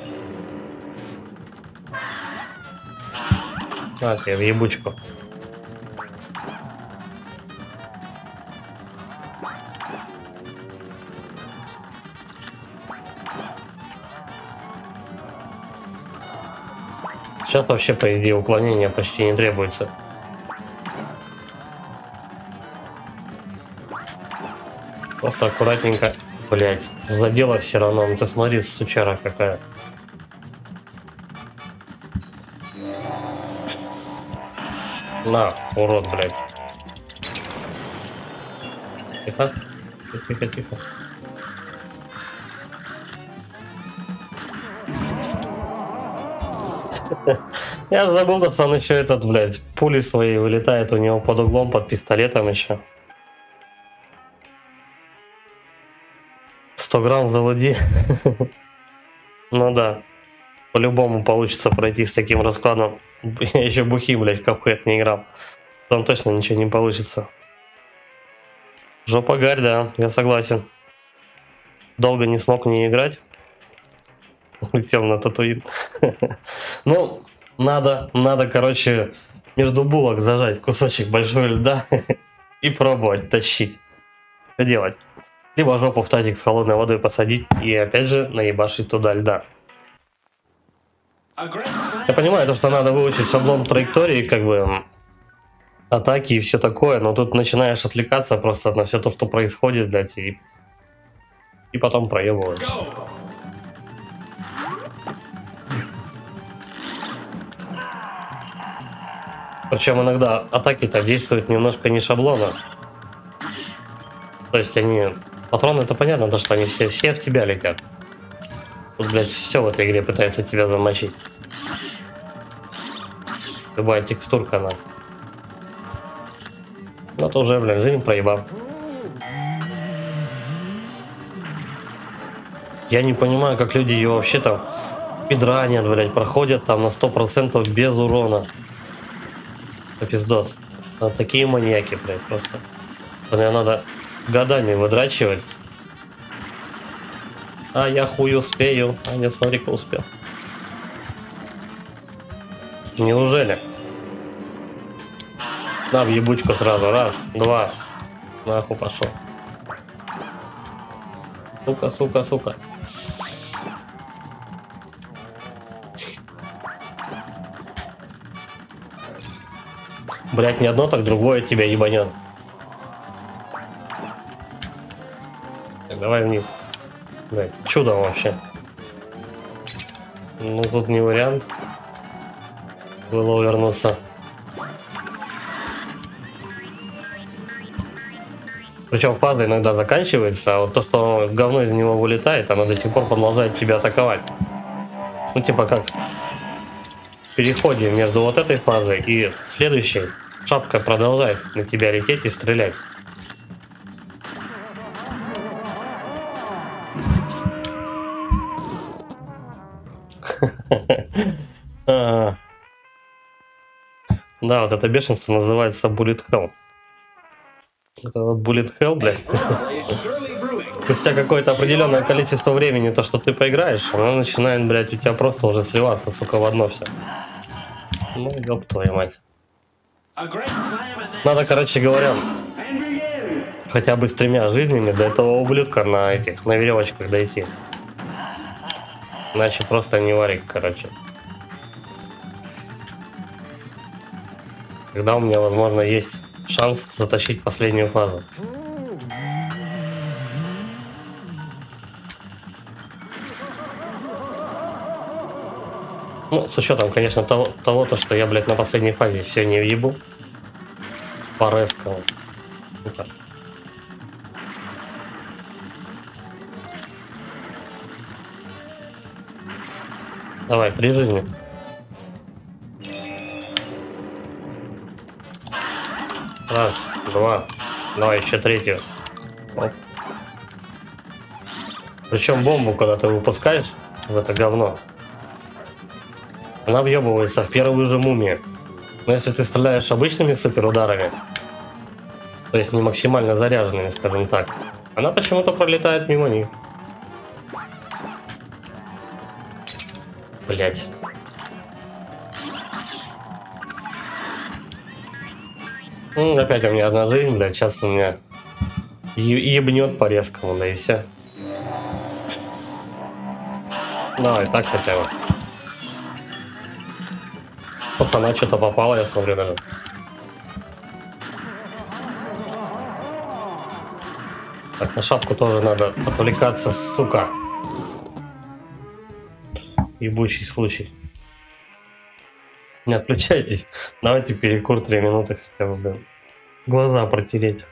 На тебе в ебучку. Сейчас вообще, по идее, уклонения почти не требуется. Просто аккуратненько, блять, задела все равно. Ну ты смотри, сучара какая. На, урод, блять. Тихо, тихо, тихо. Я же забыл, что он еще этот, блядь, пули свои вылетает у него под углом, под пистолетом еще. 100 грамм залуди. Ну да. По-любому получится пройти с таким раскладом. Я еще бухим, блядь, капхэт не играл. Там точно ничего не получится. Жопа гарь, да, я согласен. Долго не смог не играть. Летел на Татуин. Ну, надо, короче, между булок зажать кусочек большой льда и пробовать тащить. Что делать? Либо жопу в тазик с холодной водой посадить и опять же наебашить туда льда. Я понимаю, то, что надо выучить шаблон траектории, как бы атаки и все такое, но тут начинаешь отвлекаться просто на все то, что происходит, блядь, и потом проебываешься. Причем иногда атаки-то действуют немножко не шаблона. То есть они... Патроны, это понятно, то, что они все в тебя летят. Тут, блядь, все в этой игре пытается тебя замочить. Любая текстурка, она. Ну, это уже, блядь, жизнь проебал. Я не понимаю, как люди ее вообще там пидранят, блядь, проходят там на 100% без урона. Пиздос. Вот такие маньяки, блядь, просто. Мне надо годами выдрачивать. А я хуй успею. А не, смотри-ка, успел. Неужели? На, в ебучку сразу. Раз, два. Нахуй пошел. Сука, сука, сука. Блять, не одно, так другое тебя ебанет. Так, давай вниз. Блять, чудо вообще. Ну, тут не вариант. Было вернуться. Причем фаза иногда заканчивается, а вот то, что говно из него вылетает, оно до сих пор продолжает тебя атаковать. Ну, типа как переходе между вот этой фазой и следующей шапка продолжает на тебя лететь и стрелять. Да, вот это бешенство называется Bullet Hell. Это вот Bullet Hell, блядь. Спустя какое-то определенное количество времени, то, что ты поиграешь, оно начинает, блядь, у тебя просто уже сливаться, сука, в одно все. Ну, ёб твою мать. Надо, короче говоря, хотя бы с 3 жизнями до этого ублюдка на веревочках дойти. Иначе просто не варик, короче. Когда у меня, возможно, есть шанс затащить последнюю фазу. Ну, с учетом, конечно, того, что я, блядь, на последней фазе все не въебу. По резкому. Ну-ка. Давай, 3 жизни. Раз, два. Давай еще 3-ю. Оп. Причем бомбу, когда ты выпускаешь в это говно, она въебывается в первую же мумию. Но если ты стреляешь обычными суперударами, то есть не максимально заряженными, скажем так, она почему-то пролетает мимо них. Блять. Опять у меня 1 жизнь, блядь, сейчас у меня ебнет по резкому, да и все. Давай, так хотя бы. Пацана что-то попало, я смотрю даже. Так, на шапку тоже надо отвлекаться, сука. Ебучий случай. Не отключайтесь. Давайте перекур 3 минуты хотя бы, блин. Глаза протереть.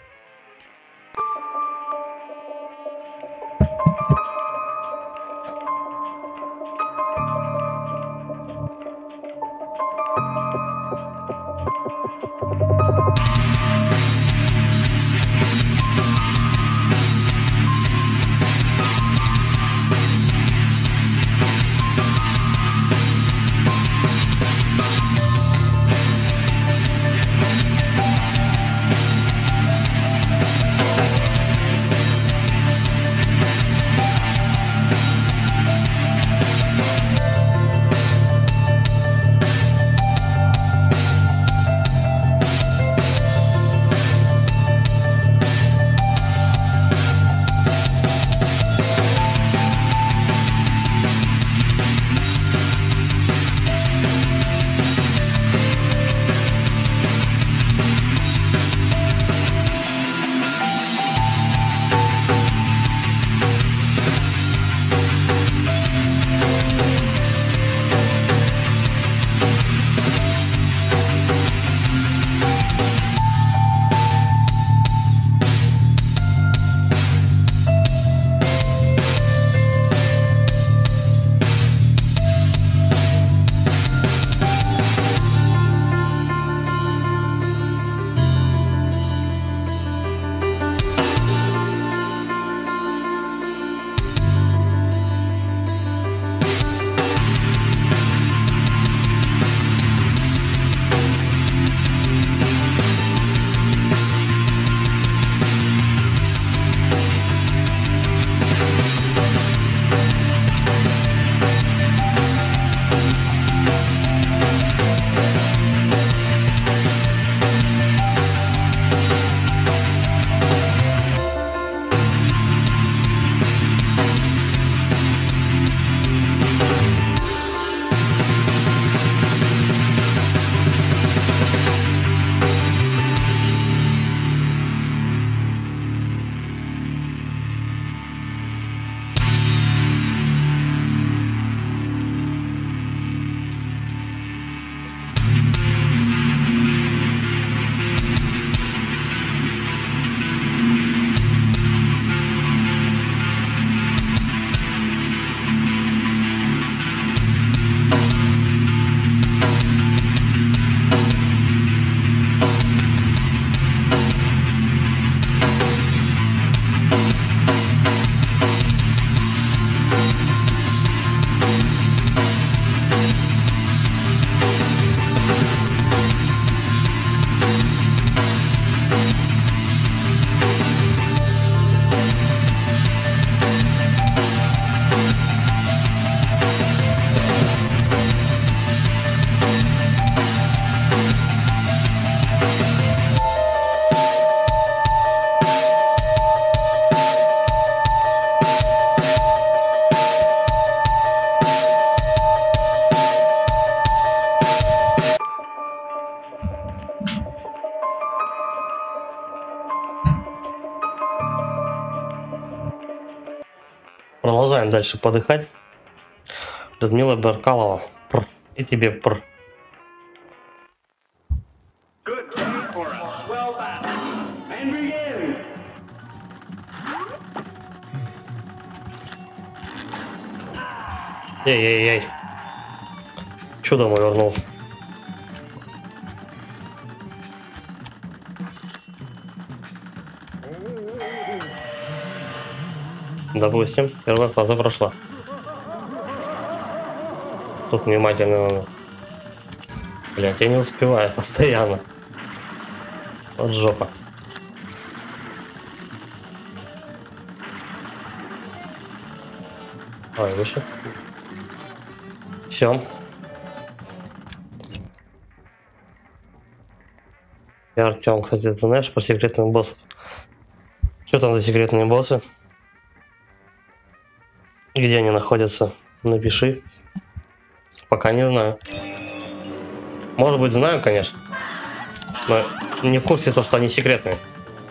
Продолжаем дальше подыхать. Людмила Беркалова. Пр. И тебе пр. Good day for a swell battle. And begin. Эй-эй-эй. Чудом увернулся. Допустим, первая фаза прошла. Тут внимательно надо. Блять, я не успеваю постоянно. Вот жопа. Ой, выше. Все. Я Артем, кстати, ты знаешь про секретных боссов? Что там за секретные боссы? Где они находятся? Напиши. Пока не знаю. Может быть, знаю, конечно. Но не в курсе то, что они секретные.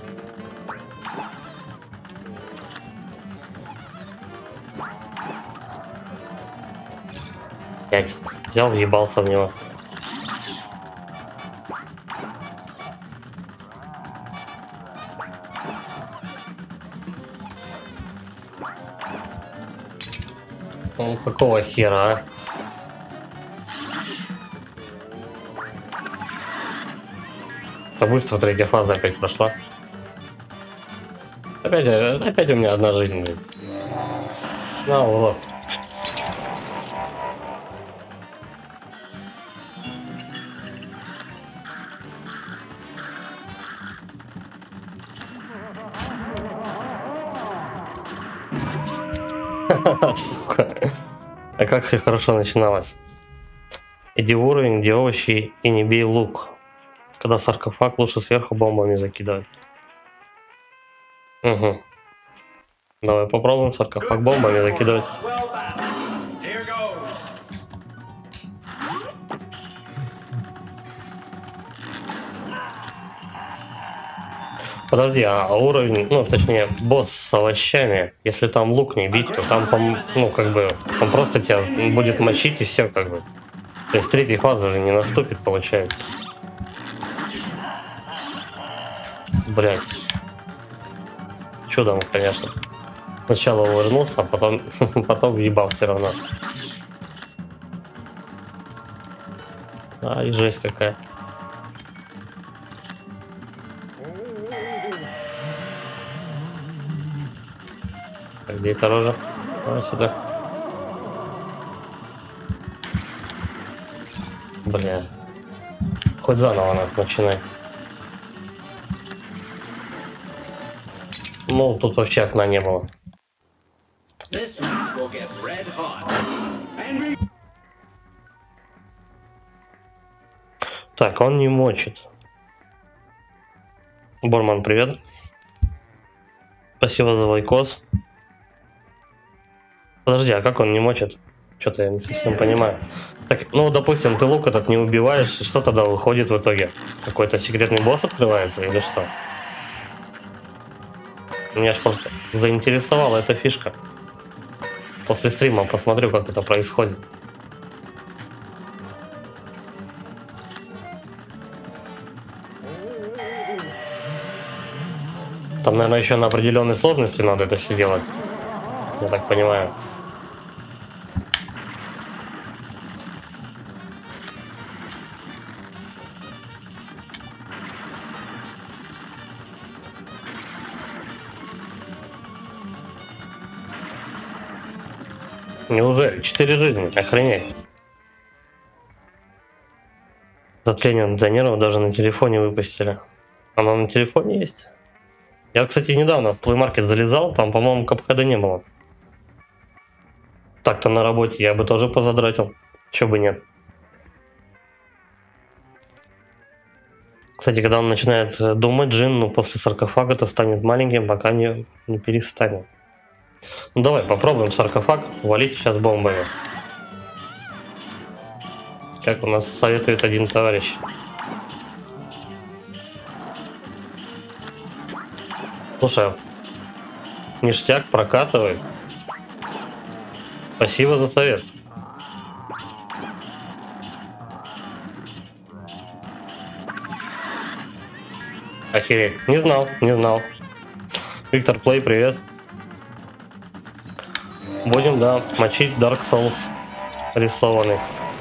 Пять. Взял, въебался в него. Ну, какого хера, а? Это быстро третья фаза опять прошла. Опять у меня одна жизнь, блин. На, урод. Сука. А как все хорошо начиналось. Иди в уровень, где овощи, и не бей лук. Когда саркофаг, лучше сверху бомбами закидывать. Угу. Давай попробуем саркофаг бомбами закидывать. Swell battle. Here goes. Подожди, а уровень, ну точнее босс с овощами, если там лук не бить, то там, ну как бы, он просто тебя будет мочить и все как бы. То есть третий фаза даже не наступит, получается. Блять. Чудом, конечно. Сначала увернулся, а потом, потом въебал все равно. А, и жесть какая. Где эта рожа? Давай сюда. Бля. Хоть заново начинай. Ну, тут вообще окна не было. This match will get red hot. And begin. Так, он не мочит. Борман, привет. Спасибо за лайкос. Подожди, а как он не мочит? Что-то я не совсем понимаю. Так, ну, допустим, ты лук этот не убиваешь, что тогда выходит в итоге? Какой-то секретный босс открывается или что? Меня ж просто заинтересовала эта фишка. После стрима посмотрю, как это происходит. Там, наверное, еще на определенной сложности надо это все делать. Я так понимаю. Неужели? 4 жизни, охренеть. Затление для нервов даже на телефоне выпустили. Оно на телефоне есть? Я, кстати, недавно в Play Market залезал, там, по-моему, капхеда не было. Так-то на работе я бы тоже позадратил. Чё бы нет. Кстати, когда он начинает думать, джин, ну, после саркофага-то станет маленьким, пока не перестанет. Ну, давай попробуем саркофаг валить сейчас бомбами. Как у нас советует один товарищ. Слушай, ништяк прокатывает. Спасибо за совет. Охереть. Не знал, не знал. Виктор Плей, привет. Будем, да, мочить Dark Souls рисованный.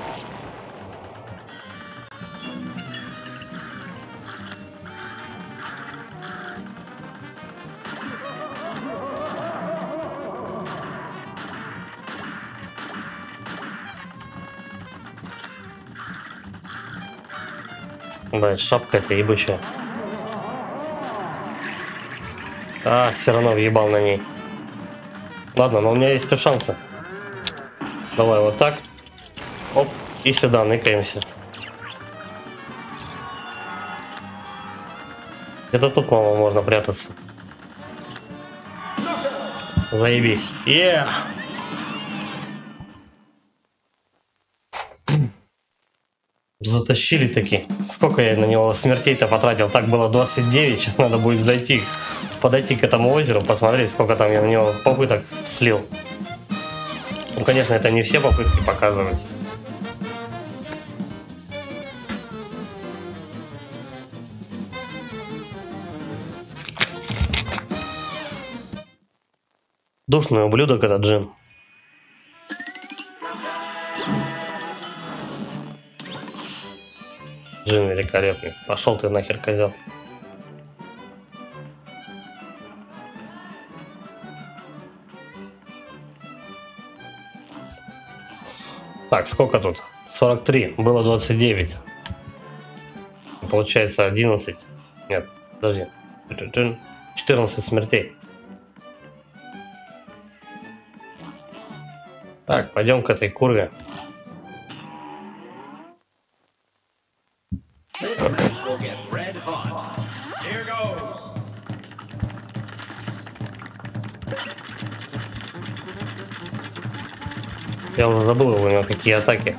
Да, шапка эта ебучая. А, все равно въебал на ней. Ладно, но у меня есть шансы. Давай вот так. Оп, и сюда ныкаемся. Это тут, по-моему, можно прятаться. Заебись. Yeah! Затащили таки. Сколько я на него смертей-то потратил? Так было 29. Сейчас надо будет зайти, подойти к этому озеру, посмотреть, сколько там я на него попыток слил. Ну, конечно, это не все попытки показываются. Душный ублюдок этот Джин. Джин великолепный. Пошел ты нахер, козел. Так, сколько тут? 43. Было 29. Получается 11. Нет, подожди. 14 смертей. Так, пойдем к этой курве. Я уже забыл у него какие атаки.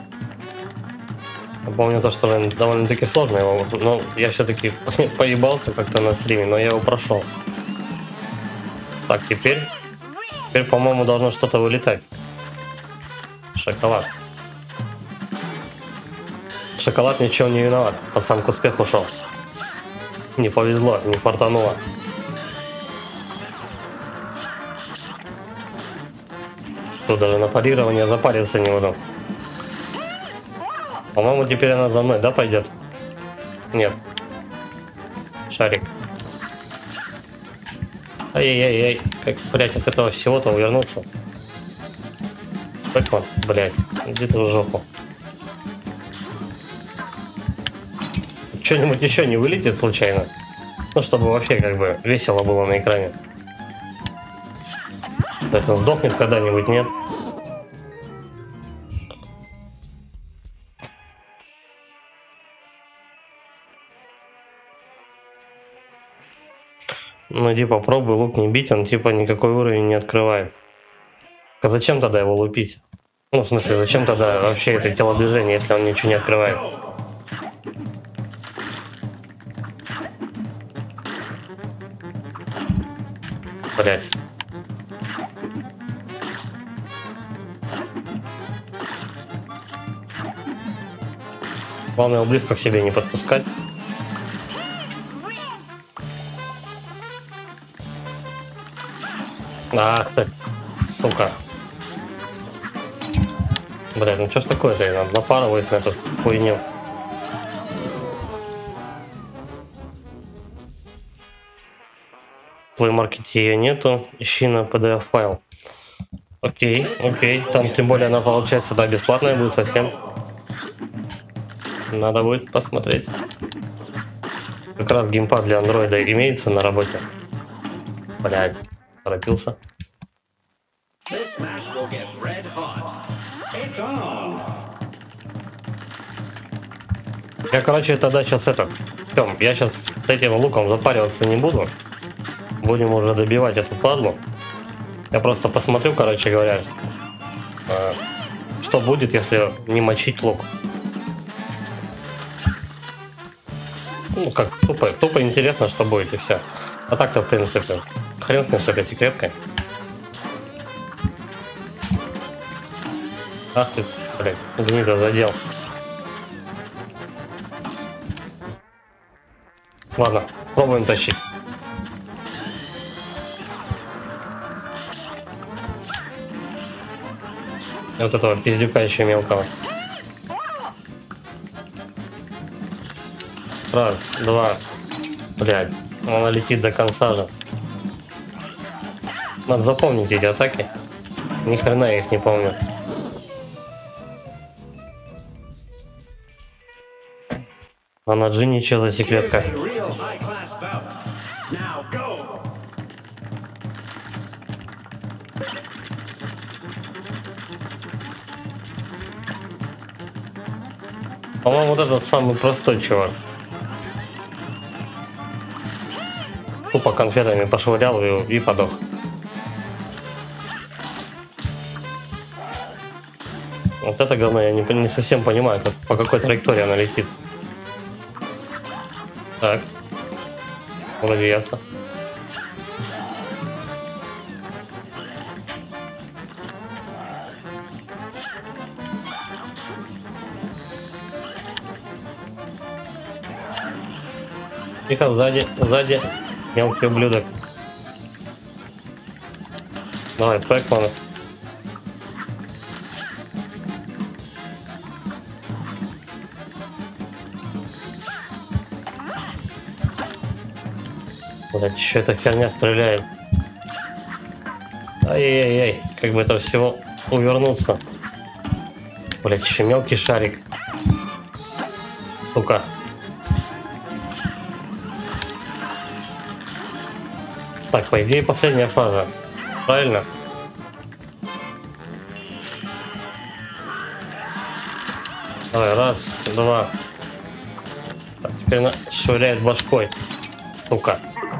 Я помню то, что он довольно-таки сложно его, но я все-таки поебался как-то на стриме, но я его прошел. Так, теперь, по-моему, должно что-то вылетать. Шоколад. Шоколад ничего не виноват, пацан к успеху ушел. Не повезло, не фартануло. Тут даже на парирование запариться не буду. По-моему, теперь она за мной, да, пойдет? Нет. Шарик. Ай-яй-яй, как, блядь, от этого всего-то увернуться. Как он, блядь, иди ты в жопу. Что-нибудь еще не вылетит случайно? Ну, чтобы вообще как бы весело было на экране. Это он сдохнет когда-нибудь, нет? Ну иди попробуй, лук не бить, он типа никакой уровень не открывает. А зачем тогда его лупить? Ну в смысле, зачем тогда вообще это телодвижение, если он ничего не открывает? Блять. Главное его близко к себе не подпускать. Ах ты, сука. Блядь, ну что ж такое-то, я напарываюсь на эту хуйню. В Play Market ее нету, ищи на PDF файл. Окей, окей, там тем более она получается, да, бесплатная будет совсем. Надо будет посмотреть. Как раз геймпад для андроида имеется на работе. Блядь, торопился. Я, короче, тогда сейчас Тём, я сейчас с этим луком запариваться не буду. Будем уже добивать эту падлу. Я просто посмотрю, короче говоря, что будет, если не мочить лук. Ну, как тупо интересно, что будет, и все. А так-то, в принципе, хрен с ним, с этой секреткой. Ах ты, блядь, гнида задел. Ладно, пробуем тащить. Вот этого пиздюка еще мелкого. Раз, два. Блядь, она летит до конца же. Надо запомнить эти атаки. Ни хрена я их не помню. А на Джинни что за секретка? A real high-class bout. Now go. По-моему, вот этот самый простой чувак. Тупо конфетами пошвырял и подох. Вот это говно я не совсем понимаю, по какой траектории она летит. Так. Вроде ясно. Тихо, сзади, мелкий ублюдок. Давай, Пэкмана. Блять, еще эта херня стреляет. Ай-яй-яй, как бы это всего увернуться. Блять, еще мелкий шарик. Сука. Так, по идее, последняя фаза. Правильно? Давай, раз, два. Так, теперь она швыряет башкой. Сука.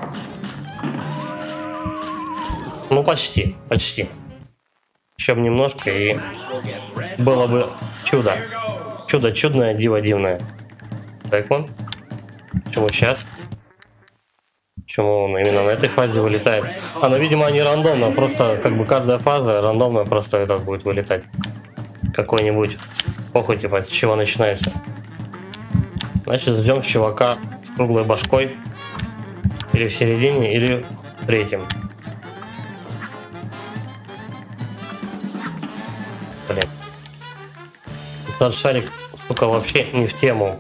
Ну, почти, почти. Еще бы немножко, и было бы чудо. Чудо чудное, диво дивное. Так, вон. Почему сейчас? Почему он именно на этой фазе вылетает? Ну, видимо, они рандомно. Просто, как бы, каждая фаза рандомно просто это будет вылетать. Какой-нибудь. Похуй, типа, с чего начинается. Значит, ждем чувака с круглой башкой. Или в середине, или в третьем. Блять. Этот шарик, сука, вообще не в тему.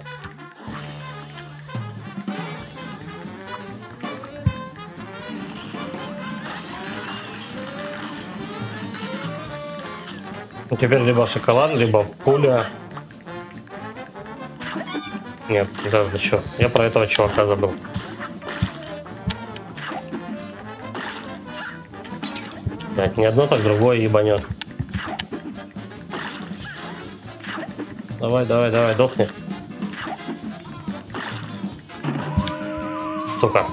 Теперь либо шоколад, либо пуля. Нет, да что? Я про этого чувака забыл. Блять, не одно, так другое ебанет. Давай, давай, давай, дохни. Сука.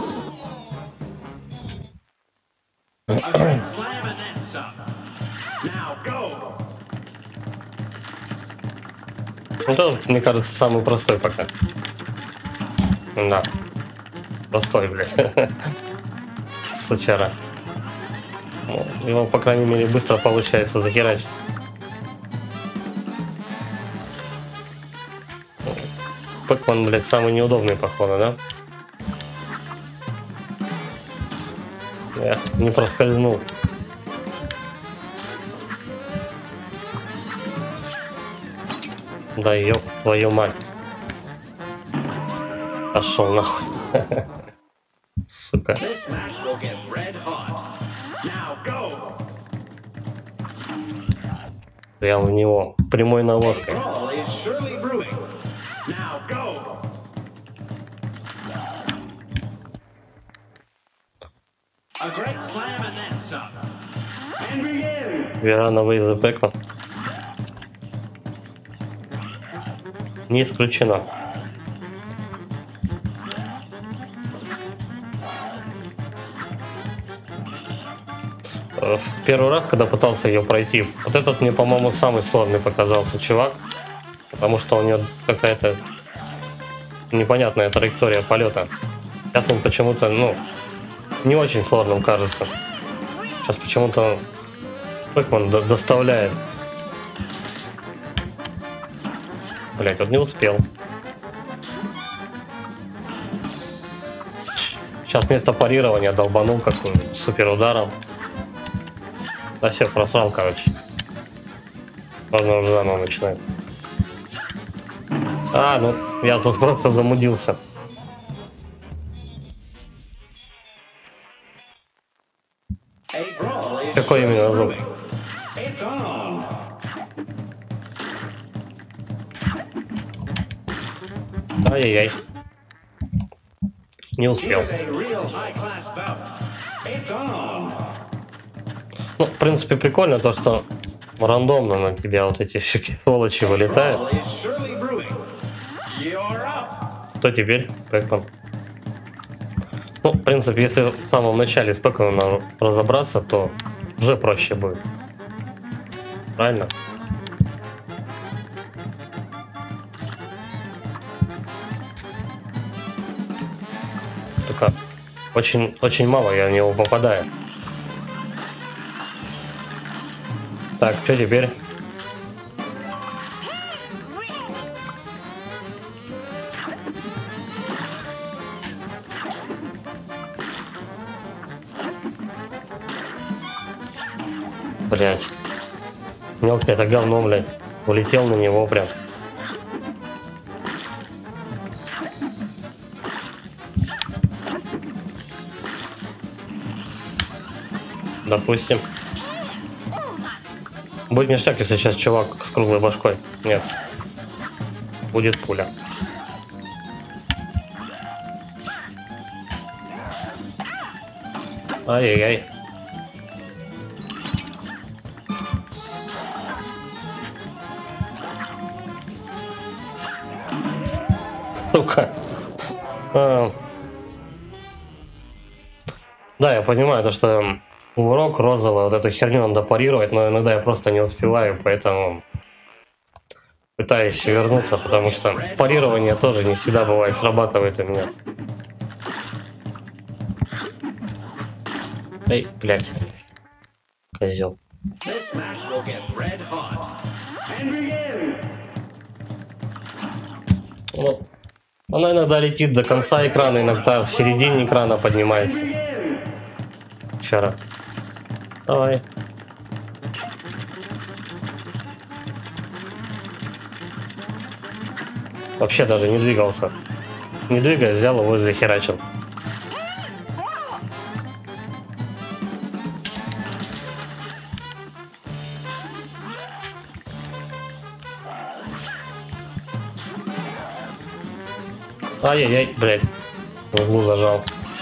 Ну, это, мне кажется, самый простой пока. Да. Простой, блядь. Сучара. Его, по крайней мере, быстро получается захерачить. Пэкман, блядь, самый неудобный, походу, да? Эх, не проскользнул. Да ёб твою мать. Пошел нахуй. Сука. Прям в него прямой наводкой. Верана Вейза Пэкман. Не исключено. В первый раз, когда пытался ее пройти, вот этот мне, по-моему, самый сложный показался чувак, потому что у него какая-то непонятная траектория полета. Сейчас он почему-то, ну, не очень сложным кажется. Сейчас почему-то Пэкман доставляет Блять, вот не успел. Сейчас вместо парирования долбанул какую супер ударом. Да все, просрал, короче. Можно уже заново начинать. А, ну, я тут просто замудился. Какой именно звук? Ай-яй-яй. Не успел. Ну, в принципе, прикольно то, что рандомно на тебя вот эти щеки сволочи вылетают. Что теперь? Пэкман. Ну, в принципе, если в самом начале с Пэкманом разобраться, то уже проще будет. Правильно? Только очень мало я в него попадаю. Так, что теперь? Блять. Мелко это говно, блядь. Улетел на него прям. Допустим. Будет ништяк, если сейчас чувак с круглой башкой. Нет. Будет пуля. Ай-яй-яй. Сука. Да, я понимаю, то, что урок розовый, вот эту херню надо парировать, но иногда я просто не успеваю, поэтому пытаюсь вернуться, потому что парирование тоже не всегда бывает срабатывает у меня. Эй, блядь. Козел. Вот. Она иногда летит до конца экрана, иногда в середине экрана поднимается. Вчера. Давай. Вообще даже не двигался. Не двигаясь, взял его и захерачил. Ай-яй-яй, блядь. В углу зажал.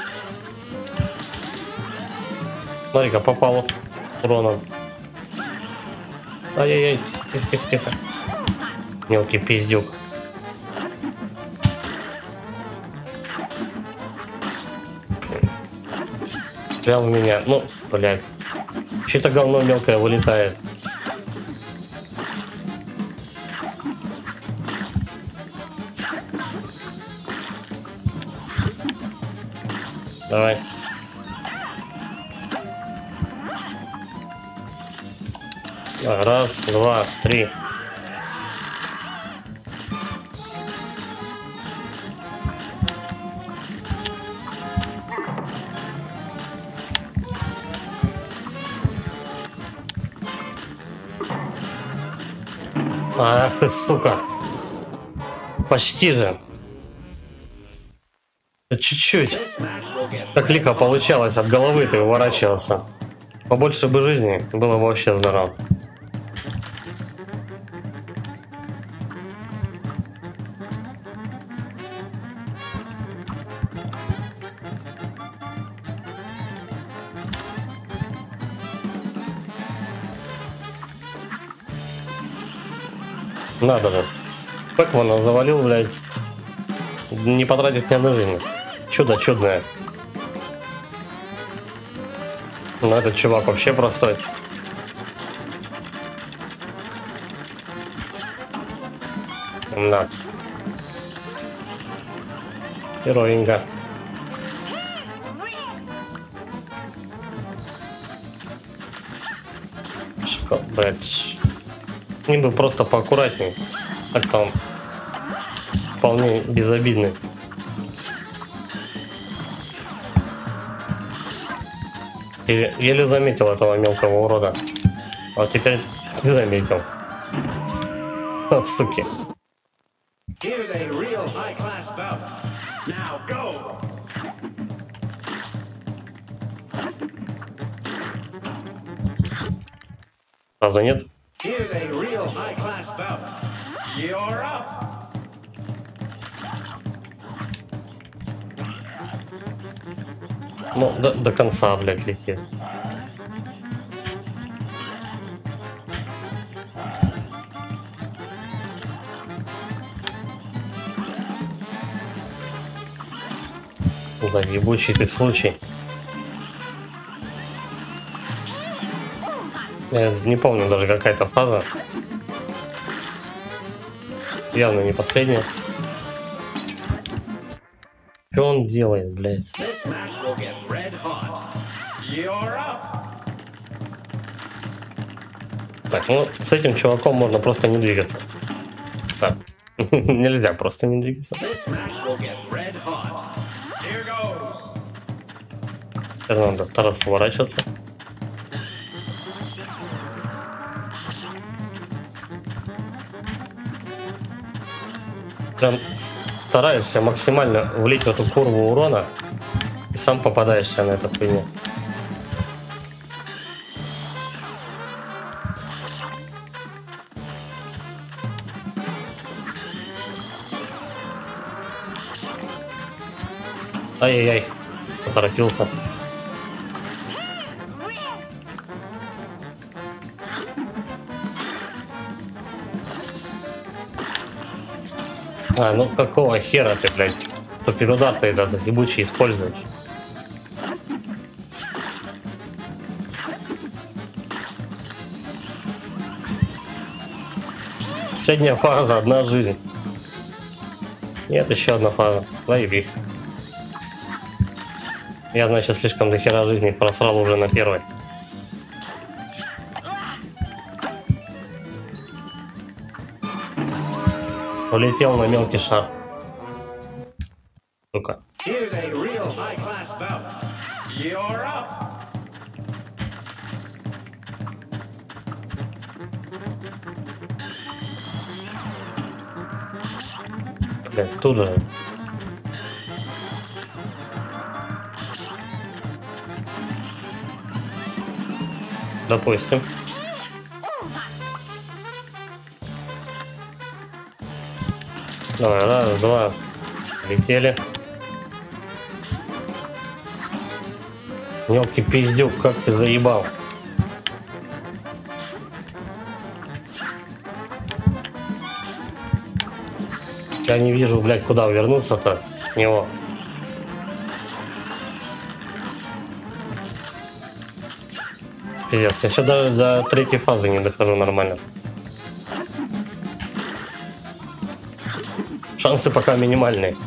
Смотри-ка, попал уроном. Ай-яй-яй, тихо-тихо-тихо. Мелкий пиздюк. Прям у меня, ну, блядь. Чьи-то говно мелкое вылетает. Давай. Раз, два, три. Ах ты, сука. Почти же. Чуть-чуть. Так лихо получалось, от головы ты уворачивался. Побольше бы жизни, было бы вообще здорово. Надо же. Пэкмана завалил, блядь, не потратив ни одной жизни. Чудо чудное. Но этот чувак вообще простой. Да. Героинга. Блядь. С ним бы просто поаккуратнее. Так-то он вполне безобидный. Еле заметил этого мелкого урода. А теперь не заметил. От суки. Here's a real high-class bout. Now go! Правда нет? Here's a real high-class bout. You're up! Ну, до конца, блядь, летит. Да, ебучий ты случай. Я не помню даже какая-то фаза. Явно не последняя. Что он делает, блядь? This match will get red hot. You're up! Так, ну с этим чуваком можно просто не двигаться. Так, нельзя просто не двигаться. This match will get red hot. Here goes! Теперь надо стараться сворачиваться. Прям стараешься максимально влить в эту курву урона и сам попадаешься на эту хуйню. Ай-яй-яй, поторопился. А, ну какого хера ты, блядь, суперудар ты этот ебучий используешь? Последняя фаза, одна жизнь. Нет, еще одна фаза. Заебись. Я, значит, слишком до хера жизни просрал уже на первой. Улетел на мелкий шар. Сука. Here's a real high-class bout. You're up! Блядь, тут же. Допустим. Давай, раз, два. Летели. Мелкий пиздюк, как ты заебал. Я не вижу, блядь, куда вернуться-то от него. Пиздец, я еще даже до третьей фазы не дохожу нормально. Шансы пока минимальные.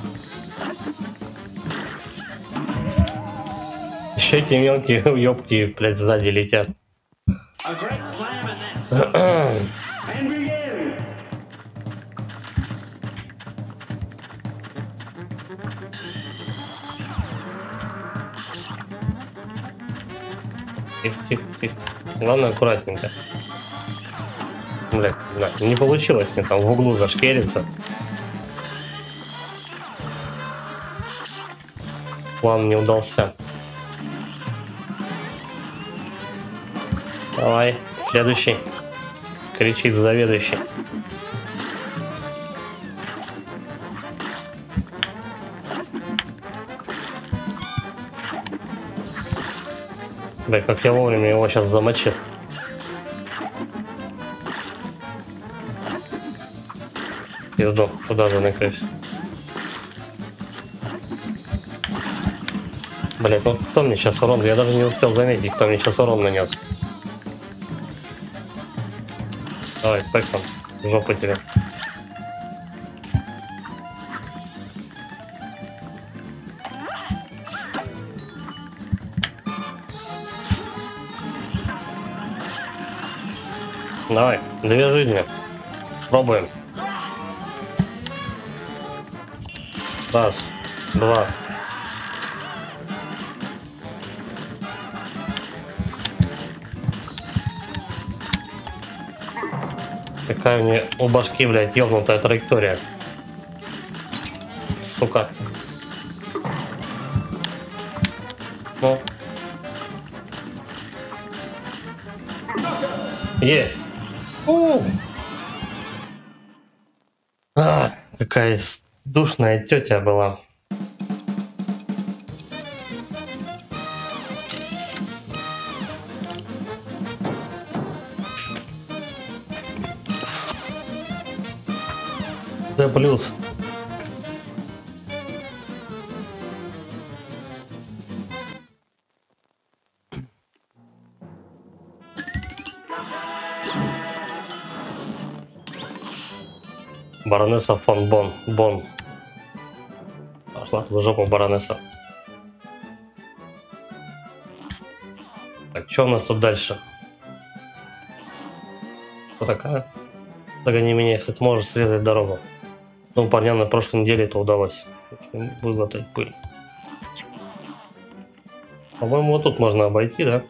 Еще эти мелкие уёбки, блядь, сзади летят. A great slam and then... and begin! Тихо, тихо, тихо. Главное, аккуратненько. Блядь, да, не получилось мне там в углу зашкериться. План не удался. Давай, следующий. Кричит заведующий. Да, как я вовремя его сейчас замочил. Пизду, куда заныкаюсь? Блять, ну кто мне сейчас урон? Я даже не успел заметить, кто мне сейчас урон нанес. Давай, пэком, жопу тебе. Давай, 2 жизни. Пробуем. Раз, два. Какая мне у башки, блядь, ёбнутая траектория. Сука. Ну. Есть. Какая душная тетя была. Д плюс. Баронесса фон Бон. Пошла ты в жопу, баронесса. Так, что у нас тут дальше? Кто такая? Догони меня, если сможешь срезать дорогу. Ну, парням на прошлой неделе это удалось. Выглотать пыль. По-моему, вот тут можно обойти, да?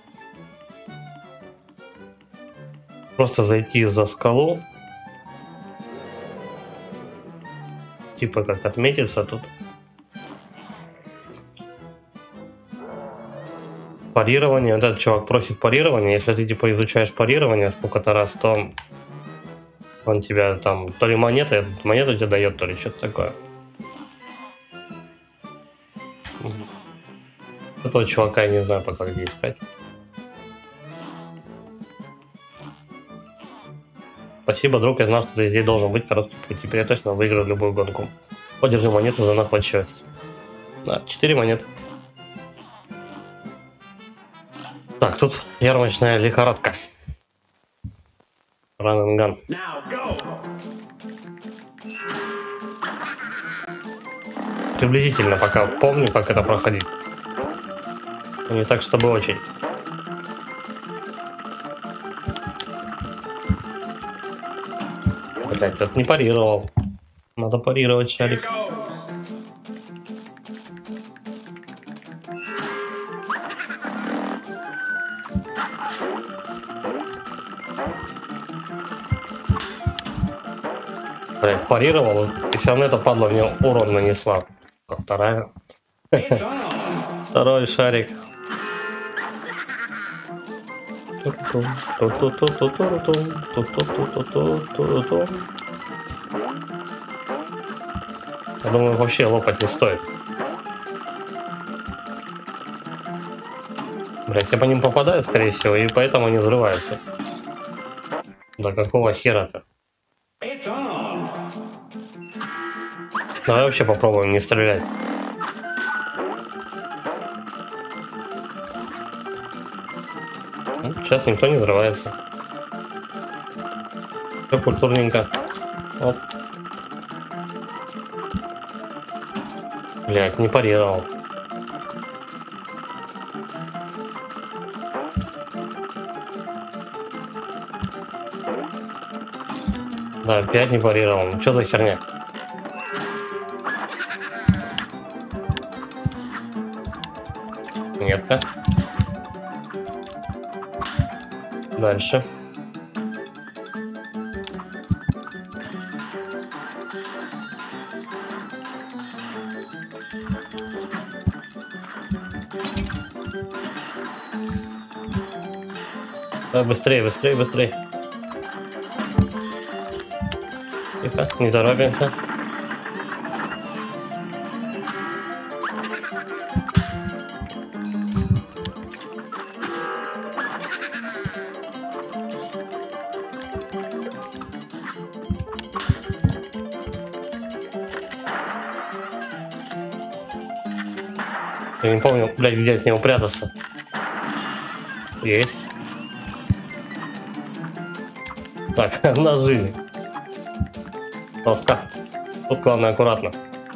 Просто зайти за скалу. Типа как отметиться тут. Парирование. Вот этот чувак просит парирование. Если ты типа изучаешь парирование сколько-то раз, то он тебя там то ли монету тебе дает, то ли что-то такое. Этого чувака я не знаю пока где искать. Спасибо, друг, я знал, что ты здесь должен быть короткий путь. Теперь я точно выиграю любую гонку. Подержи монету за находчивость. Да, 4 монеты. Так, тут ярмарочная лихорадка. Run and gun. Приблизительно пока помню, как это проходить. Но не так, чтобы очень. Блять, тут не парировал. Надо парировать, шарик. Блять, парировал, и все равно эта падла мне урон нанесла. Вторая. Второй шарик. Я думаю, вообще лопать не стоит. Блять, я по ним попадаю, скорее всего, и поэтому они взрываются. Да какого хера-то? Давай вообще попробуем не стрелять. Сейчас никто не взрывается. Все культурненько. Оп. Блять, не парировал. Да, опять не парировал. Что за херня? Нетка. Дальше. Да, быстрее, быстрее, быстрее. Тихо, не торопимся. Я не помню, блядь, где от него прятаться. Есть. Так, нажили. Доска. Тут главное аккуратно.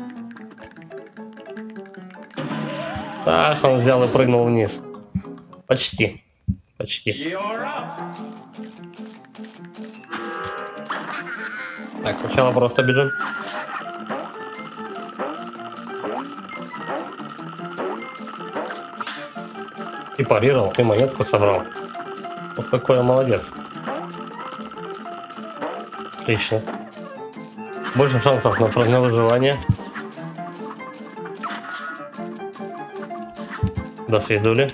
Так, он взял и прыгнул вниз. Почти. Почти. Так, сначала просто бежим. И парировал, и монетку собрал. Вот какой я молодец. Отлично. Больше шансов на выживание. До свидули.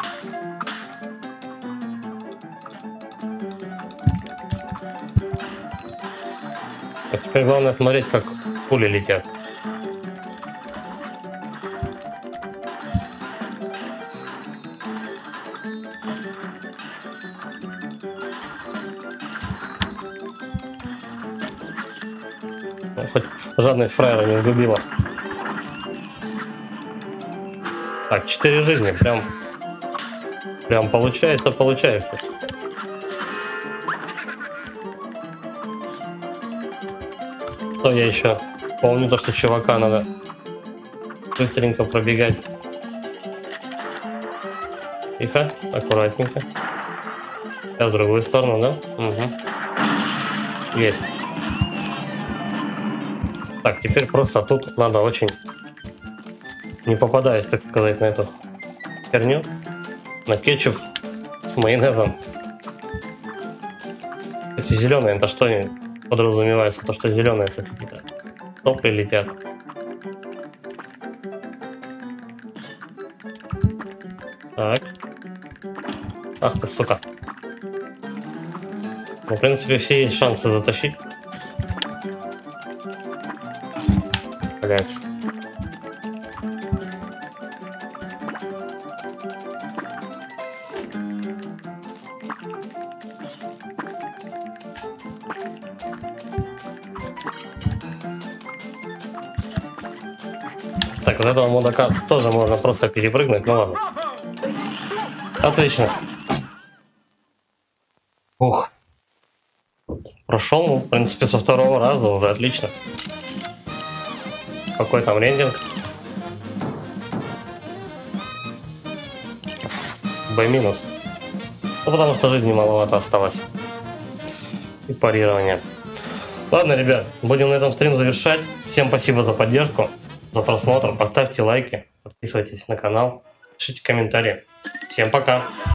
А теперь главное смотреть, как пули летят. Ну, хоть жадность фраера не сгубила. Так, 4 жизни, прям получается. Что я еще помню, то что чувака надо быстренько пробегать. Тихо, аккуратненько. Сейчас в другую сторону, да? Угу. Есть. Так, теперь просто тут надо очень, не попадаясь, так сказать, на эту херню, на кетчуп с майонезом. Эти зеленые, это что они подразумевается? То, что зеленые, это какие-то сопли летят. Так. Ах ты, сука. Ну, в принципе, все есть шансы затащить. Блять. Так, вот этого мудака тоже можно просто перепрыгнуть, ну ладно. Отлично. Ух. Прошел, ну, в принципе, со второго раза уже отлично. Какой там рейтинг? Б-. Ну, потому что жизни маловато осталось. И парирование. Ладно, ребят, будем на этом стрим завершать. Всем спасибо за поддержку, за просмотр. Поставьте лайки, подписывайтесь на канал, пишите комментарии. Всем пока!